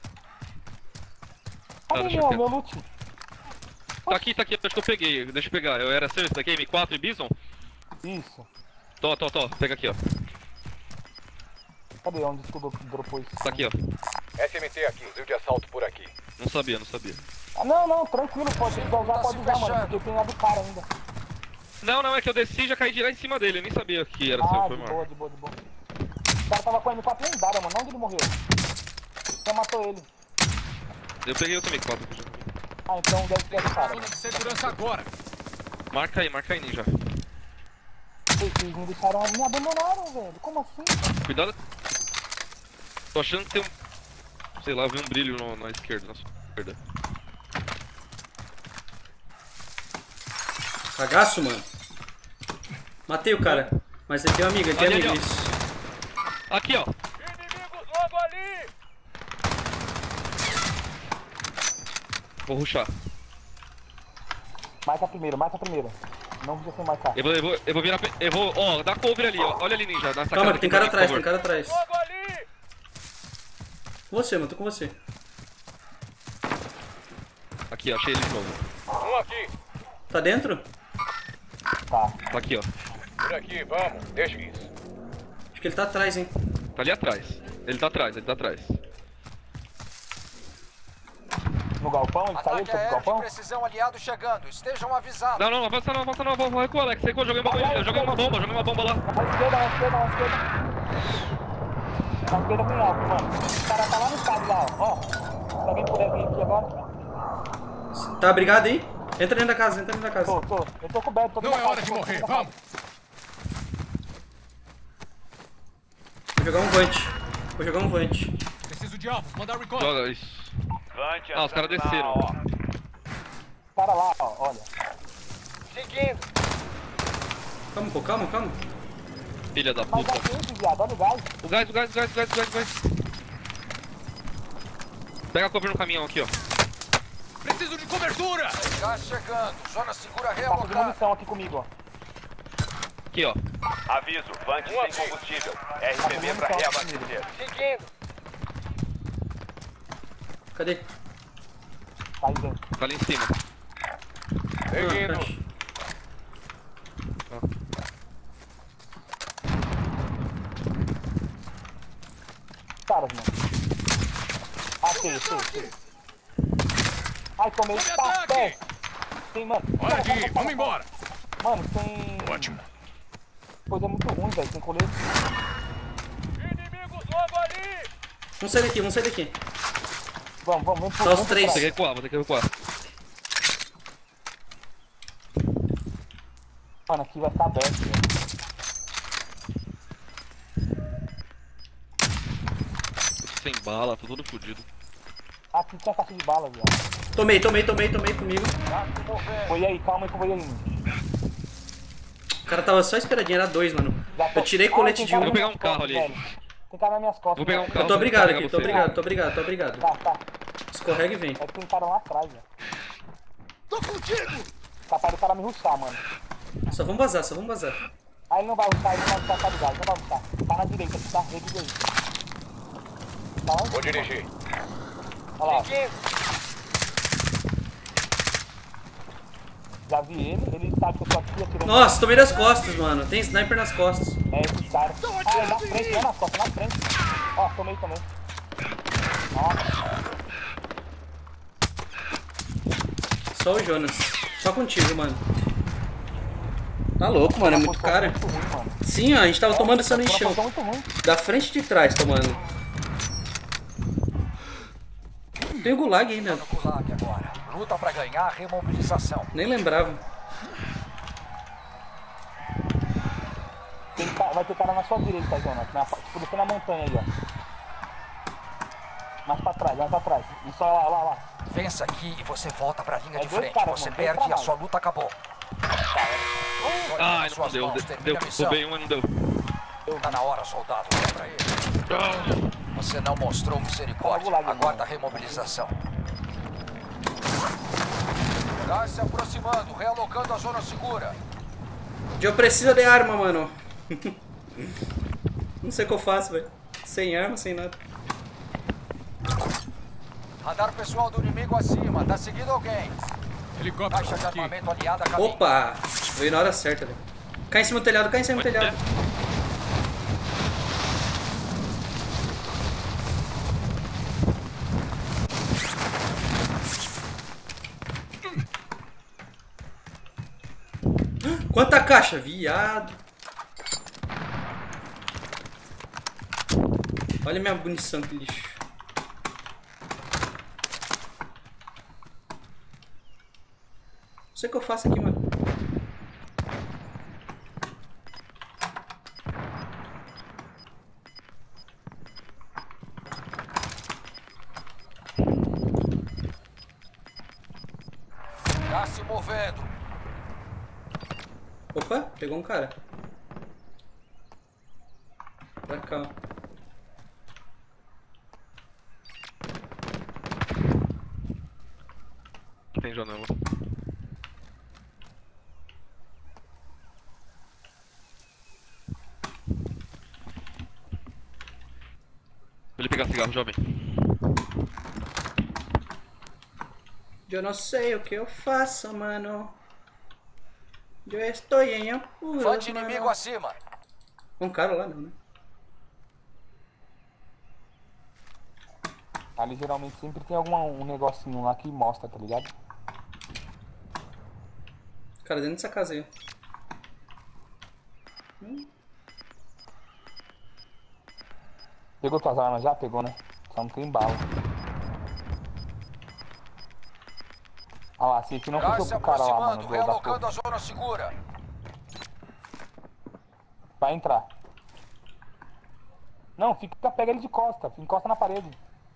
Cadê deixa eu meu, ver. meu loot? Tá aqui, tá aqui, acho que eu peguei. Deixa eu pegar. Eu era seu esse daqui, M quatro e Bison? Isso. Tô, tô, tô. Pega aqui, ó. Cadê? Onde tu dropou isso? Tá aqui, ó. S M T aqui, fuzil de assalto por aqui. Não sabia, não sabia. Ah, não, não, tranquilo, pode se quiser usar, Tá pode se usar, mano, fechando. porque tem a do cara ainda. Não, não, é que eu desci e já caí direto em cima dele. Eu nem sabia que era seu, Ah, foi de mal. boa, de boa, de boa. O cara tava com a M quatro lendária, mano, onde ele morreu? Você matou ele. Eu peguei o M quatro aqui já. Ah, então deve ser do cara. Zona de segurança agora. Marca aí, marca aí, ninja. Vocês me deixaram, me abandonaram, velho, como assim? Cuidado. Tô achando que tem um... Sei lá, eu vi um brilho no- na esquerda, na sua esquerda. Cagaço, mano. Matei o cara. Mas ele tem uma amiga, ele tem Ali, amiga, ali, ó. isso. Aqui, ó. Inimigos logo ali! Vou rushar. Marca primeiro, marca primeiro. Não precisa sem marcar. Eu vou, eu vou, eu vou virar... pe- Eu vou... Ó, dá cover ali, ó. Olha ali, ninja. Nessa Calma, casa que tem aqui cara pra mim, atrás, por tem cara atrás. Logo ali! Com você, mano, tô com você. favor. Aqui, achei ele de novo. Um aqui, Tá dentro? Tá. Tá aqui, ó. por aqui, vamos, deixa isso. Acho que ele tá atrás, hein. Tá ali atrás. Ele tá atrás, ele tá atrás. pro galpão? Ele saiu, Ataque foi pro aéreo de galpão? precisão aliado chegando. Estejam avisados. Não, não, não avança não, avança não, vou recuar, Alex. Recua, joguei uma bomba, eu joguei uma bomba, joguei uma bomba lá. Na esquerda, na esquerda, na esquerda. Na esquerda bem alto, mano. O cara tá lá no estádio lá, ó. Se alguém puder vir aqui agora. Tá, obrigado aí. Entra dentro da casa, entra dentro da casa. Tô, tô. Eu tô coberto, tô Não dentro é da hora casa, de tô morrer, dentro da casa. vamos! Vou jogar um vante. Vou jogar um vante. Preciso de alvos, mandar recall. Joga isso. Ah, os caras desceram. O cara lá, ó, olha. Seguindo. Calma, pô, calma, calma. Filha da Mas puta. já tem, viado, olha o gás. O gás, o gás, o gás, o gás, o gás, o gás. Pega a cover no caminhão aqui, ó. Preciso de cobertura! Gás chegando. Zona segura Tá com realocada. munição aqui comigo, ó. Aqui, ó. Aviso, Vante sem combustível. R P B pra reabastecer. Seguindo. Cadê? Tá aí dentro. Tá ali em cima. Seguindo. Caras, mano. Achei, achei, achei. Ai, tomei. Sob Tá, ataque! pé. Tem, mano. Olha Cara, aqui, cara, cara, vamos embora! Mano, tem Ótimo. coisa muito ruim, velho. Tem colete. Inimigos logo ali! Vamos sair daqui, vamos sair daqui. Vamos, vamos, vamos. Só os vamos três. Vou ter que pra trás. recuar, vou ter que recuar. Mano, aqui vai ficar aberto, velho. Sem bala, tô todo fodido. Aqui tinha caixa de bala, viado. Tomei, tomei, tomei, tomei comigo. Foi aí, calma aí que eu vou aí. O cara tava só esperadinho, era dois, mano. Já tô- Eu tirei Ah, colete tem de cara um. Vou pegar nas um carro costas, ali. velho. Tem cara nas minhas costas. Vou pegar um velho. carro. Eu tô obrigado Carrega aqui, tô você. obrigado, tô obrigado, tô obrigado. Tá, tá. Escorrega e vem. É que tem cara lá atrás, velho. Tô contigo! Capaz do cara me ruxar, mano. Só vamos vazar, só vamos vazar. Aí ele não vai ruxar, ele não vai ruxar, tá ligado? Não vai ruxar. Tá na direita, tá? Reguida aí. Tá onde? Vou dirigir. Olha lá. Já vi ele, ele sabe que eu tô aqui atirando. Nossa, tomei das costas, mano. Tem sniper nas costas. É esse cara. Ah, é na frente, não é nas costas, na frente. Ó, tomei também. Ó, Só o Jonas. Só contigo, mano. Tá louco, mano. É muito cara. muito ruim, mano. Sim, ó. A gente tava tomando isso no Uma chão. posição muito ruim. Da frente e de trás, tomando. Tem o gulag ainda. No gulag agora. Luta pra ganhar a remobilização. Nem lembrava. Tem ca- vai ter cara na sua direita, Jonas. Na, tipo, descendo na montanha aí, ó. Mais pra trás, mais pra trás. Isso, ó, lá, lá, lá. Vença aqui e você volta pra linha É de dois frente. caras, Você mano, dois perde e a trabalhos. sua luta acabou. Ai, não Suas deu, mãos, deu, termina deu, a missão. roubei um, mas não deu. Tá na hora, soldado. Olha pra ele. Você não mostrou misericórdia. Gulag, Aguarda a mano. remobilização. Gás se aproximando, realocando a zona segura. Eu preciso de arma, mano. Não sei o que eu faço, velho. Sem arma, sem nada. Radar pessoal do inimigo acima. Tá seguindo alguém. Helicóptero Caixa de aqui. armamento aliada a caminho. Opa! Veio na hora certa, velho. Cai em cima do telhado, cai em cima do telhado. Quanta caixa, viado. Olha minha munição, que lixo. Não sei o que eu faço aqui, mano. Tá se movendo. Opa, pegou um cara. Pra cá. Tem janela. Ele pegar cigarro, jovem. Eu não sei o que eu faço, mano. Eu estou em apuros, Fã de inimigo mano. acima. Um cara lá não, né? Ali geralmente sempre tem algum um negocinho lá que mostra, tá ligado? Cara, dentro dessa casa aí. Hum. Pegou tuas armas já? Pegou, né? Só não tem bala. Olha lá, se não Gás puxou se pro cara lá, mano. aproximando, Do, da realocando torre. a zona segura. Vai entrar. Não, fica, pega ele de costa. Encosta na parede.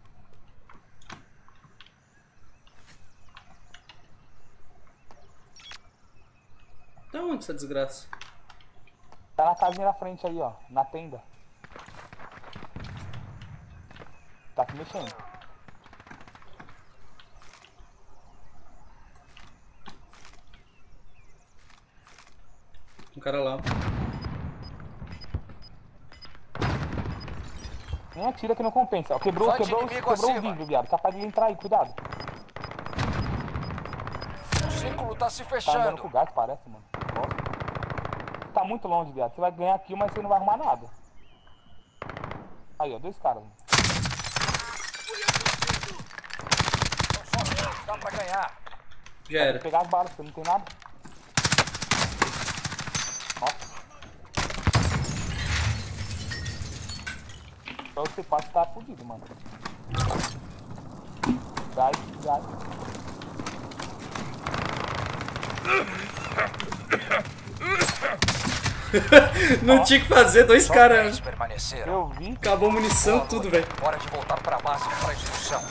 Tá onde essa desgraça? Tá na casinha na frente aí, ó. Na tenda. Tá aqui mexendo. Um cara lá. Nem atira que não compensa. Ó, quebrou, Vai de quebrou, inimigo quebrou o acima. vidro, viado. Capaz de ele entrar aí, cuidado. O círculo tá se Tá andando fechando. com o gato, parece, mano. Nossa. Tá muito longe, viado. Você vai ganhar aqui, mas você não vai arrumar nada. Aí, ó, dois caras. São só dois, dá pra ganhar. Já Tem era. que pegar as balas, porque não tem nada. Nossa. Só você passa tá fudido, mano. Gás, gás. Não tinha que fazer, dois Só caras. dez permaneceram. Eu vi. Acabou a munição, tudo, velho. Hora de voltar pra base para instrução.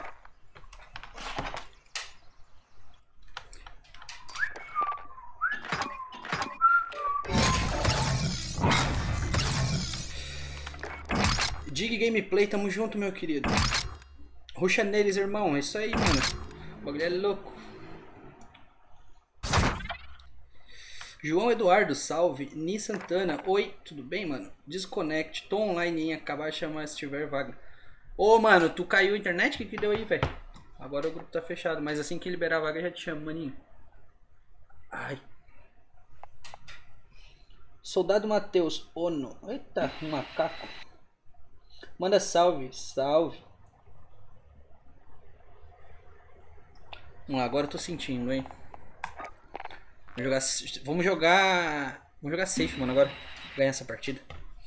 Dig Gameplay, tamo junto, meu querido. Ruxa neles, irmão. É isso aí, mano. O bagulho é louco. João Eduardo, salve. Ni Santana, oi, tudo bem, mano? Desconnect, tô online, hein? Acabar de chamar se tiver vaga. Ô, mano, tu caiu a internet? O que que deu aí, velho? Agora o grupo tá fechado, mas assim que liberar a vaga eu já te chamo, maninho. Ai. Soldado Matheus, Ono. Eita, um macaco. Manda salve, salve. Vamos lá, agora eu tô sentindo, hein? Vamos jogar, vamos jogar, vamos jogar safe, mano, agora. Ganhar essa partida.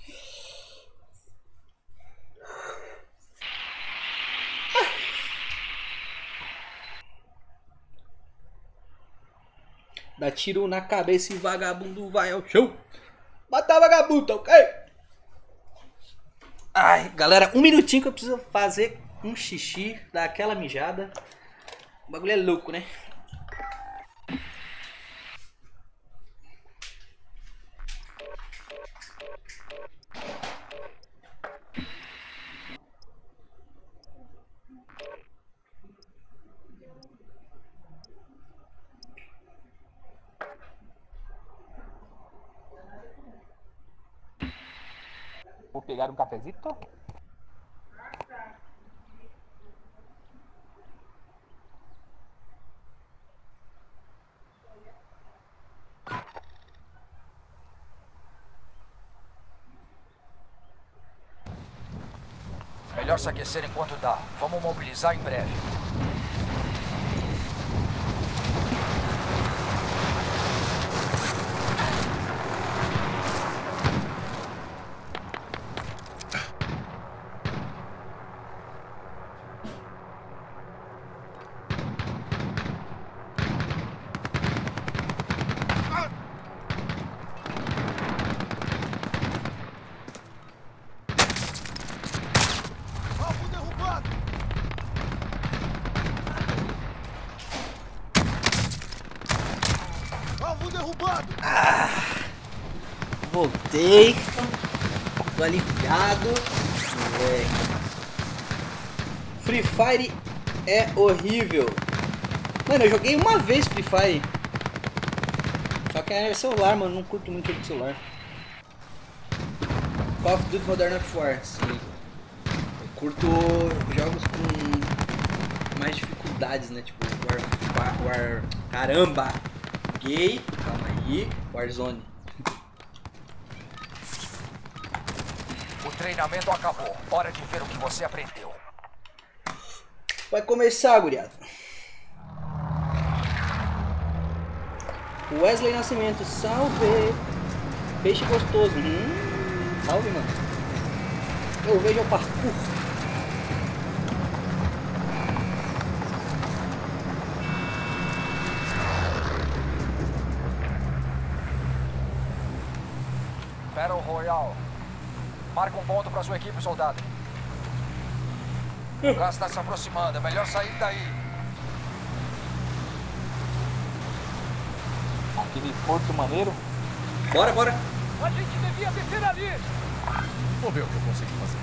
Dá tiro na cabeça e vagabundo vai ao chão. Matar vagabundo, ok? Ai, galera, um minutinho que eu preciso fazer um xixi, dar aquela mijada. O bagulho é louco, né? Vou pegar um cafezito. Melhor se aquecer enquanto dá. Vamos mobilizar em breve. Ah, voltei. Tô aliviado. É. Free Fire é horrível. Mano, eu joguei uma vez Free Fire. Só que é celular, mano. Não curto muito jogo de celular. Call of Duty Modern Warfare, sim. Eu curto jogos com mais dificuldades, né? Tipo, War... War... War... Caramba! Gay, calma aí, Warzone. O treinamento acabou. Hora de ver o que você aprendeu. Vai começar, guriado. Wesley Nascimento, salve. Peixe gostoso. Hum, salve, mano. Eu vejo o parkour. Battle Royale. Marca um ponto pra sua equipe, soldado. O gás está se aproximando, é melhor sair daí. Aquele porto maneiro. Bora, bora. A gente devia descer ali. Vou ver o que eu consigo fazer.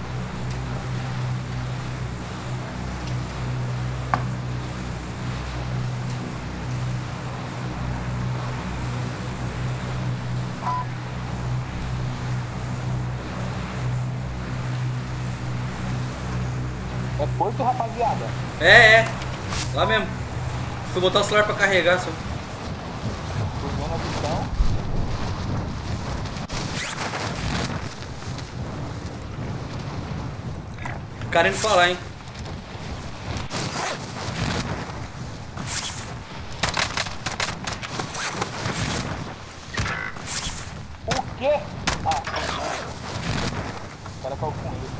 É porto, rapaziada. É, é. Lá mesmo. Fui botar o celular pra carregar só. Tô vendo a visão. O cara indo pra lá, hein. O quê? Ah, o cara caiu com ele.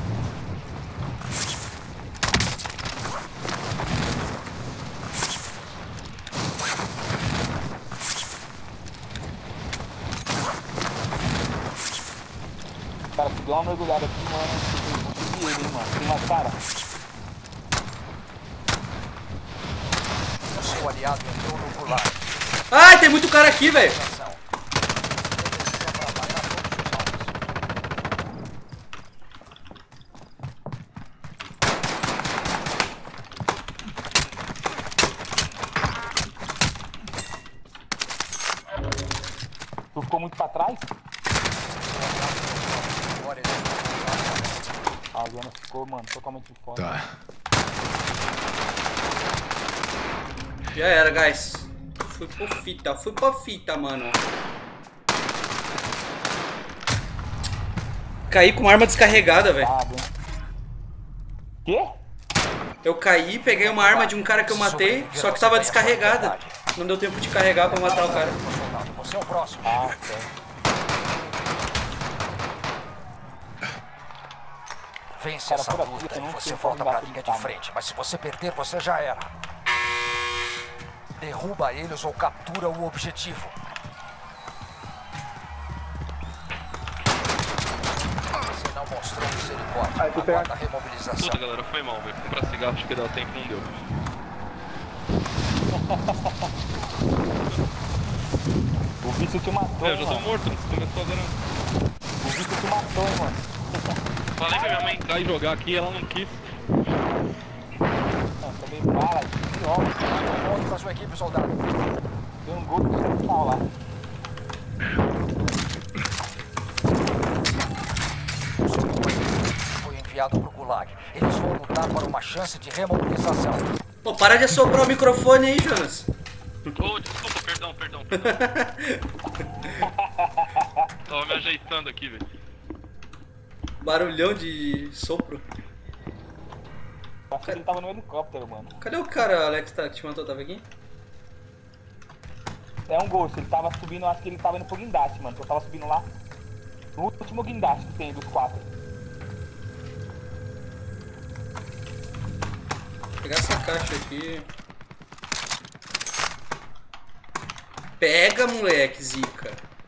Cara, tu deu uma mergulhada aqui, mano. Consegui ele, hein, mano. Tem mais cara? O seu aliado entrou no gulag. Ai, tem muito cara aqui, velho. Tu ficou muito pra trás? A zona ficou, mano, totalmente de fora. Tá. Já era, guys. Fui pra fita, fui pra fita, mano. Caí com arma descarregada, velho. Ah, bem. Quê? Eu caí, peguei uma arma de um cara que eu matei, só que tava descarregada. Não deu tempo de carregar pra matar o cara. Você é o próximo. Ah, tá. Vence Cara, essa por luta aqui, eu e não você sei volta como pra dá linha pra de frente. Mas se você perder, você já era. Derruba eles ou captura o objetivo. Você não mostrou misericórdia. Aguarda a remobilização. Puta, galera, foi mal, velho. Comprar cigarro, acho que dá tempo, não deu. O bicho te matou, É, eu já tô mano. morto, começou agora. O bicho te matou, hein, mano. Falei pra minha mãe entrar e jogar aqui, ela não quis. Não, também para, que óbvio. Um ponto pra sua equipe, soldado. Deu um gol do central lá. O seu companheiro foi enviado pro gulag. Eles vão lutar para uma chance de remobilização. Pô, para de assoprar o microfone aí, Jonas. Oh, desculpa, perdão, perdão, perdão. Tava me ajeitando aqui, velho. Barulhão de sopro. Acho que ele tava no helicóptero, mano. Cadê o cara, Alex, tá, que te matou? Tava aqui? É um ghost, ele tava subindo, acho que ele tava indo pro guindaste, mano. Eu tava subindo lá. No último guindaste que tem dos quatro. Vou pegar essa caixa aqui. Pega, moleque, zica.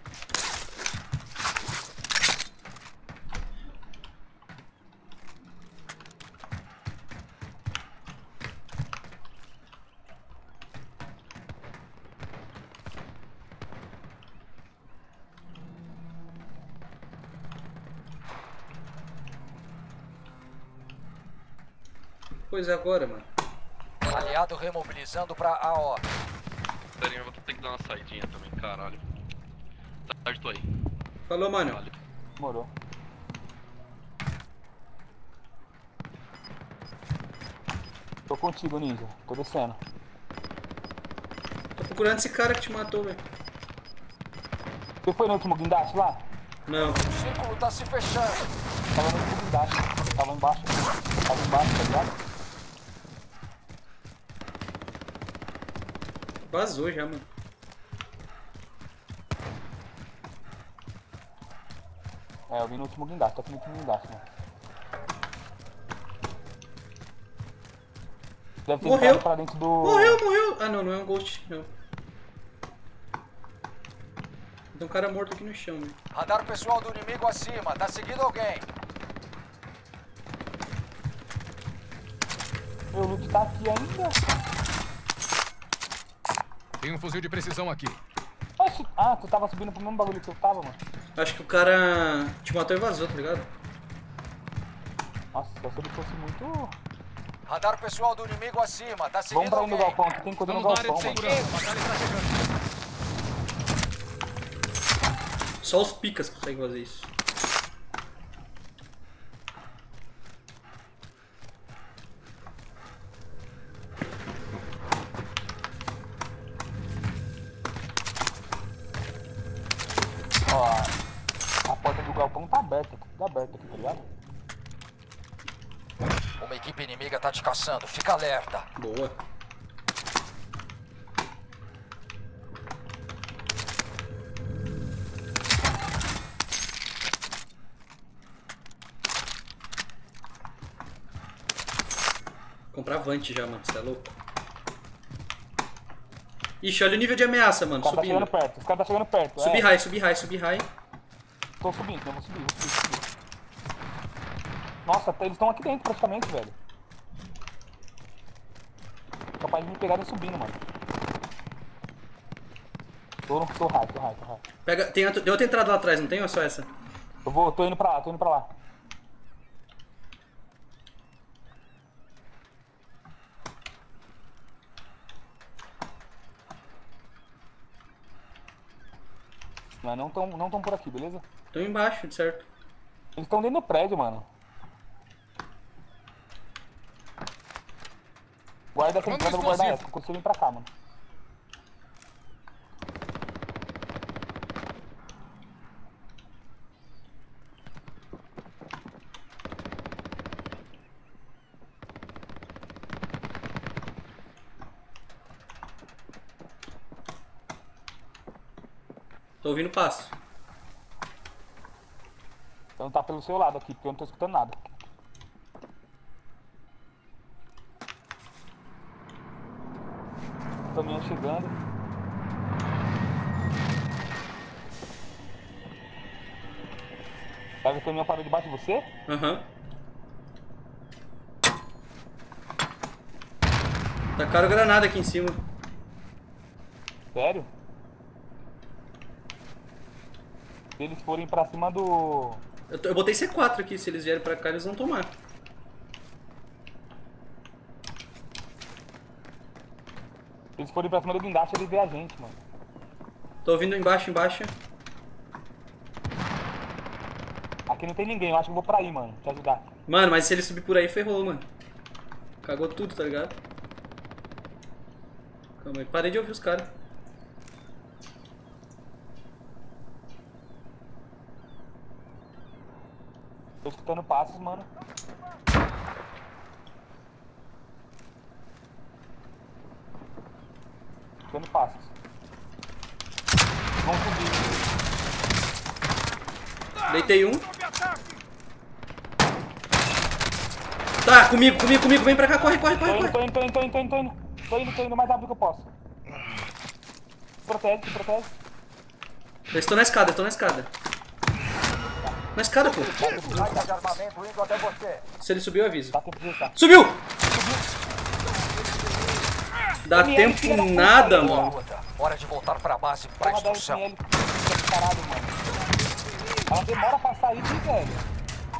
Pois é, agora, mano. Aliado remobilizando pra A O. Peraí, eu vou ter que dar uma saidinha também, caralho. Tarde, tô aí. Falou, mano. Vale. Demorou. Tô contigo, ninja. Tô descendo. Tô procurando esse cara que te matou, velho. Você foi no último guindaste lá? Não. O círculo tá se fechando. Tava no último guindaste. Tava embaixo. Tava embaixo, tá ligado? Vazou já, mano. É, eu vi no último guindaste, tô aqui no último guindaste, mano. Deve ter Morreu. entrado pra dentro do... Morreu, morreu. Ah, não, não é um ghost, não. Tem um cara morto aqui no chão, né? Radar pessoal do inimigo acima. Tá seguindo alguém. Meu loot tá aqui ainda. Tem um fuzil de precisão aqui. Oxi. Ah, tu tava subindo pro mesmo bagulho que eu tava, mano. Acho que o cara te matou e vazou, tá ligado? Nossa, se ele fosse muito... Radar pessoal do inimigo acima. Tá seguindo Vamos pra ir no alguém. galpão, que tem coisa no Vamos na área galpão, de mano. segurança. Batalha está chegando. Só os picas conseguem fazer isso. Ó, a porta do galpão tá aberta, tá tudo aberto aqui, tá ligado? Uma equipe inimiga tá te caçando. Fica alerta. Boa. Comprar Vante já, mano. Você é louco? Ixi, olha o nível de ameaça, mano. Os caras tá Subindo. chegando perto, os caras tá chegando perto. Subir é. high, subir high, subir high. Tô subindo, não vou subir, vou subir, vou subir. Nossa, eles estão aqui dentro praticamente, velho. Capaz de me pegarem subindo, mano. Tô, no- tô high, tô high, tô high. Pega, tem, outra- tem outra entrada lá atrás, não tem ou é só essa? Eu vou, tô indo pra lá, tô indo pra lá. Mas não tão, não tão por aqui, beleza? Tô embaixo, certo? Eles estão dentro do prédio, mano. Guarda essa Manda entrada, eu um vou guardar explosivo. essa. Eu consigo vir pra cá, mano. Tô ouvindo passo. Então tá pelo seu lado aqui, porque eu não tô escutando nada. Caminhão chegando. Sabe que o caminhão parou debaixo de você? Aham. Tacaram granada aqui em cima. Sério? Se eles forem pra cima do... Eu, tô- eu botei C quatro aqui, se eles vierem pra cá eles vão tomar. Se eles forem pra cima do guindaste, eles vê a gente, mano. Tô ouvindo embaixo, embaixo. Aqui não tem ninguém, eu acho que eu vou pra aí, mano. Te ajudar. Mano, mas se ele subir por aí, ferrou, mano. Cagou tudo, tá ligado? Calma aí, parei de ouvir os caras. Tô escutando passos, mano. Escutando passos. Vão subir. Deitei um. Tá, comigo, comigo, comigo. Vem pra cá, corre, corre, Tô corre, indo, corre. tô indo, tô indo, tô indo, tô indo, tô indo. Tô indo, tô indo o mais rápido que eu posso. Protege, se protege. Eu estou na escada, eu estou na escada. Na escada, pô. Raida de armamento indo até você. Se ele subiu, eu aviso. Tá tempo de estar. Subiu! Dá M L, tempo filha da puta, nada, aí, mano. Hora de voltar pra base pra Porra da instrução. M L, caralho, mano. Ela demora pra sair, hein, velho.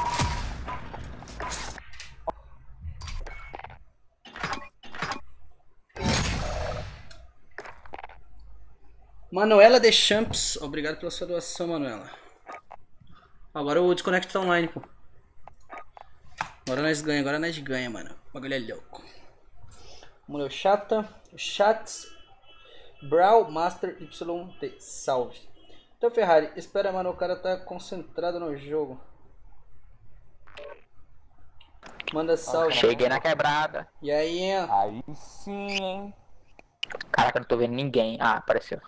Manuela Deschamps, obrigado pela sua doação, Manuela. Agora o desconecto tá online, pô. Agora nós ganha, agora nós ganha, mano. O bagulho é louco. Vamos ler o chata. O chats. Brawl Master Y T. Salve. Então, Ferrari, espera, mano. O cara tá concentrado no jogo. Manda salve. Cheguei na quebrada. E aí, hein? Aí sim, hein. Caraca, não tô vendo ninguém. Ah, apareceu.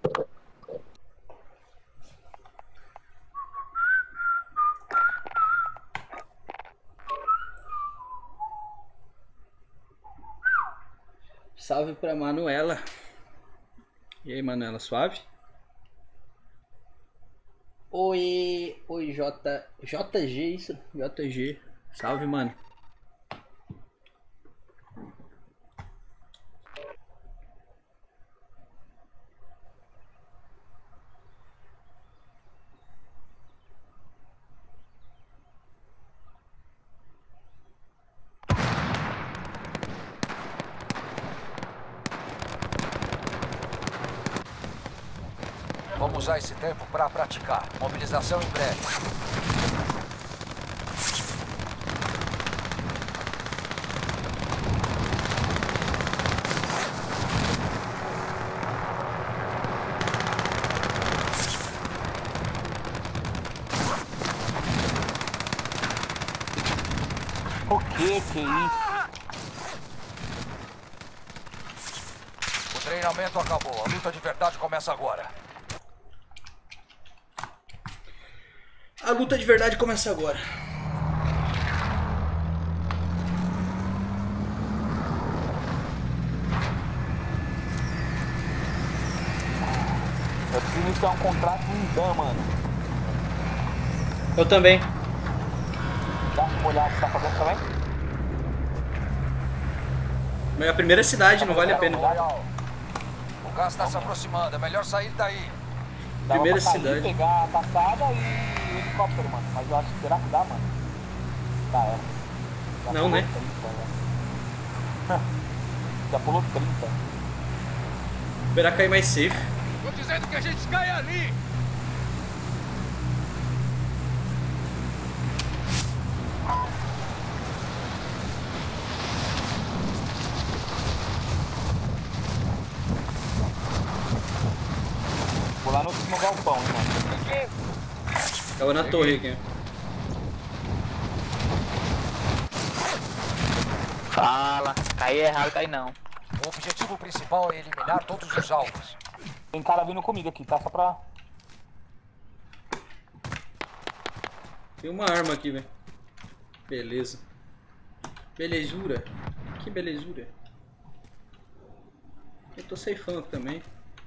Salve pra Manuela. E aí, Manuela, suave? Oi, oi, J, JG, isso? J G. Salve, mano. Vamos usar esse tempo para praticar. Mobilização em breve. O que que é isso? O treinamento acabou. A luta de verdade começa agora. A luta de verdade começa agora. Eu preciso iniciar um contrato em Dan, mano. Eu também. Dá uma olhada que você tá fazendo também? Mas a primeira cidade, não vale a pena. O gás está se aproximando. É melhor sair daí. Dava Primeira pra sair, cidade. pegar a caçada e o helicóptero, mano. Mas eu acho que será que dá, mano? Dá, é. Já Não, pulou né? trinta, né? Já pulou trinta. Esperar cair mais safe. Tô dizendo que a gente cai ali! Vou lá no último galpão, hein, mano. Tava na torre aqui. Fala. Caí errado, caí não. O objetivo principal é eliminar todos os alvos. Tem cara vindo comigo aqui, tá? Só pra... Tem uma arma aqui, velho. Beleza. Belezura. Que belezura. Eu tô ceifando também.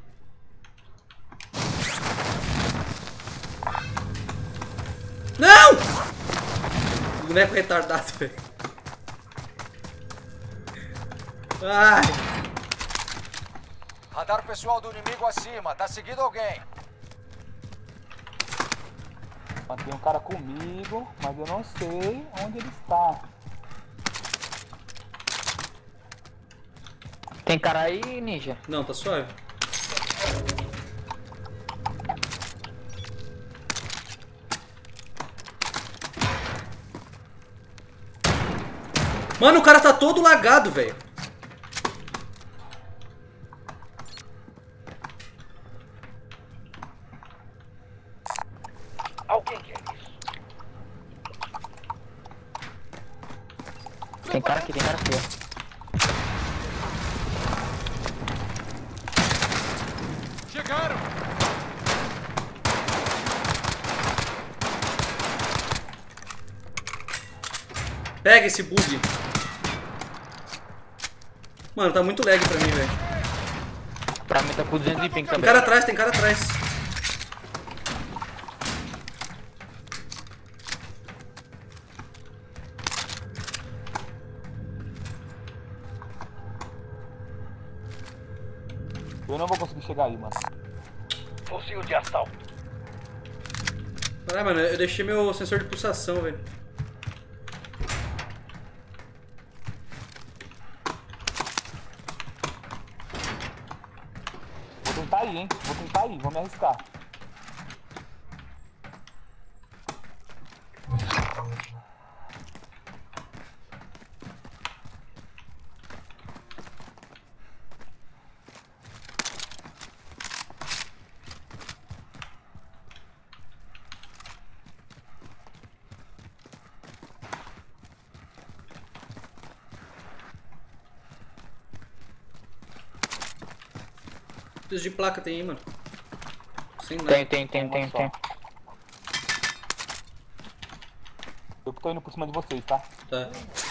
Não! Boneco retardado, velho. Ai. Radar pessoal do inimigo acima. Tá seguindo alguém. Mas tem um cara comigo, mas eu não sei onde ele está. Tem cara aí, ninja? Não, tá suave. Mano, o cara tá todo lagado, velho. Alguém quer isso? Tem cara aqui, tem cara aqui, ó. Chegaram! Pega esse bug. Mano, tá muito lag pra mim, velho. Pra mim tá com duzentos e ping Tem também. cara atrás, tem cara atrás. Eu não vou conseguir chegar aí, mano. Fuzil de assalto. Caralho, mano, eu deixei meu sensor de pulsação, velho. Vou tentar ir, hein? Vou tentar ir, vou me arriscar. Quantos de placa tem aí, mano? Sem nada. Tem, tem, tem, tem, tem. Eu tô indo por cima de vocês, tá? Tá.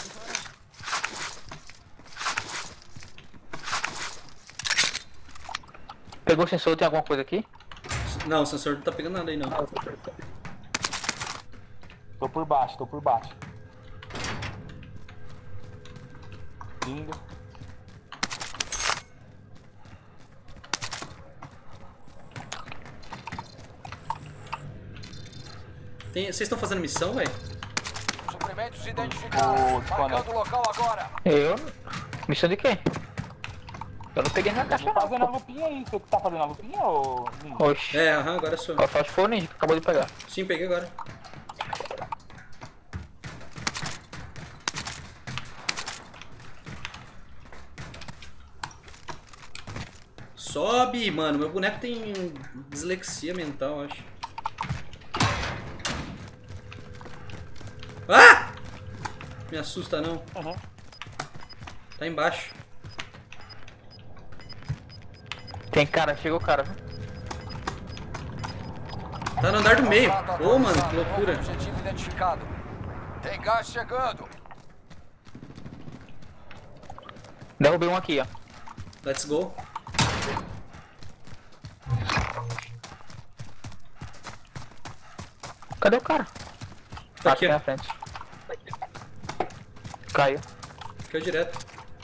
Pegou o sensor, tem alguma coisa aqui? Não, o sensor não tá pegando nada aí não. Tô por baixo, tô por baixo. Lindo. Tem... Vocês estão fazendo missão, velho? Suprimentos identificados. Marcando o local agora. Eu? Missão de quê? Eu não peguei na caixa Tô não. fazendo a lupinha aí. Você que tá fazendo a lupinha ou... Oxi. É, aham, agora sou. Só se for o ninja que acabou de pegar. Sim, peguei agora. Sobe, mano. Meu boneco tem dislexia mental, acho. Ah! Me assusta não. Uhum. Tá embaixo. Tem cara, chegou o cara, viu? Tá no andar do meio. Ô, oh, mano, que loucura. Objetivo identificado. Tem gás chegando. Derrubei um aqui, ó. Let's go. Cadê o cara? Tá aqui, aqui ó. na frente. Caiu. Caiu direto.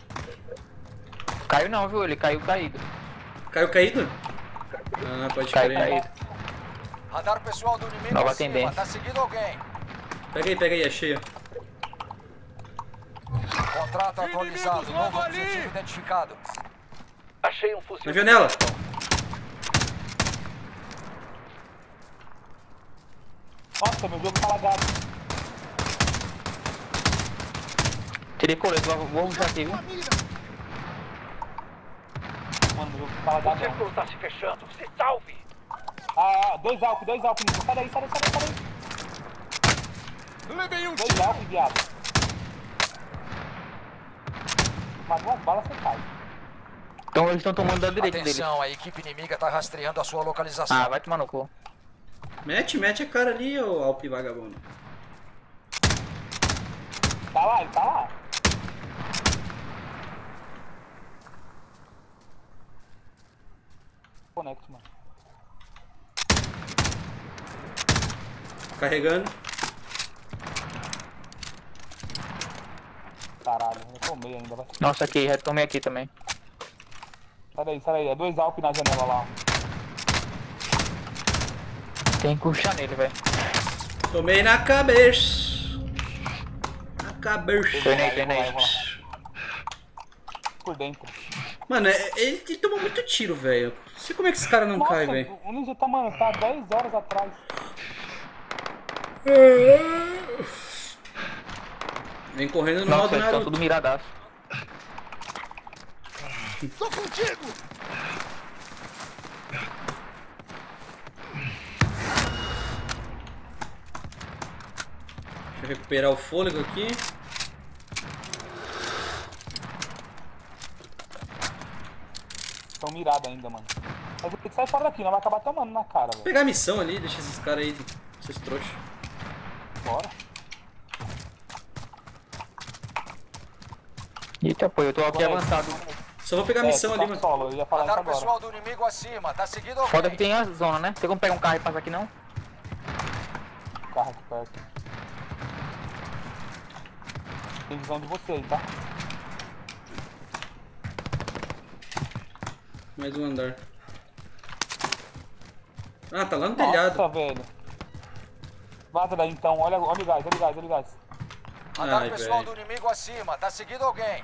Caiu não, viu? Ele caiu caído. Caiu caído? Ah, pode Caiu crer. caído. Radar pessoal do inimigo Nova acima. tendência. Tá seguindo alguém. Pega aí, pega aí, achei. Contrato atualizado. Novo objetivo identificado. Achei um fuzil. Na janela. Nossa, meu jogo tá lagado. Tirei colete, vou, vou usar aqui, viu? Mano, meu jogo tá lagado. O círculo tá se fechando. Se salve. Ah, dois alpes, dois alpes. Sai daí, sai daí, sai daí, sai daí. Levei um Dois alpes, viado. Mas duas balas você cai. Então eles estão tomando da direita deles. Atenção, a equipe inimiga tá rastreando a sua localização. Ah, vai tomar no cu. Mete, mete a cara ali, ô Alpe vagabundo. Tá lá, ele tá lá. Conecte, mano. Carregando. Caralho, eu tomei ainda, vai. Nossa, aqui, já tomei aqui também. Sai daí, sai daí. É dois alpes na janela lá. Tem que puxar nele, velho. Tomei na cabeça. Na cabeça. Treinei, treinei. Por dentro. Mano, é- ele, ele tomou muito tiro, velho. Não sei como é que esse cara não Nossa, cai, velho. o ninja tá, mano, tá dez horas atrás. Vem correndo no Nossa, modo eles estão Naruto. tudo miradaço. Tô contigo! Deixa eu recuperar o fôlego aqui. Tão mirado ainda, mano. Mas vou ter que sair fora daqui, não vai acabar tomando na cara, Vou velho. pegar a missão ali, deixa esses caras aí, esses trouxas. Bora. Eita, pô, eu tô aqui avançado. Só vou pegar a missão é, ali, tá mano. solo, eu ia falar isso Radar agora. pessoal do inimigo acima. Tá seguindo alguém. Foda que tem a zona, né? Tem como pegar um carro e passar aqui não? Carro aqui perto. Tem visão de você aí, tá? Mais um andar. Ah, tá lá no telhado. Nossa, velho. Vaza daí então, olha, olha o gás, olha o gás, olha o gás. Radar Ai, pessoal velho. do inimigo acima. Tá seguindo alguém.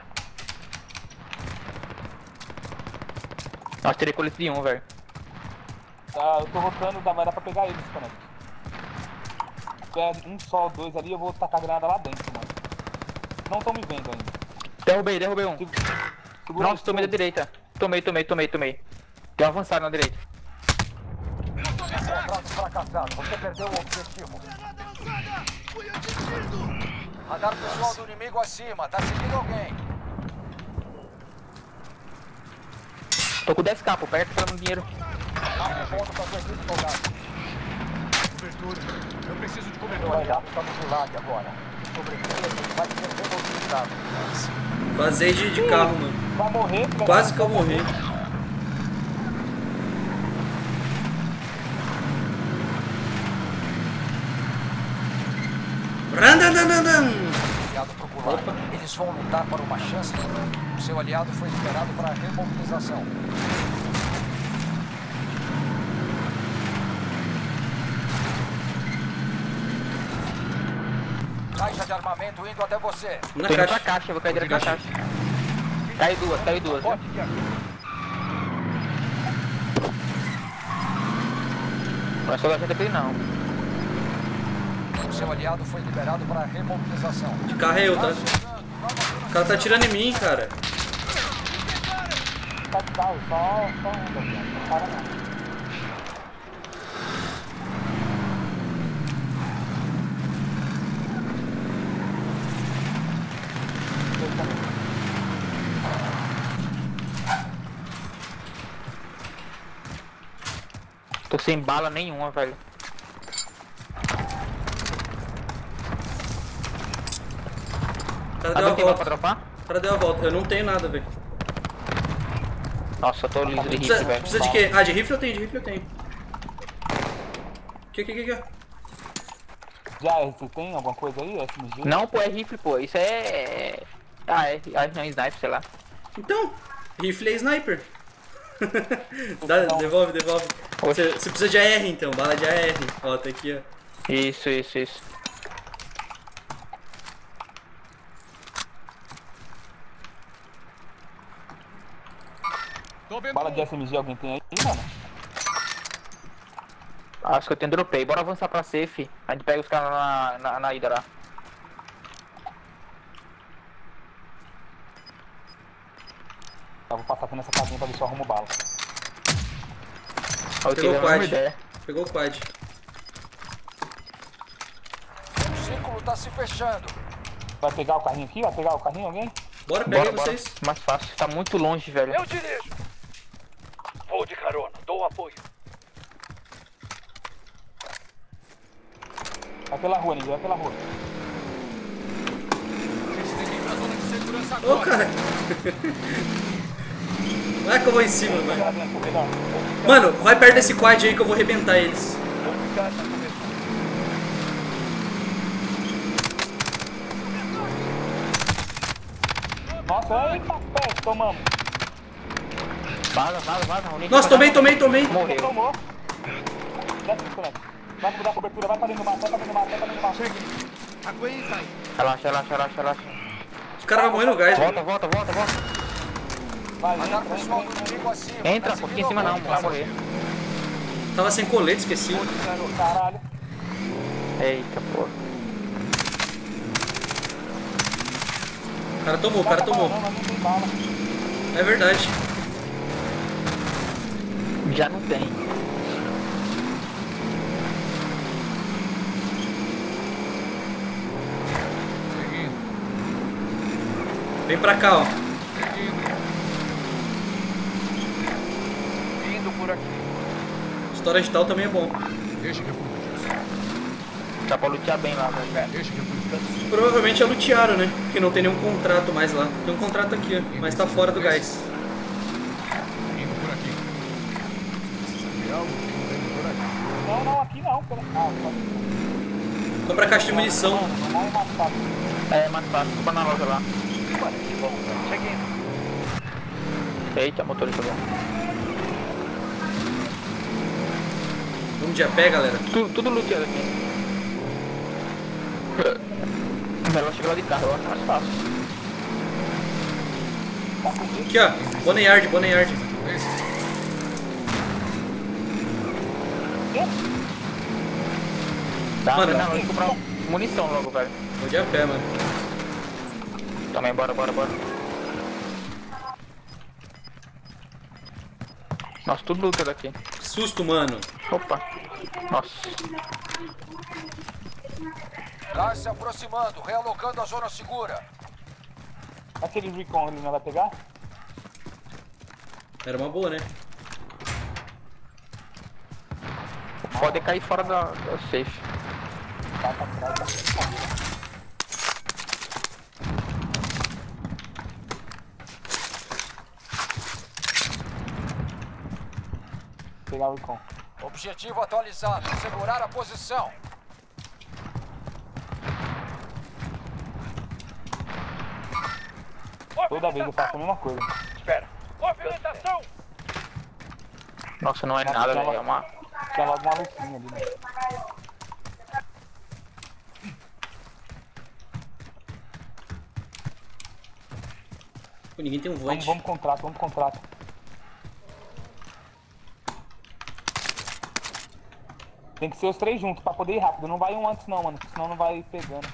Nossa, tirei colete de um, velho. Ah, eu tô rotando, dá- vai dar pra pegar eles, Conect. Se tiver um só, dois ali, eu vou tacar a granada lá dentro, mano. Não tão me vendo ainda. Derrubei, derrubei um. Segura Nossa, tomei da direita. Tomei, tomei, tomei, tomei. Tem um avançado na direita. Contrato fracassado. Você perdeu o objetivo. Radar pessoal do inimigo acima. Tá seguindo alguém. Tô com dez k, pô, perto pelo dinheiro. Ponto pra sua equipe, soldado. Cobertura. Eu preciso de Meu cobertura. aliado está no gulag agora. Sobreviver vai ser remobilizado. Vazei de, de carro, mano. Vai morrer, filha Quase da- que eu morri. Randandandan. Aliado pro gulag. Eles vão lutar para uma chance. O seu aliado foi liberado para a remobilização. Caixa de armamento indo até você. Na Tô indo pra caixa. caixa, vou cair direto na caixa. Cai duas, cai duas. Viu? Não é só da gente não. O seu aliado foi liberado para a remobilização. De carro é eu, tá? O cara tá atirando em mim, cara. Tá de carro, só, só anda, não para não. Tô sem bala nenhuma, velho. O cara deu Alguém a tem bala volta. pra dropar? O cara deu a volta. Eu não tenho nada, velho. Nossa, eu tô liso de hit, Precisa, velho. precisa de quê? Ah, de rifle eu tenho, de rifle eu tenho. Que, que, que, que? Já, você tem alguma coisa aí? S M G? Não, pô, é rifle, pô. Isso é... Ah, é... Ah, não, é sniper, sei lá. Então, rifle é sniper. Dá, devolve, devolve. Você, você precisa de A R então, bala de A R. Ó, tá aqui, ó. Isso, isso, isso. Tô vendo Bala de um. S M G alguém tem aí, mano? Acho que eu tenho dropei. Bora avançar pra safe. A gente pega os caras na, na, na ida lá. Eu vou passar aqui nessa casinha pra ver se eu arrumo bala. Eu tive Pegou o a mesma quad. ideia. Pegou o quad. O círculo está se fechando. Vai pegar o carrinho aqui? Vai pegar o carrinho alguém? Bora, pega Bora, aí bora. vocês. Mais fácil. Tá muito longe, velho. Eu dirijo. Vou de carona, dou apoio. Vai pela rua, ninguém vai pela rua. Eles têm que ir pra zona de segurança Ô, agora. cara. Vai que eu vou em cima, vai. Ela vem correr, não. Mano, vai perto desse quad aí que eu vou arrebentar eles. Nossa, eita, pé, tomamos. Vaza, vaza, vaza. O Nick Nossa, vai tomei, dar- tomei, tomei. Morreu. Tomou. Desce, Nicolete. Vai mudar a cobertura, vai pra dentro do mato, vai pra dentro do mato, vai pra dentro do mato. Aguenta aí. Relaxa, relaxa, relaxa, relaxa. Os caras vão morrer no gás, Volta, velho. volta, volta, volta. Vai, Mandar entra, pessoal entra, do entra. inimigo acima. Entra, Tá um pouquinho em seguindo cima o não, rumo. vai morrer. Tava sem colete, esqueci. Caralho. Eita, pô. O cara tomou, o cara tomou. Não, não tem bala. É verdade. Já não tem. Seguindo. Vem pra cá, ó. Seguindo. Indo por aqui. Storage tal também é bom. Deixa que eu cuido disso. Dá pra lutear bem lá, velho. Deixa que eu cuido disso. Provavelmente é lutearam, né? Porque não tem nenhum contrato mais lá. Tem um contrato aqui, ó. Mas tá fora do gás. Indo por aqui. Precisa de algo? Indo por aqui. Não, não, aqui não. Pela... Ah, só... Vou pra caixa de munição. Não, não é mais fácil. É, mais fácil. Vou na loja lá. Seguindo. Eita, motorista bom. Vamos de a pé, galera. Tudo, tudo luteado aqui. Melhor chegar lá de carro, eu acho mais fácil. Aqui, ó. Boneyard, Boneyard. Tá, Mano, não, vou comprar munição logo, velho. Vou de a pé, mano. Também, bora, bora, bora. Nossa, tudo luta aqui. Que susto, mano. Opa. Nossa. Gás se aproximando, realocando a zona segura. Aquele recon ele não vai pegar? Era uma boa, né? Pode cair fora da, da safe. Tá pra trás. Pegar o icon. Objetivo atualizado. Segurar a posição. Toda vez eu faço a mesma coisa. Espera. Movimentação! Nossa, não é nada, velho. É uma... Tinha logo uma luzinha ali, né? Pô, ninguém tem um Vamos, voante. vamos contrato, vamos contrato. Tem que ser os três juntos pra poder ir rápido. Não vai um antes não, mano. Senão não vai pegando.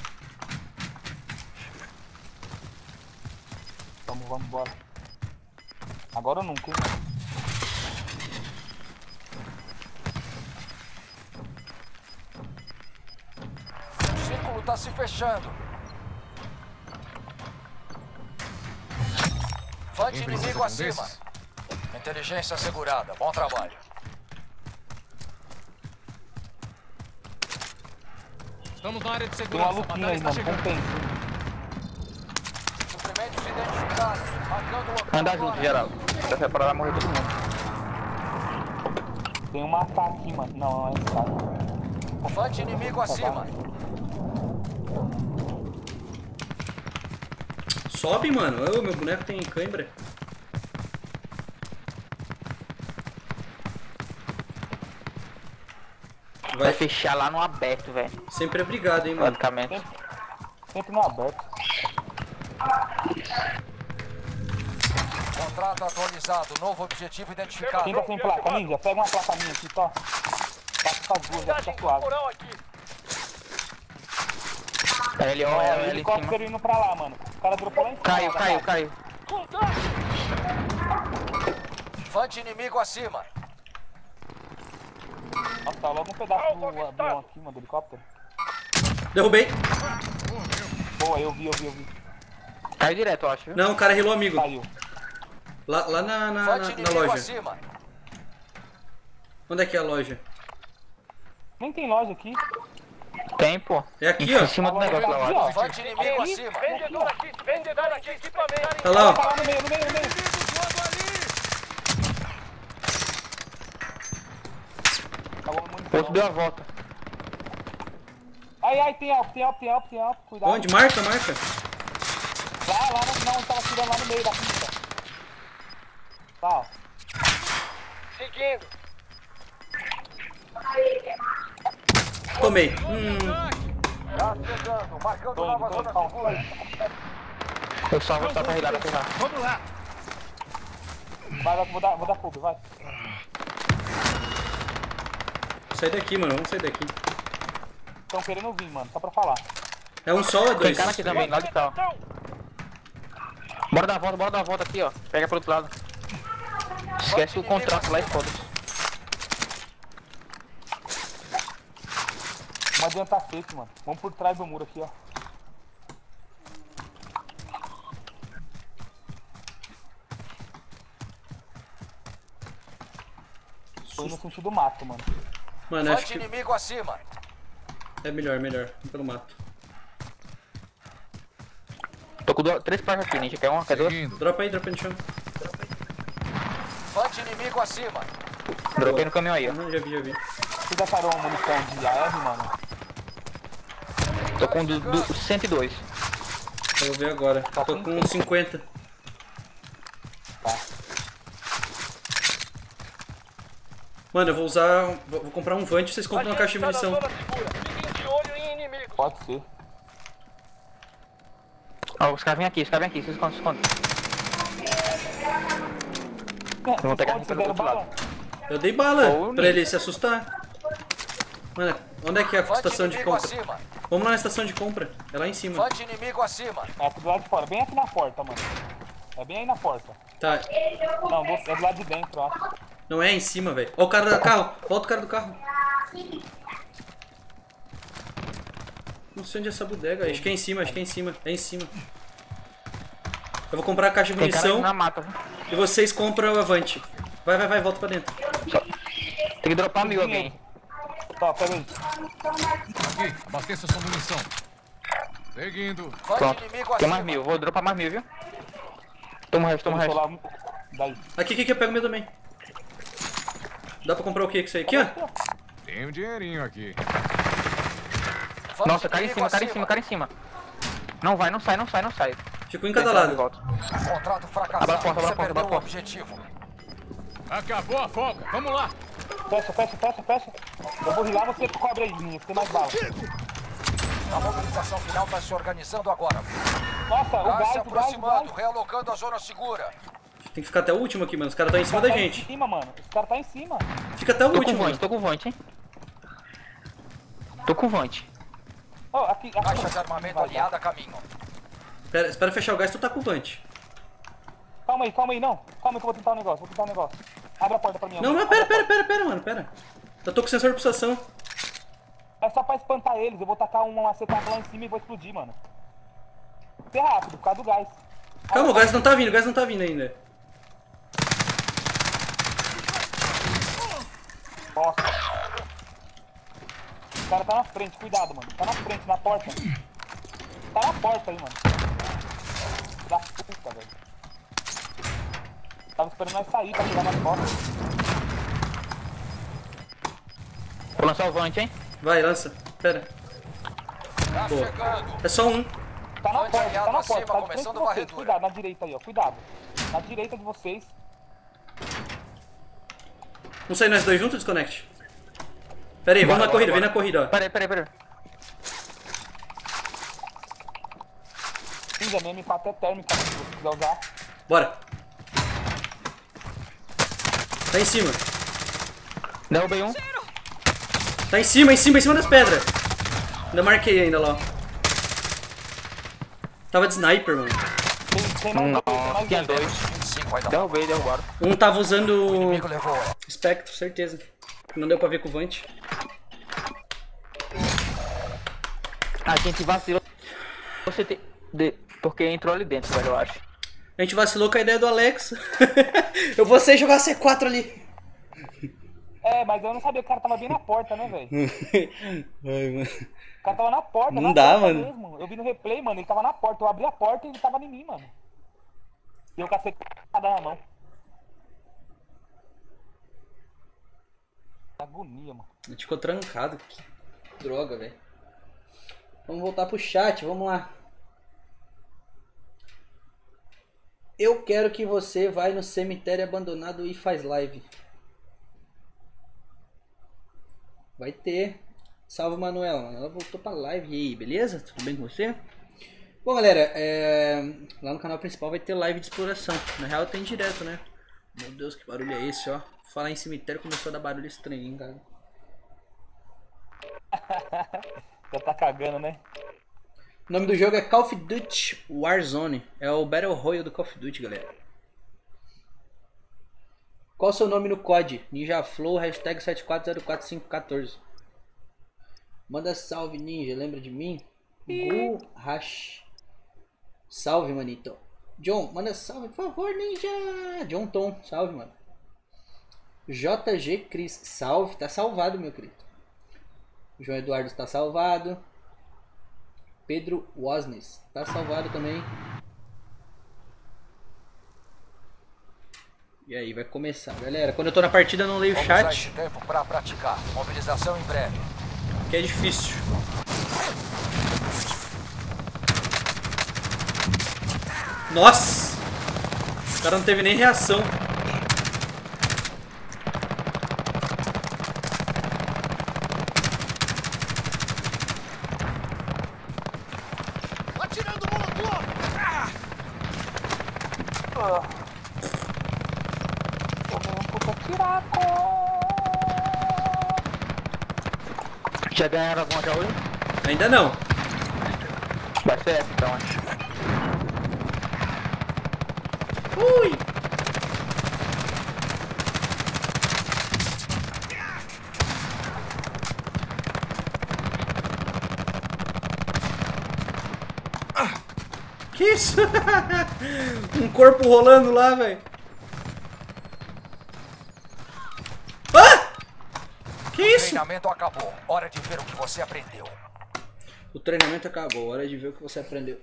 Vamos, vamos, bora. Agora ou nunca, hein? O círculo tá se fechando. Fante inimigo acima. Inteligência assegurada. Bom trabalho. Estamos na área de Tem uma segurança. A luquinha batalha aí, está mano. chegando. Compensa. Suprimentos identificados. Marcando o local Anda agora. junto, geral. Se essa parada morrer todo mundo. Tem uma A K aqui, mano. Não, não é esse cara. Fante inimigo acima. Sobe, mano. Ô, meu boneco tem cãibra. Vai fechar lá no aberto, velho. Sempre é brigado, hein, mano. Basicamente. Sempre, sempre no aberto. Contrato atualizado. Novo objetivo identificado. Quem tá sem placa, ninja? Pega uma placa minha aqui, só. Passa as duas, já fica suave. É ele, ó, É, é o ele em cima. helicóptero indo pra lá, mano. O cara dropou lá em cima. Caiu, da caiu, placa. caiu. Fante inimigo acima. Nossa, tá logo um pedaço do avião aqui, mano, do helicóptero. Derrubei. Boa, eu vi, eu vi, eu vi. Caiu direto, eu acho. Viu? Não, o cara rilou amigo. Caiu. Lá, lá na, na, Fante na, na inimigo loja. acima. Onde é que é a loja? Nem tem loja aqui. Tem, pô. É aqui, Em ó. cima do negócio lá, eu acho. Fante inimigo acima. Vendedor aqui, vendedor aqui, equipamento. Tá lá, ó. Tá lá no meio, no meio, no meio. Acabou a munição. Outro deu a volta. Ai, ai, tem alvo, tem alvo, tem alvo, tem alvo. Cuidado. Onde? Marca, marca. Lá, lá, não, não, tava tirando lá no meio da pista. Tá, ó. Seguindo. Tomei. Hum, Já chegando. Marcando Tô indo, nova tô zona indo, calma. segura. Eu só vou só pra regar da ferrar. Vamos lá. Vai, vai, vou dar, vou dar fogo, vai. sai daqui, mano. Vamos sair daqui. Estão querendo vir, mano, só pra falar. É um só ou é Tem dois? cara aqui também, lá de cá, ó. Bora dar a volta, bora dar a volta aqui, ó. Pega pro outro lado. Esquece o contrato lá e foda-se. Não adianta safe, mano. Vamos por trás do muro aqui, ó. Tô indo no sentido mato, mano. Mano, acho Fante que inimigo acima. é melhor, melhor. Vamos pelo mato. Tô com duas, três placas aqui, ninja. Quer uma? Quer duas? Seguindo. Dropa aí, dropa aí no chão. Fante inimigo acima. Dropei no caminhão aí, ó. Não, já vi, já vi. Vocês acharam uma munição de A R, mano? Tô com do, do cento e dois. Eu vou ver agora. Tô com cinquenta. Tá. Mano, eu vou usar. Vou vou comprar um Vante e vocês compram uma caixa de munição. Fiquem de olho em inimigos. Pode ser. Ó, os caras vêm aqui, os caras vêm aqui. Vocês escondem, escondem. É, vou pegar pode pelo ser outro bala. lado. Eu dei bala Ou pra nem. ele se assustar. Mano, onde é que é a Fante estação de inimigo compra? acima. Vamos lá na estação de compra. É lá em cima. Fante inimigo acima. É aqui do lado de fora, bem aqui na porta, mano. É bem aí na porta. Tá. Não, do- é do lado de dentro, eu acho. Não é em cima, velho. Ó o cara do carro. Volta o cara do carro. Não sei onde é essa bodega. Acho que é em cima, acho que é em cima. É em cima. Eu vou comprar a caixa de Tem cara aqui munição. na mata, viu? E vocês compram o Avante. Vai, vai, vai, volta pra dentro. Tem que dropar mil alguém. Tá, pera aí. Aqui, abasteça sua munição. Seguindo. Pronto. Tem mais mil, vou dropar mais mil, viu? Toma o resto, toma o resto. Daí. Aqui, aqui, aqui, pega o meu também. Dá pra comprar o que que isso aí? Aqui, ó. Tem um dinheirinho aqui. Nossa, cara em cima, cara em cima, cara em cima. Não vai, não sai, não sai, não sai. Ficou em cada lado. Contrato fracassado. Abra a porta, abra a Você porta, perdeu abra a o porta. objetivo. Acabou a folga. Vamos lá. Fecha, fecha, fecha, fecha. Eu vou rilar, você cobre aí, linha, tem mais bala. A mobilização final está se organizando agora. Nossa, o Gás gás, se o gás, o aproximando, gás. realocando a zona segura. Tem que ficar até o último aqui, mano. Os caras estão em cima da Tá gente. em cima, mano. Esse cara tá em cima. Fica até o Tô com último, vante, mano. tô com vante, hein? Tô com vante. Ó, aqui, aqui. Caixa de armamento aliada a caminho. Pera, espera fechar o gás, tu tá com o Vante. Calma aí, calma aí, não. Calma aí que eu vou tentar um negócio, vou tentar um negócio. Abre a porta pra mim. Não, não, pera, pera, pera, pera, mano, pera. Eu tô com sensor de pulsação. É só pra espantar eles, eu vou tacar um acetato lá em cima e vou explodir, mano. Ser rápido, por causa do gás. Calma, o gás não tá vindo, o gás não tá vindo ainda. Nossa. O cara tá na frente, cuidado, mano. Tá na frente, na porta. Tá na porta aí, mano. Da puta, velho. Tava esperando nós sair pra tirar nas costas. Vou lançar o vante, hein? Vai, lança. Pera. Tá Boa. chegando. É só um. Tá na Vante porta, aliado tá na acima, porta. Tá de frente começando de a vocês. varredura. Cuidado, na direita aí, ó. Cuidado. Na direita de vocês. Vamos sair nós dois juntos, desconecte. Pera aí, vamos Bora, na corrida, bora, vem na corrida, ó. Peraí, peraí, peraí. Sim, a minha M quatro é térmica, se você quiser usar. Bora. Tá em cima. Derrubei um. Tá em cima, em cima, em cima das pedras. Ainda marquei ainda lá, ó. Tava de sniper, mano. Tem, tem mais Não, dois, tem mais tinha dois. dois. vinte e cinco vai dar. Derrubei, derrubaram. Um tava usando O inimigo levou. Spectro, certeza. Não deu pra ver com o Vante. A gente vacilou. Você tem. De... Porque entrou ali dentro, velho, eu acho. A gente vacilou com a ideia do Alex. Eu vou sair jogar C quatro ali. É, mas eu não sabia que o cara tava bem na porta, né, velho? Ai, mano. O cara tava na porta, Não na dá, porta mano. mesmo. Eu vi no replay, mano, ele tava na porta. Eu abri a porta e ele tava em mim, mano. E eu cacete na mão. Que agonia, mano. A gente ficou trancado. Que droga, velho. Vamos voltar pro chat, vamos lá. Eu quero que você vá no cemitério abandonado e faz live. Vai ter. Salve, Manuela. Ela voltou pra live. E aí, beleza? Tudo bem com você? Bom, galera, é... lá no canal principal vai ter live de exploração. Na real tem direto, né? Meu Deus, que barulho é esse, ó. Falar em cemitério começou a dar barulho estranho, hein, cara. Já tá cagando, né? O nome do jogo é Call of Duty Warzone. É o Battle Royale do Call of Duty, galera. Qual o seu nome no C O D? NinjaFlow, hashtag sete quatro zero quatro cinco um quatro. Manda salve, Ninja. Lembra de mim? Gu Hash. Salve, manito. John, manda salve, por favor, Ninja. John Tom, salve, mano. J G Cris, salve. Tá salvado, meu querido. João Eduardo está salvado. Pedro Wasnes tá salvado também. E aí, vai começar, galera. Quando eu tô na partida, eu não leio o Vamos usar chat, esse tempo para praticar. Mobilização em breve. que é difícil. Nossa! O cara não teve nem reação. Atirando molotov! Ah! Já ganharam alguma já hoje? Ainda não. Vai ser essa então, acho. Ui! Que isso? Um corpo rolando lá, velho. treinamento acabou. Hora de ver o que você aprendeu. O treinamento acabou, hora de ver o que você aprendeu.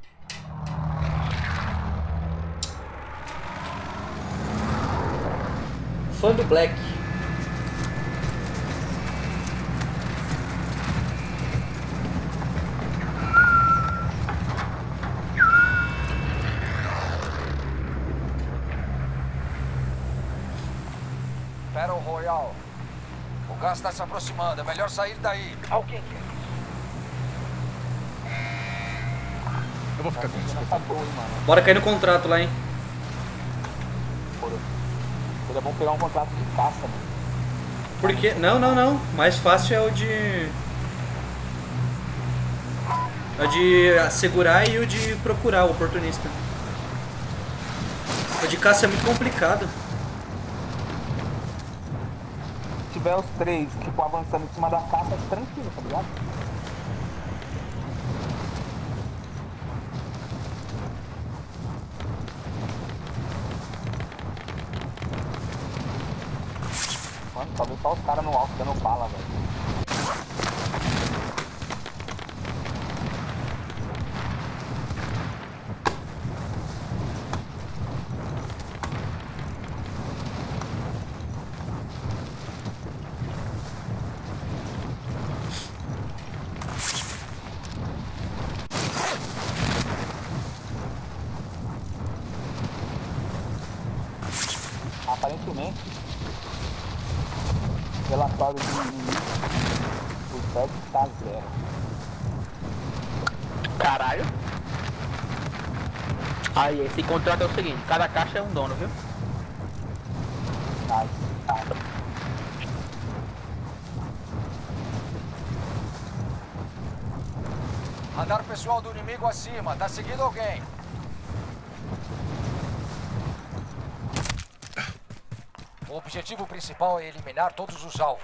Fã do Black. Battle Royale. O gás está se aproximando. É melhor sair daí. Alguém quer isso? Eu vou ficar com isso. Bora cair no contrato lá, hein? Seria bom pegar um contrato de caça, mano. Por quê? Não, não, não. Mais fácil é o de... É o de assegurar e o de procurar o oportunista. O de caça é muito complicado. Se tiver os três, tipo, avançando em cima da caça, é tranquilo, tá ligado? Mano, talvez só os caras no alto dando bala, velho. Aparentemente, relatório de inimigo, o Fed tá zero. Caralho. Aí, esse contrato é o seguinte, cada caixa é um dono, viu? Nice. Tá. Radar pessoal do inimigo acima. Tá seguindo alguém. O objetivo principal é eliminar todos os alvos.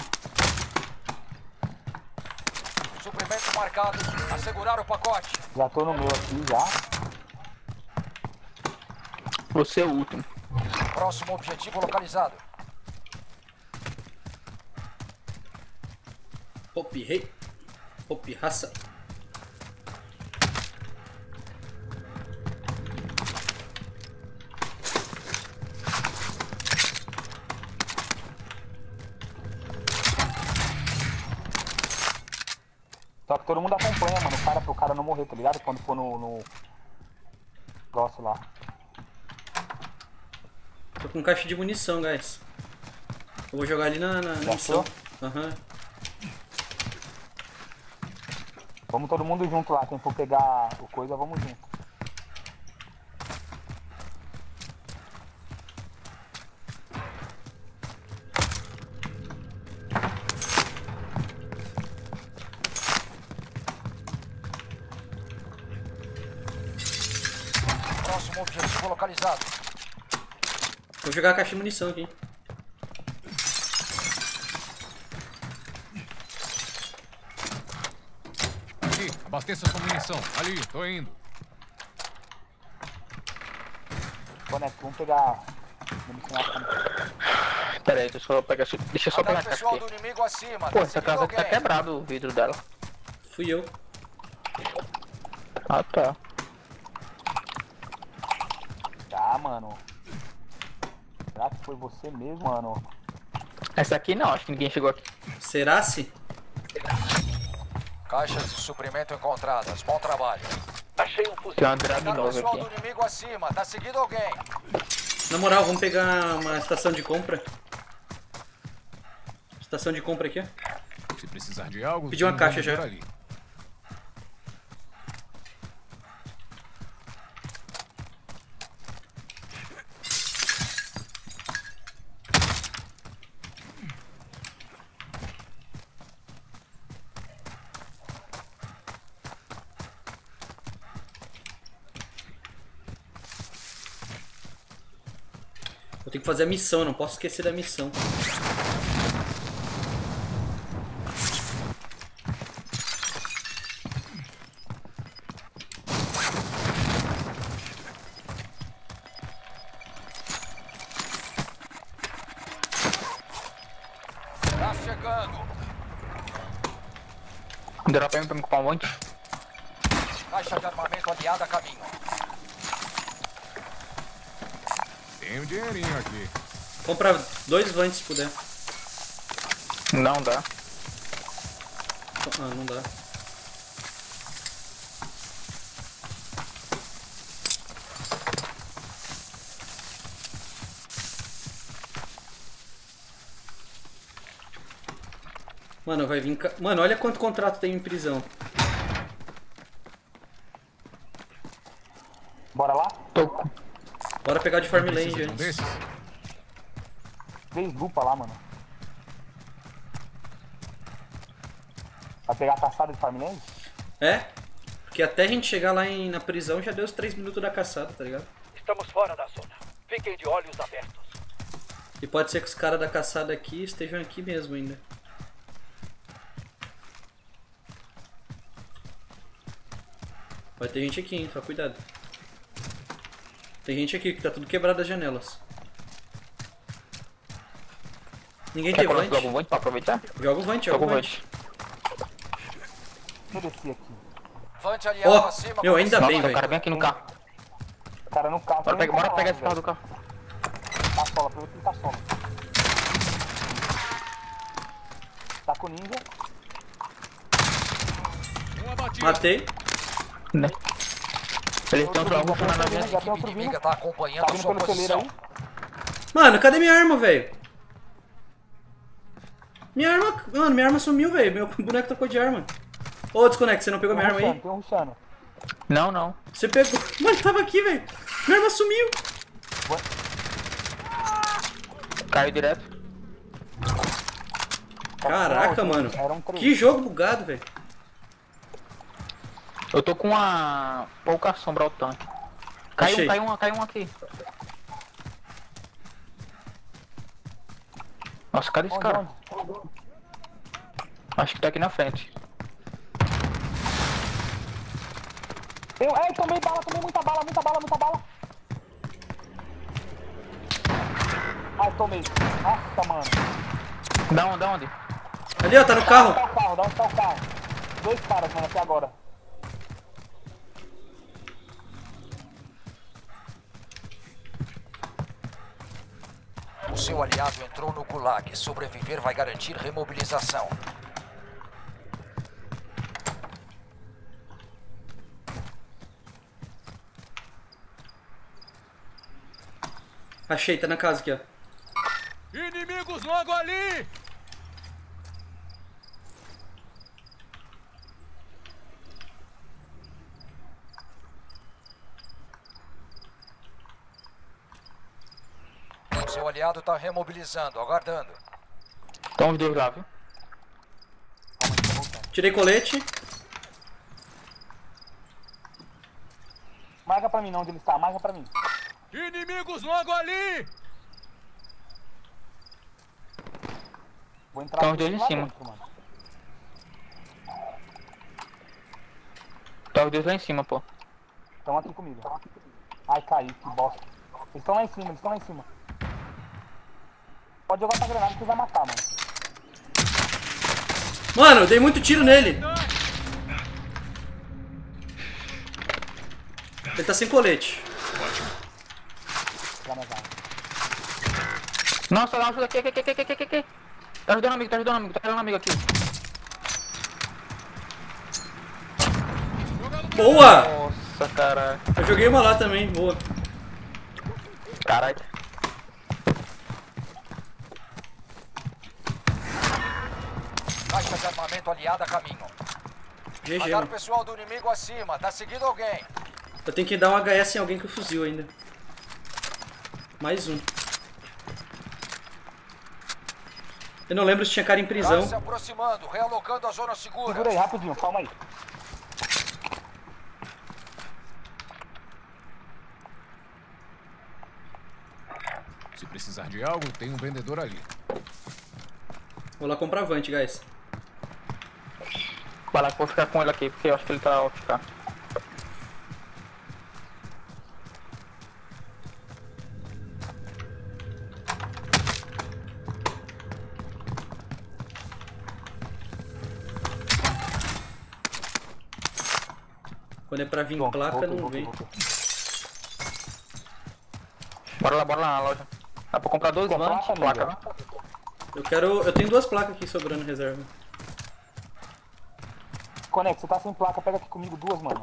Suprimento marcado. Assegurar o pacote. Já tô no meu aqui, já. Você é o último. Próximo objetivo localizado. Pop rei. Pop raça. Só que todo mundo acompanha, mano, o cara, pro cara não morrer, tá ligado? Quando for no... no... negócio lá. Tô com caixa de munição, guys. Eu vou jogar ali na, na, na missão. Aham. Vamos todo mundo junto lá, quem for pegar o coisa, vamos junto. Próximo objetivo localizado. Vou jogar a caixa de munição aqui. Aqui, abasteça sua munição. Ali, tô indo. Boneco, vamos pegar munição lá. Pera aí, deixa eu só pegar, deixa eu só pegar a caixa pessoal aqui. do inimigo acima. Pô, Tá essa seguindo casa aqui tá alguém. quebrado o vidro dela. Fui eu. Ah, tá. Tá, mano. Será que foi você mesmo, mano? Essa aqui não, acho que ninguém chegou aqui. Será-se? Caixas de suprimento encontradas. Bom trabalho. Achei um fuzil. Tem uma grade Radar nova pessoal aqui. do inimigo acima. Tá seguindo alguém. Na moral, vamos pegar uma estação de compra. Estação de compra aqui, ó. Se precisar de algo, Pedi uma tem um caixa vendedor já. ali. Eu tenho que fazer a missão, eu não posso esquecer da missão. Tá chegando. Dropa aí pra me comprar um monte. Caixa de armamento aliada a caminho. Tem um dinheirinho aqui. Compra dois vantes se puder. Não dá. Ah, não dá. Mano, vai vir... Ca... Mano, olha quanto contrato tem em prisão. Bora lá? Tô. Bora pegar de Farmland Precisa de um antes. desses? Três dupla lá, mano. Vai pegar a caçada de Farmland? É? Porque até a gente chegar lá em... na prisão já deu os três minutos da caçada, tá ligado? Estamos fora da zona. Fiquem de olhos abertos. E pode ser que os caras da caçada aqui estejam aqui mesmo ainda. Vai ter gente aqui, hein? Só cuidado. Tem gente aqui que tá tudo quebrado as janelas. Ninguém tem vante? Joga o vante pra aproveitar? Joga o vante, joga o Joga o vante. Deixa eu descer aqui. Vante aliado Ó, acima. meu, ainda Nossa, bem, o cara velho. vem aqui no carro. O cara no carro. Bora, tem pega, bora carro, pegar esse velho. carro do carro. Caçola, aproveita que caçola. Tá com ninja. Um abatido. Matei. Né? Eles estão Outro jogando vindo, na já tem nave. outro vindo, já tem A outro inimiga vindo. tá acompanhando Tá a vindo sua pelo celeiro posição. aí. Mano, cadê minha arma, velho? Minha arma... Mano, minha arma sumiu, velho. Meu boneco trocou de arma. Ô, Desconect, você não pegou Tem minha um arma rushando, aí? tem um rushando. Não, não. Você pegou... Mano, tava aqui, velho. Minha arma sumiu. Caiu direto. Caraca, mano. Eram três. Que jogo bugado, velho. Eu tô com uma pouca sombra ao tanque. Caiu Achei. um, caiu um, caiu um aqui. Nossa, cadê esse Onde, cara? onde? Acho que tá aqui na frente. Eu, ei, tomei bala, tomei muita bala, muita bala, muita bala. Ai, tomei. Nossa, mano. Da onde, da onde? Ali, ó, tá no Dá carro. onde tá o carro, dá onde tá o carro. Dois caras, mano, até agora. O seu aliado entrou no gulag. Sobreviver vai garantir remobilização. Achei, tá na casa aqui, ó. Inimigos logo ali! O seu aliado tá remobilizando, aguardando. Estão os dois lá, viu? Tirei colete. Marca pra mim não onde ele está, marca pra mim. Inimigos logo ali! Vou entrar Tá os por dois em lá cima. dentro, mano. Tá os dois lá em cima, pô. Estão aqui comigo. Ai, caí, que bosta. Eles estão lá em cima, eles estão lá em cima. Pode jogar essa granada que você vai matar, mano. Mano, eu dei muito tiro nele. Ele tá sem colete. Lá nas armas. Nossa, lá ajuda aqui, aqui, aqui, aqui, aqui, aqui. Tá ajudando amigo, tá ajudando amigo, tá ajudando amigo aqui. Boa! Nossa, caralho. Eu joguei uma lá também, boa. Caralho. Caixa de armamento aliada a caminho. G G, Mandar o mano. pessoal do inimigo acima. Tá seguindo alguém. Eu tenho que dar um H S em alguém com fuzil ainda. Mais um. Eu não lembro se tinha cara em prisão. Tá se aproximando, realocando a zona segura. Segura aí, rapidinho, calma aí. Se precisar de algo, tem um vendedor ali. Vou lá comprar Vante, guys. Vai lá que eu vou ficar com ele aqui, porque eu acho que ele tá ao ficar. Quando é pra vir Pronto, placa, voltei, não voltei, vem. voltei. Bora lá, bora lá na loja. Dá pra comprar dois Quer lanches, placa, placa, amiga? né? Eu quero... Eu tenho duas placas aqui sobrando em reserva. Conect, você tá sem placa, pega aqui comigo duas, mano.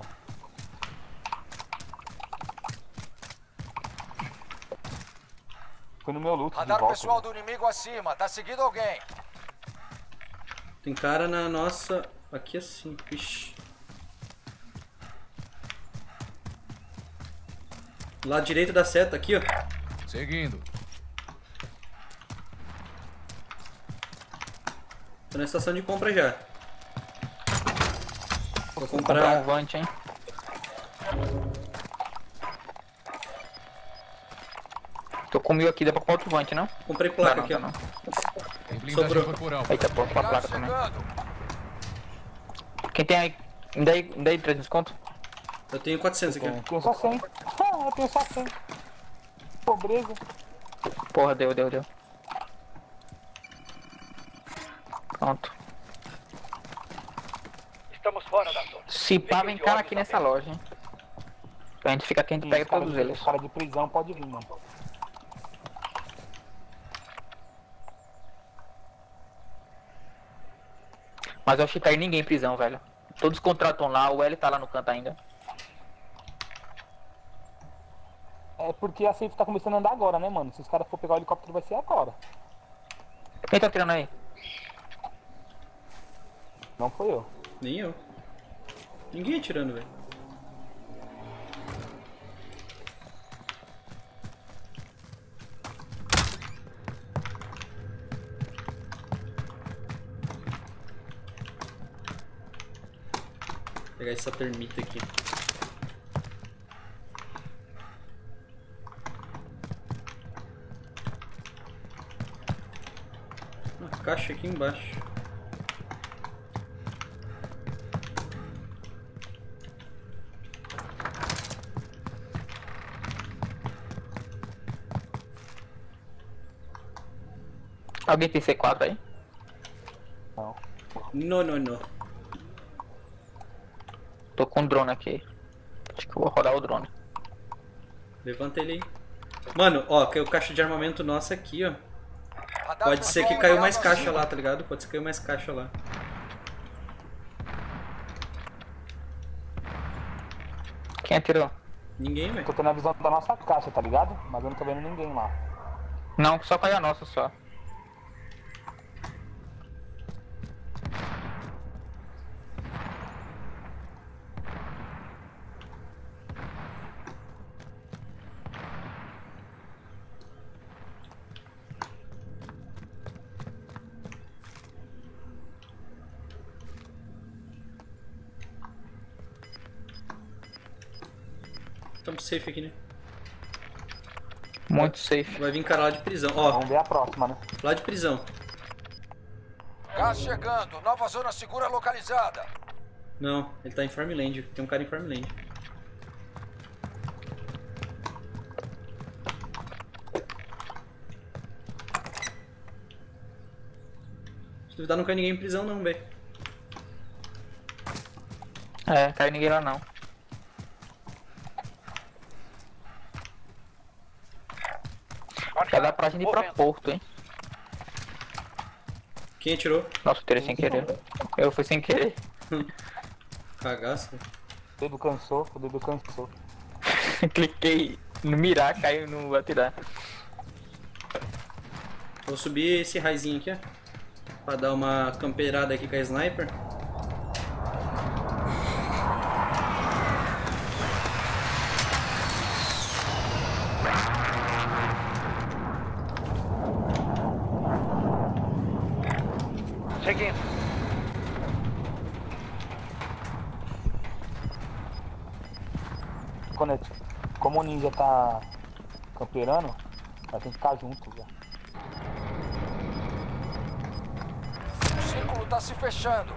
Foi no meu loot de Radar volta. pessoal do inimigo acima. Tá seguindo alguém. Tem cara na nossa... Aqui assim, vixi. Lado direito da seta, aqui, ó. Seguindo. Tô na estação de compra já. Vou Comprar comprar... um Vant, hein? Tô comigo aqui, dá pra comprar outro Vant, não? Comprei placa Dá aqui, ó. não, dá Tem blindagem Sobrou. corporal. Eita, pô, com a placa Gás também. chegando. Quem tem aí? Me dá aí, me dá aí trezentos conto? Eu tenho quatrocentos aqui, Eu ó. tenho só cem. Ah, eu tenho só cem. Pobreza. Porra, deu, deu, deu. Pronto. Estamos fora da zona. Se pá, vem cara aqui nessa loja, hein? A gente fica aqui, a gente pega Os cara todos de- eles. os cara de prisão pode vir, mano. Mas eu acho que tá aí ninguém em prisão, velho. Todos contratam lá, o L tá lá no canto ainda. É porque a safe tá começando a andar agora, né, mano? Se os caras for pegar o helicóptero, vai ser agora. Quem tá tirando aí? Não foi eu. Nem eu. Ninguém atirando, velho. Vou pegar essa termita aqui. Uma caixa aqui embaixo. Alguém tem C quatro aí? Não. Não, não, não. Tô com um drone aqui. Acho que eu vou rodar o drone. Levanta ele aí. Mano, ó, caiu caixa de armamento nossa aqui, ó. Radar Pode ser que pessoal caiu olhando mais caixa acima. lá, tá ligado? Pode ser que caiu mais caixa lá. Quem atirou? Ninguém, velho. Tô tendo a visão da nossa caixa, tá ligado? Mas eu não tô vendo ninguém lá. Não, só caiu a nossa só. Estamos safe aqui, né? Muito safe. Vai vir cara lá de prisão. Ó, Vamos ver a próxima, né? lá de prisão. Gás chegando. Nova zona segura localizada. Não, ele tá em Farmland. Tem um cara em Farmland. Se duvidar, não cai ninguém em prisão, não, velho. É, caiu ninguém lá não. Já dá pra gente ir pra Porto, hein? Quem atirou? Nossa, eu tirei sem querer. Eu fui sem querer. Cagaço. O dedo cansou, o dedo cansou. Cliquei no mirar, caiu no atirar. Vou subir esse raizinho aqui, ó. Pra dar uma camperada aqui com a sniper. Seguindo. Quando é- como o ninja tá camperando, nós tem que ficar junto já. O círculo tá se fechando.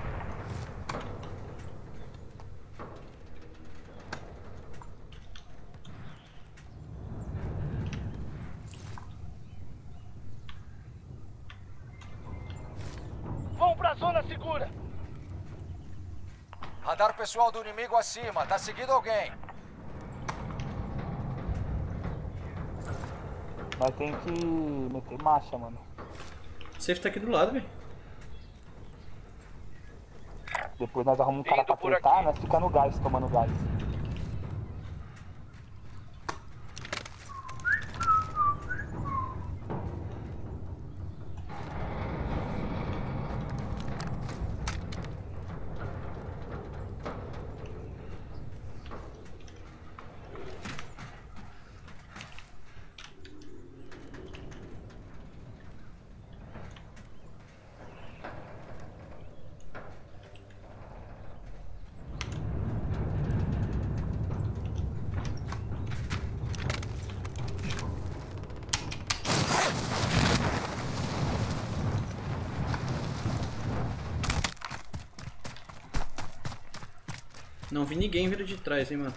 Vão pra zona segura. Radar pessoal do inimigo acima. Tá seguindo alguém. Mas tem que meter marcha, mano. O safe tá aqui do lado, velho. Depois nós arrumamos um cara pra tretar, nós ficamos no gás, tomando gás. Não vi ninguém vindo de trás, hein, mano.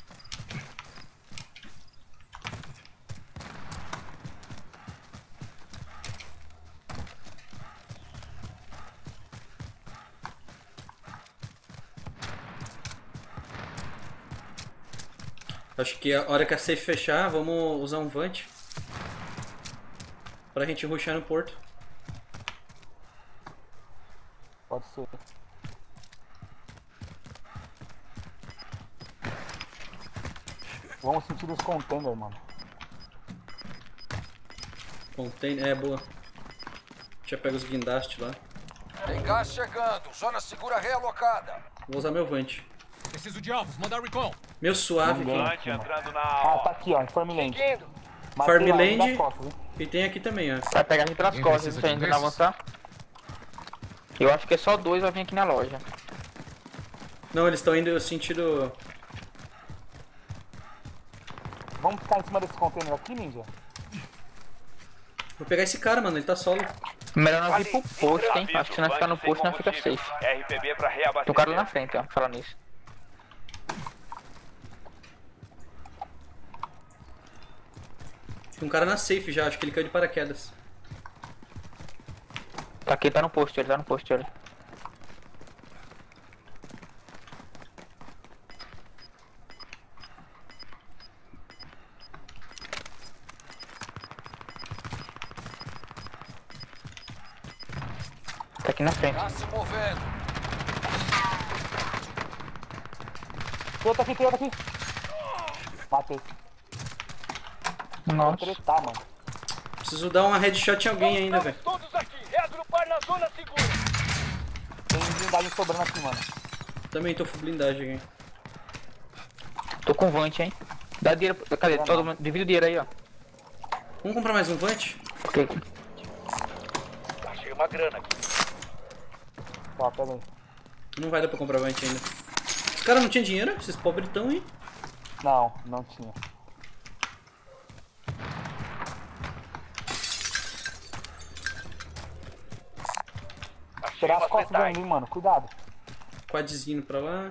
Acho que a hora que a safe fechar, vamos usar um Vant pra gente rushar no porto. Pode ser. Vamos sentir os containers, mano. Container, é boa. Já pega os guindastes lá. Tem gás chegando. Zona segura realocada. Vou usar meu Vant. Preciso de alvos, mandar recon. Meu suave aqui. Entrando na Ah, tá aqui, ó, em Farmland. Farmland. E tem aqui também, ó. Vai pegar a gente pelas costas se a gente não avançar. Eu acho que é só dois vai vir aqui na loja. Não, eles estão indo no sentido... Vamos ficar em cima desse container aqui, Ninja? Vou pegar esse cara, mano, ele tá solo. Melhor nós ir pro posto, hein? Acho que se nós ficar no posto, nós fica safe. R P B pra reabastecer. Tem um cara lá na frente, ó, falando nisso. Tem um cara na safe já, acho que ele caiu de paraquedas. Tá aqui, tá no posto, ele tá no posto, ele. Tá aqui na frente. Tá se movendo. Tem outro aqui, tem outro aqui. Matei. Nossa. Vou tretar, mano. Preciso dar uma headshot em alguém ainda, velho. Todos aqui, reagrupar na zona segura. Tem blindagem sobrando aqui, mano. Também tô full blindagem aqui. Tô com Vant, hein? Dá dinheiro. Cadê? Todo mundo. Divide o dinheiro aí, ó. Vamos comprar mais um Vant? Ok. Achei uma grana aqui. Ó, pega aí. Não vai dar pra comprar Vant ainda. Os caras não tinham dinheiro? Esses pobretão, hein? Não, não tinha. Tirar as costas de mim, mano. Cuidado. Quadzinho pra lá.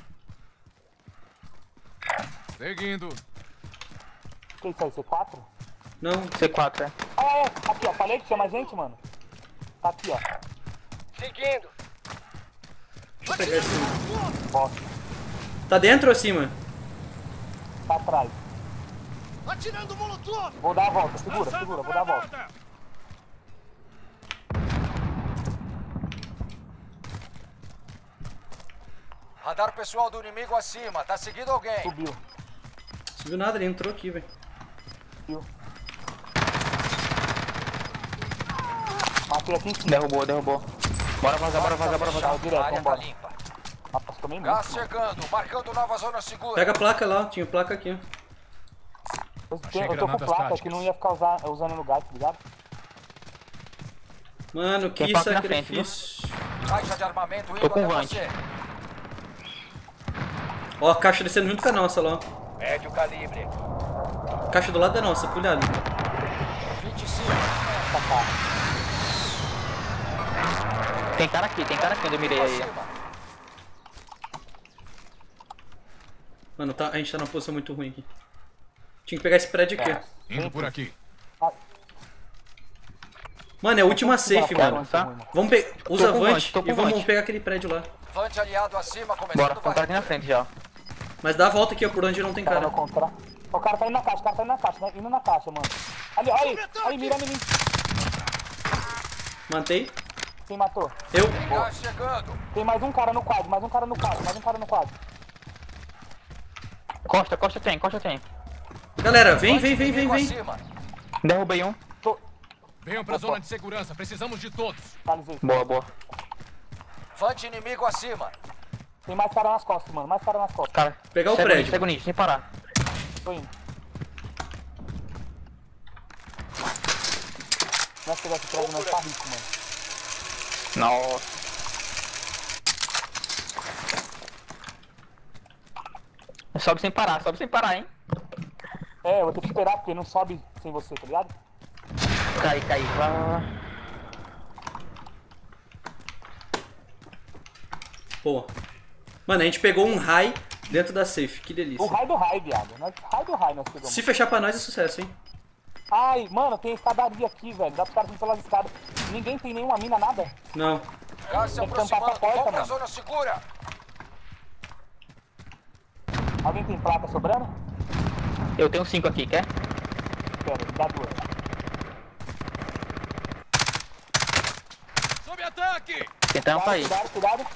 Seguindo. O que é isso aí? C quatro? Não. C quatro, é. Ah, é, é. Aqui, ó. Falei que tinha mais gente, mano. Tá aqui, ó. Seguindo. Deixa eu pegar esse. Bosta. Tá dentro ou acima? Tá atrás. Atirando molotov. Vou dar a volta. Segura, segura. Vou dar a volta. Radar pessoal do inimigo acima. Tá seguindo alguém. Subiu. Subiu nada, ele entrou aqui, velho. Subiu. Matei aqui em cima. Derrubou, derrubou. Bora vazar, bora vazar, bora vazar. Direto, A área tá vambora. limpa. Nossa, tomei muito. Gás chegando. Marcando nova zona segura. Pega a placa lá, ó. Tinha placa aqui, ó. Eu, tenho, eu tô com placa que não ia ficar usar, usando no gás, tá ligado? Mano, que Tem placa na frente, sacrifício. Caixa de armamento Tô indo com até Vant. você. Ó, a caixa descendo junto com a nossa lá, ó. Médio calibre. Caixa do lado da nossa, cuidado. vinte e cinco. Tá, tá. Tem cara aqui, tem cara aqui onde eu mirei aí. Mano, tá, a gente tá numa posição muito ruim aqui. Tinha que pegar esse prédio aqui, ó. Indo por aqui. Mano, é a última safe, Quer mano. avançar? Vamos pegar. Usa com Vant Vant, tô com e vamos Vant. pegar aquele prédio lá. Levante aliado acima, começando Bora, tem um cara aqui na frente já. Mas dá a volta aqui, ó, por onde não tem Cara, cara. no contra. O cara tá indo na caixa, o cara tá indo na caixa, né? Indo na caixa, mano. Ali, olha aí, aí, mira em mim. Mantei. Quem matou? Eu. Gás chegando. Tem mais um cara no quadro, mais um cara no quadro, mais um cara no quadro. Costa, Costa tem, Costa tem. Galera, vem, vem, vem, vem, vem. Acima. Derrubei um. Tô... Venham pra zona de segurança, precisamos de todos. Finalizei. Boa, boa. Levante inimigo acima. Tem mais cara nas costas, mano, mais cara nas costas. Cara, Pegar o segue prédio. nicho, segue nicho, sem parar. Tô indo. Nós pegar esse prédio, nós tá rico, mano. Nossa. Sobe sem parar, sobe sem parar, hein? É, eu vou ter que esperar porque não sobe sem você, tá ligado? Cai, cai, vai, vai, vai. Boa. Mano, a gente pegou um high dentro da safe, que delícia. O raio do raio, viado. Nós, raio do raio nós pegamos. Se fechar pra nós é sucesso, hein? Ai, mano, tem escadaria aqui, velho. Dá pros caras vir pelas escadas. Ninguém tem nenhuma mina, nada. Não. Gás se Tem que tampar aproximando. essa porta, Vamos pra mano. zona segura. Alguém tem placa sobrando? Eu tenho cinco aqui, quer? Pera, dá duas. Sob ataque! Tem tampa aí. Cuidado, cuidado.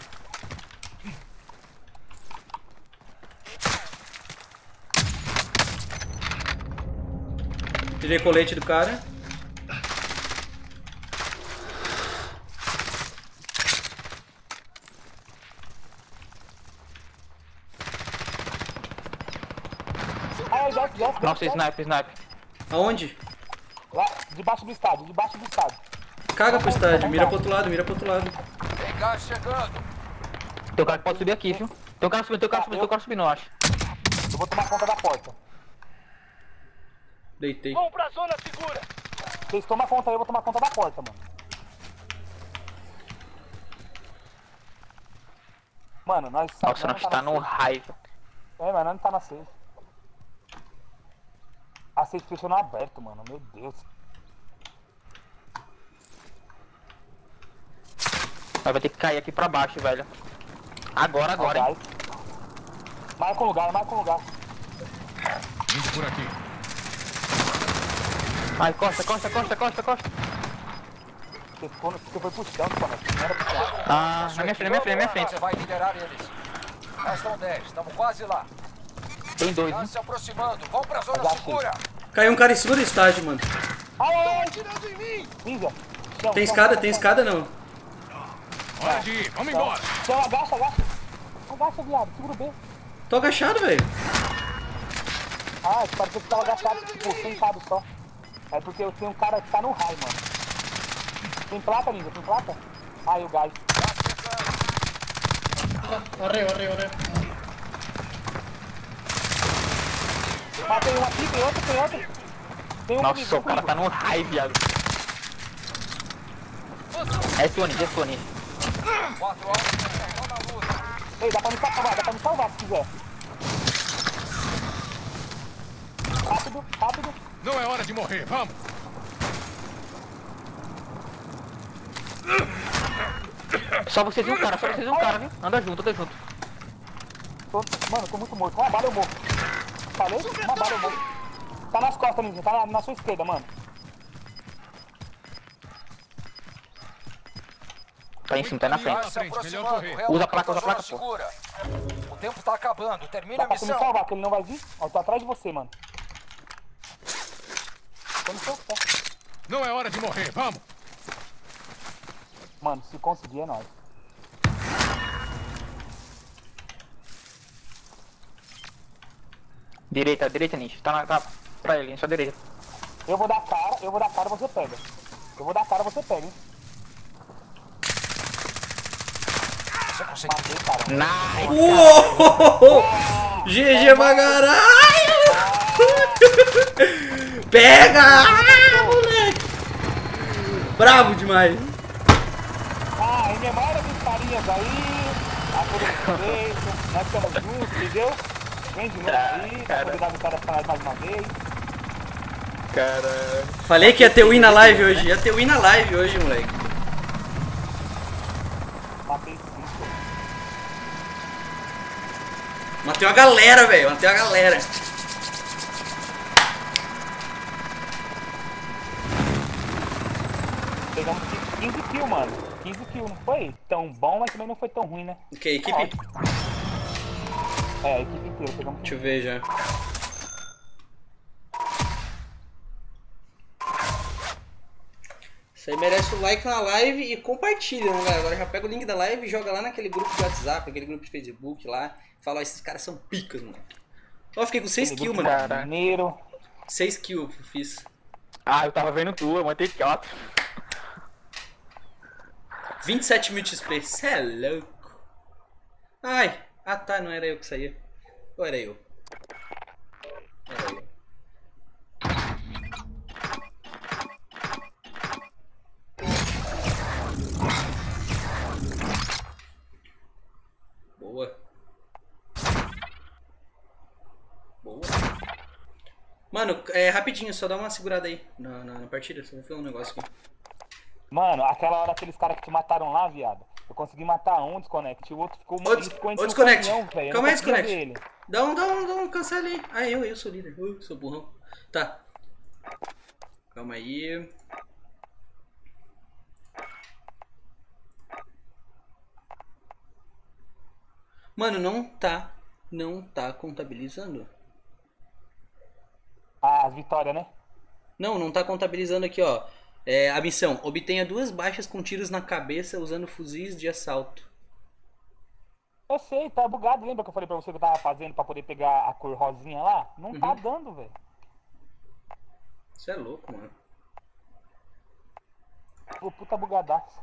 Tirei colete do cara. Ai, desce, desce, Nossa, desce. sniper, sniper. Aonde? Lá, debaixo do estádio, debaixo do estádio. Caga pro estádio, mira pro outro lado, mira pro outro lado. Tem gás chegando. Tem um cara que pode subir aqui, viu? Tem um cara subindo, tem um cara subindo, tem um cara subindo, eu acho. Eu vou tomar conta da porta. Deitei. Vamos pra zona segura. Vocês tomam conta aí, eu vou tomar conta da porta, mano. Mano, nós... Nossa, nós nós não tá na no safe. raiva. É, mas nós não tá na safe. A safe fechou no aberto, mano. Meu Deus. Nós vai ter que cair aqui pra baixo, velho. Agora, agora, hein? Marca um lugar, marca um lugar. Indo por aqui. Ai, costa, costa, costa, costa, costa. Você, ficou, você foi puxando, mano. Não era puxando. Ah, na minha frente, na minha frente, na minha frente. Você vai liderar eles. Restam dez, estamos quase lá. Tem dois, Gás hein? se aproximando. Vamos pra zona Já segura. Caiu um cara em cima do estádio, mano. Ai, ai, ai. Atirando em mim. Ninja. Chão, Tem chão, escada, chão, tem chão. escada não. Hora de ir, vamos Chão, embora. chão, agacha, agacha. Agacha, viado. Segura o B. Tô agachado, velho. Ah, pareceu que tava agachado, tipo, sentado só. É porque eu tenho um cara que tá no raio, mano. Tem placa, Ninja? Tem placa? Ai, o gás. Orrei, orrei, orrei. Matei um aqui, tem outro, tem outro. Tem um comigo, Nossa, o cara comigo. tá no raio, viado. É Sony, é Sony. Quatro alvos estão na luta. Ei, dá pra me salvar, dá pra me salvar se quiser. Rápido, rápido. Não é hora de morrer, vamos. Só vocês e um cara, só vocês e um cara, viu? Anda junto, anda junto. Tô, mano, tô muito morto. Uma bala eu morro. Falei? Uma bala eu morro. Tá nas costas, Ninja. Tá na, na sua esquerda, mano. Tá em cima, tá na frente. Gás se frente, melhor aproximando. correr. Reúna Usa a placa, pra usa a placa, zona pô. segura. O tempo tá acabando. Termina Dá a pra tu me missão. salvar, que ele não vai vir. Ó, eu tô atrás de você, mano. Tô no seu pé. Não é hora de morrer, vamos. Mano, se conseguir é nóis. Direita, direita, Nish. Tá, na, tá pra ele, só direita. Eu vou dar cara, eu vou dar cara, você pega. Eu vou dar cara, você pega, hein. Você consegue. Matei, cara. Nice! Uou! G G pra caralho! Pega! Ah, moleque! Bravo demais! Ah, e memória dos carinhas aí. A todos vocês. Nós estamos juntos, entendeu? Vem de novo aí, pra poder dar vitória pra nós mais uma vez. Cara. Falei que ia ter win na live hoje. Ia ter win na live hoje, moleque. Matei cinco. Matei uma galera, velho. Matei uma galera. Pegamos quinze kills, mano. quinze kills, não foi tão bom, mas também não foi tão ruim, né? Ok, equipe? É, a equipe inteira. Pegamos Deixa eu ver já. Isso aí merece o like na live e compartilha, né, galera? Agora já pega o link da live e joga lá naquele grupo de WhatsApp, aquele grupo de Facebook lá. Fala, ó, esses caras são picas, mano. Ó, fiquei com seis kills, mano. Carneiro. seis kills eu fiz. Ah, eu tava vendo tu, eu matei quatro. vinte e sete mil X P, cê é louco. Ai, ah tá, não era eu que saía. Ou era eu? Era eu. Boa. Boa. Mano, é rapidinho, só dá uma segurada aí na, na, na partida, só vou ver um negócio aqui. Mano, aquela hora aqueles caras que te mataram lá, viado. Eu consegui matar um, desconect. O outro ficou muito. ficou Ô, desconect. Caminhão, calma aí, desconect. Dá um, dá um, dá um cancela aí. Ah, eu, eu sou líder. Eu sou burrão. Tá. Calma aí. Mano, não tá. Não tá contabilizando. Ah, as vitórias, né? Não, não tá contabilizando aqui, ó. É, a missão, obtenha duas baixas com tiros na cabeça usando fuzis de assalto. Eu sei, tá bugado. Lembra que eu falei pra você que eu tava fazendo pra poder pegar a cor rosinha lá? Não uhum. tá dando, velho. Você é louco, mano. Pô, puta bugadaço.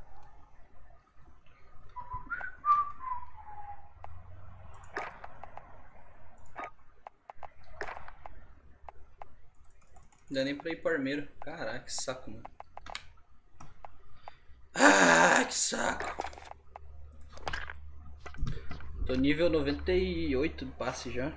Não dá nem pra ir pro armeiro. Caraca, que saco, mano. Ah, que saco. Tô nível noventa e oito do passe já.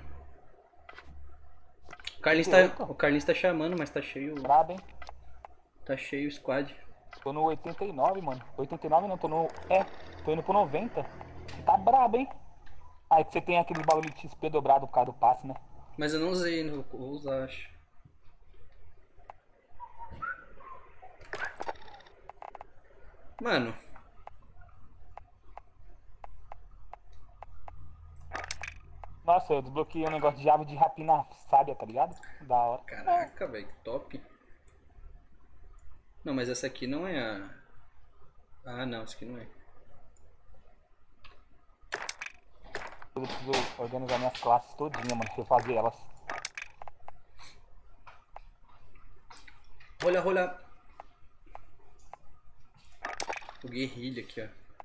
O Carlinhos tá, o Carlinhos tá chamando, mas tá cheio. Brabo, hein? Tá cheio o squad. Tô no oitenta e nove, mano. oitenta e nove não, tô no... É, tô indo pro noventa. Tá brabo, hein? Aí você tem aquele bagulho de X P dobrado por causa do passe, né? Mas eu não usei, não vou usar, acho. Mano. Nossa, eu desbloqueei um negócio de ave de rapina sábia, tá ligado? Da hora. Caraca, velho, que top. Não, mas essa aqui não é a... Ah, não, essa aqui não é. Eu preciso organizar minhas classes todinha, mano, pra eu fazer elas. Olha, olha. O guerrilha aqui, ó.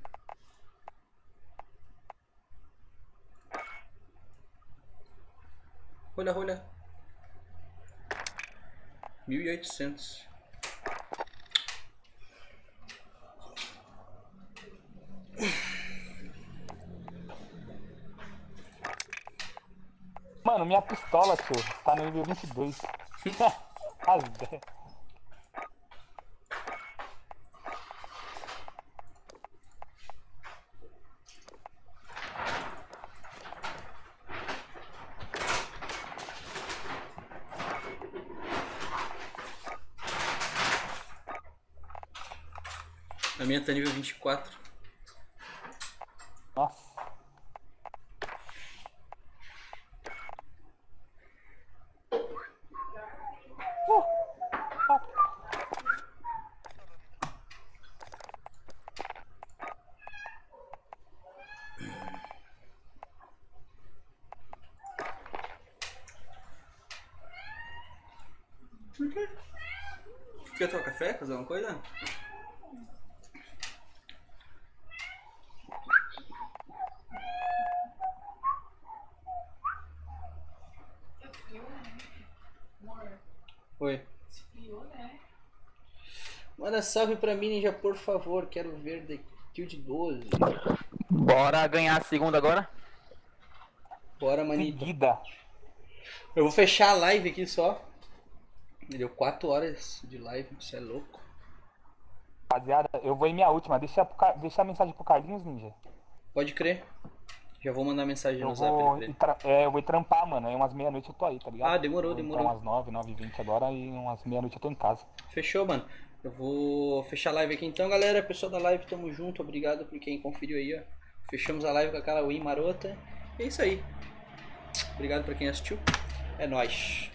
Olha, olha. Mil e oitocentos. Mano, minha pistola, tio, tá no nível vinte e dois. As ideias. A minha tá nível vinte e quatro. Nossa. Por quê? Quer tomar café? Fazer alguma coisa? Oi. Manda salve pra mim, Ninja, por favor. Quero ver The Kill de doze. Bora ganhar a segunda agora? Bora, manito. Seguida. Eu vou fechar a live aqui só. Deu quatro horas de live, você é louco. Rapaziada, eu vou em minha última. Deixa, deixa a mensagem pro Carlinhos, Ninja. Pode crer. Já vou mandar mensagem Eu no zap vou, pra ele. ir tra- é, eu vou ir trampar, mano. Aí umas meia-noite eu tô aí, tá ligado? Ah, demorou, Vou demorou. Então umas nove, nove e vinte agora e umas meia-noite eu tô em casa. Fechou, mano. Eu vou fechar a live aqui então, galera. Pessoal da live, tamo junto. Obrigado por quem conferiu aí, ó. Fechamos a live com aquela win marota. E é isso aí. Obrigado por quem assistiu. É nóis.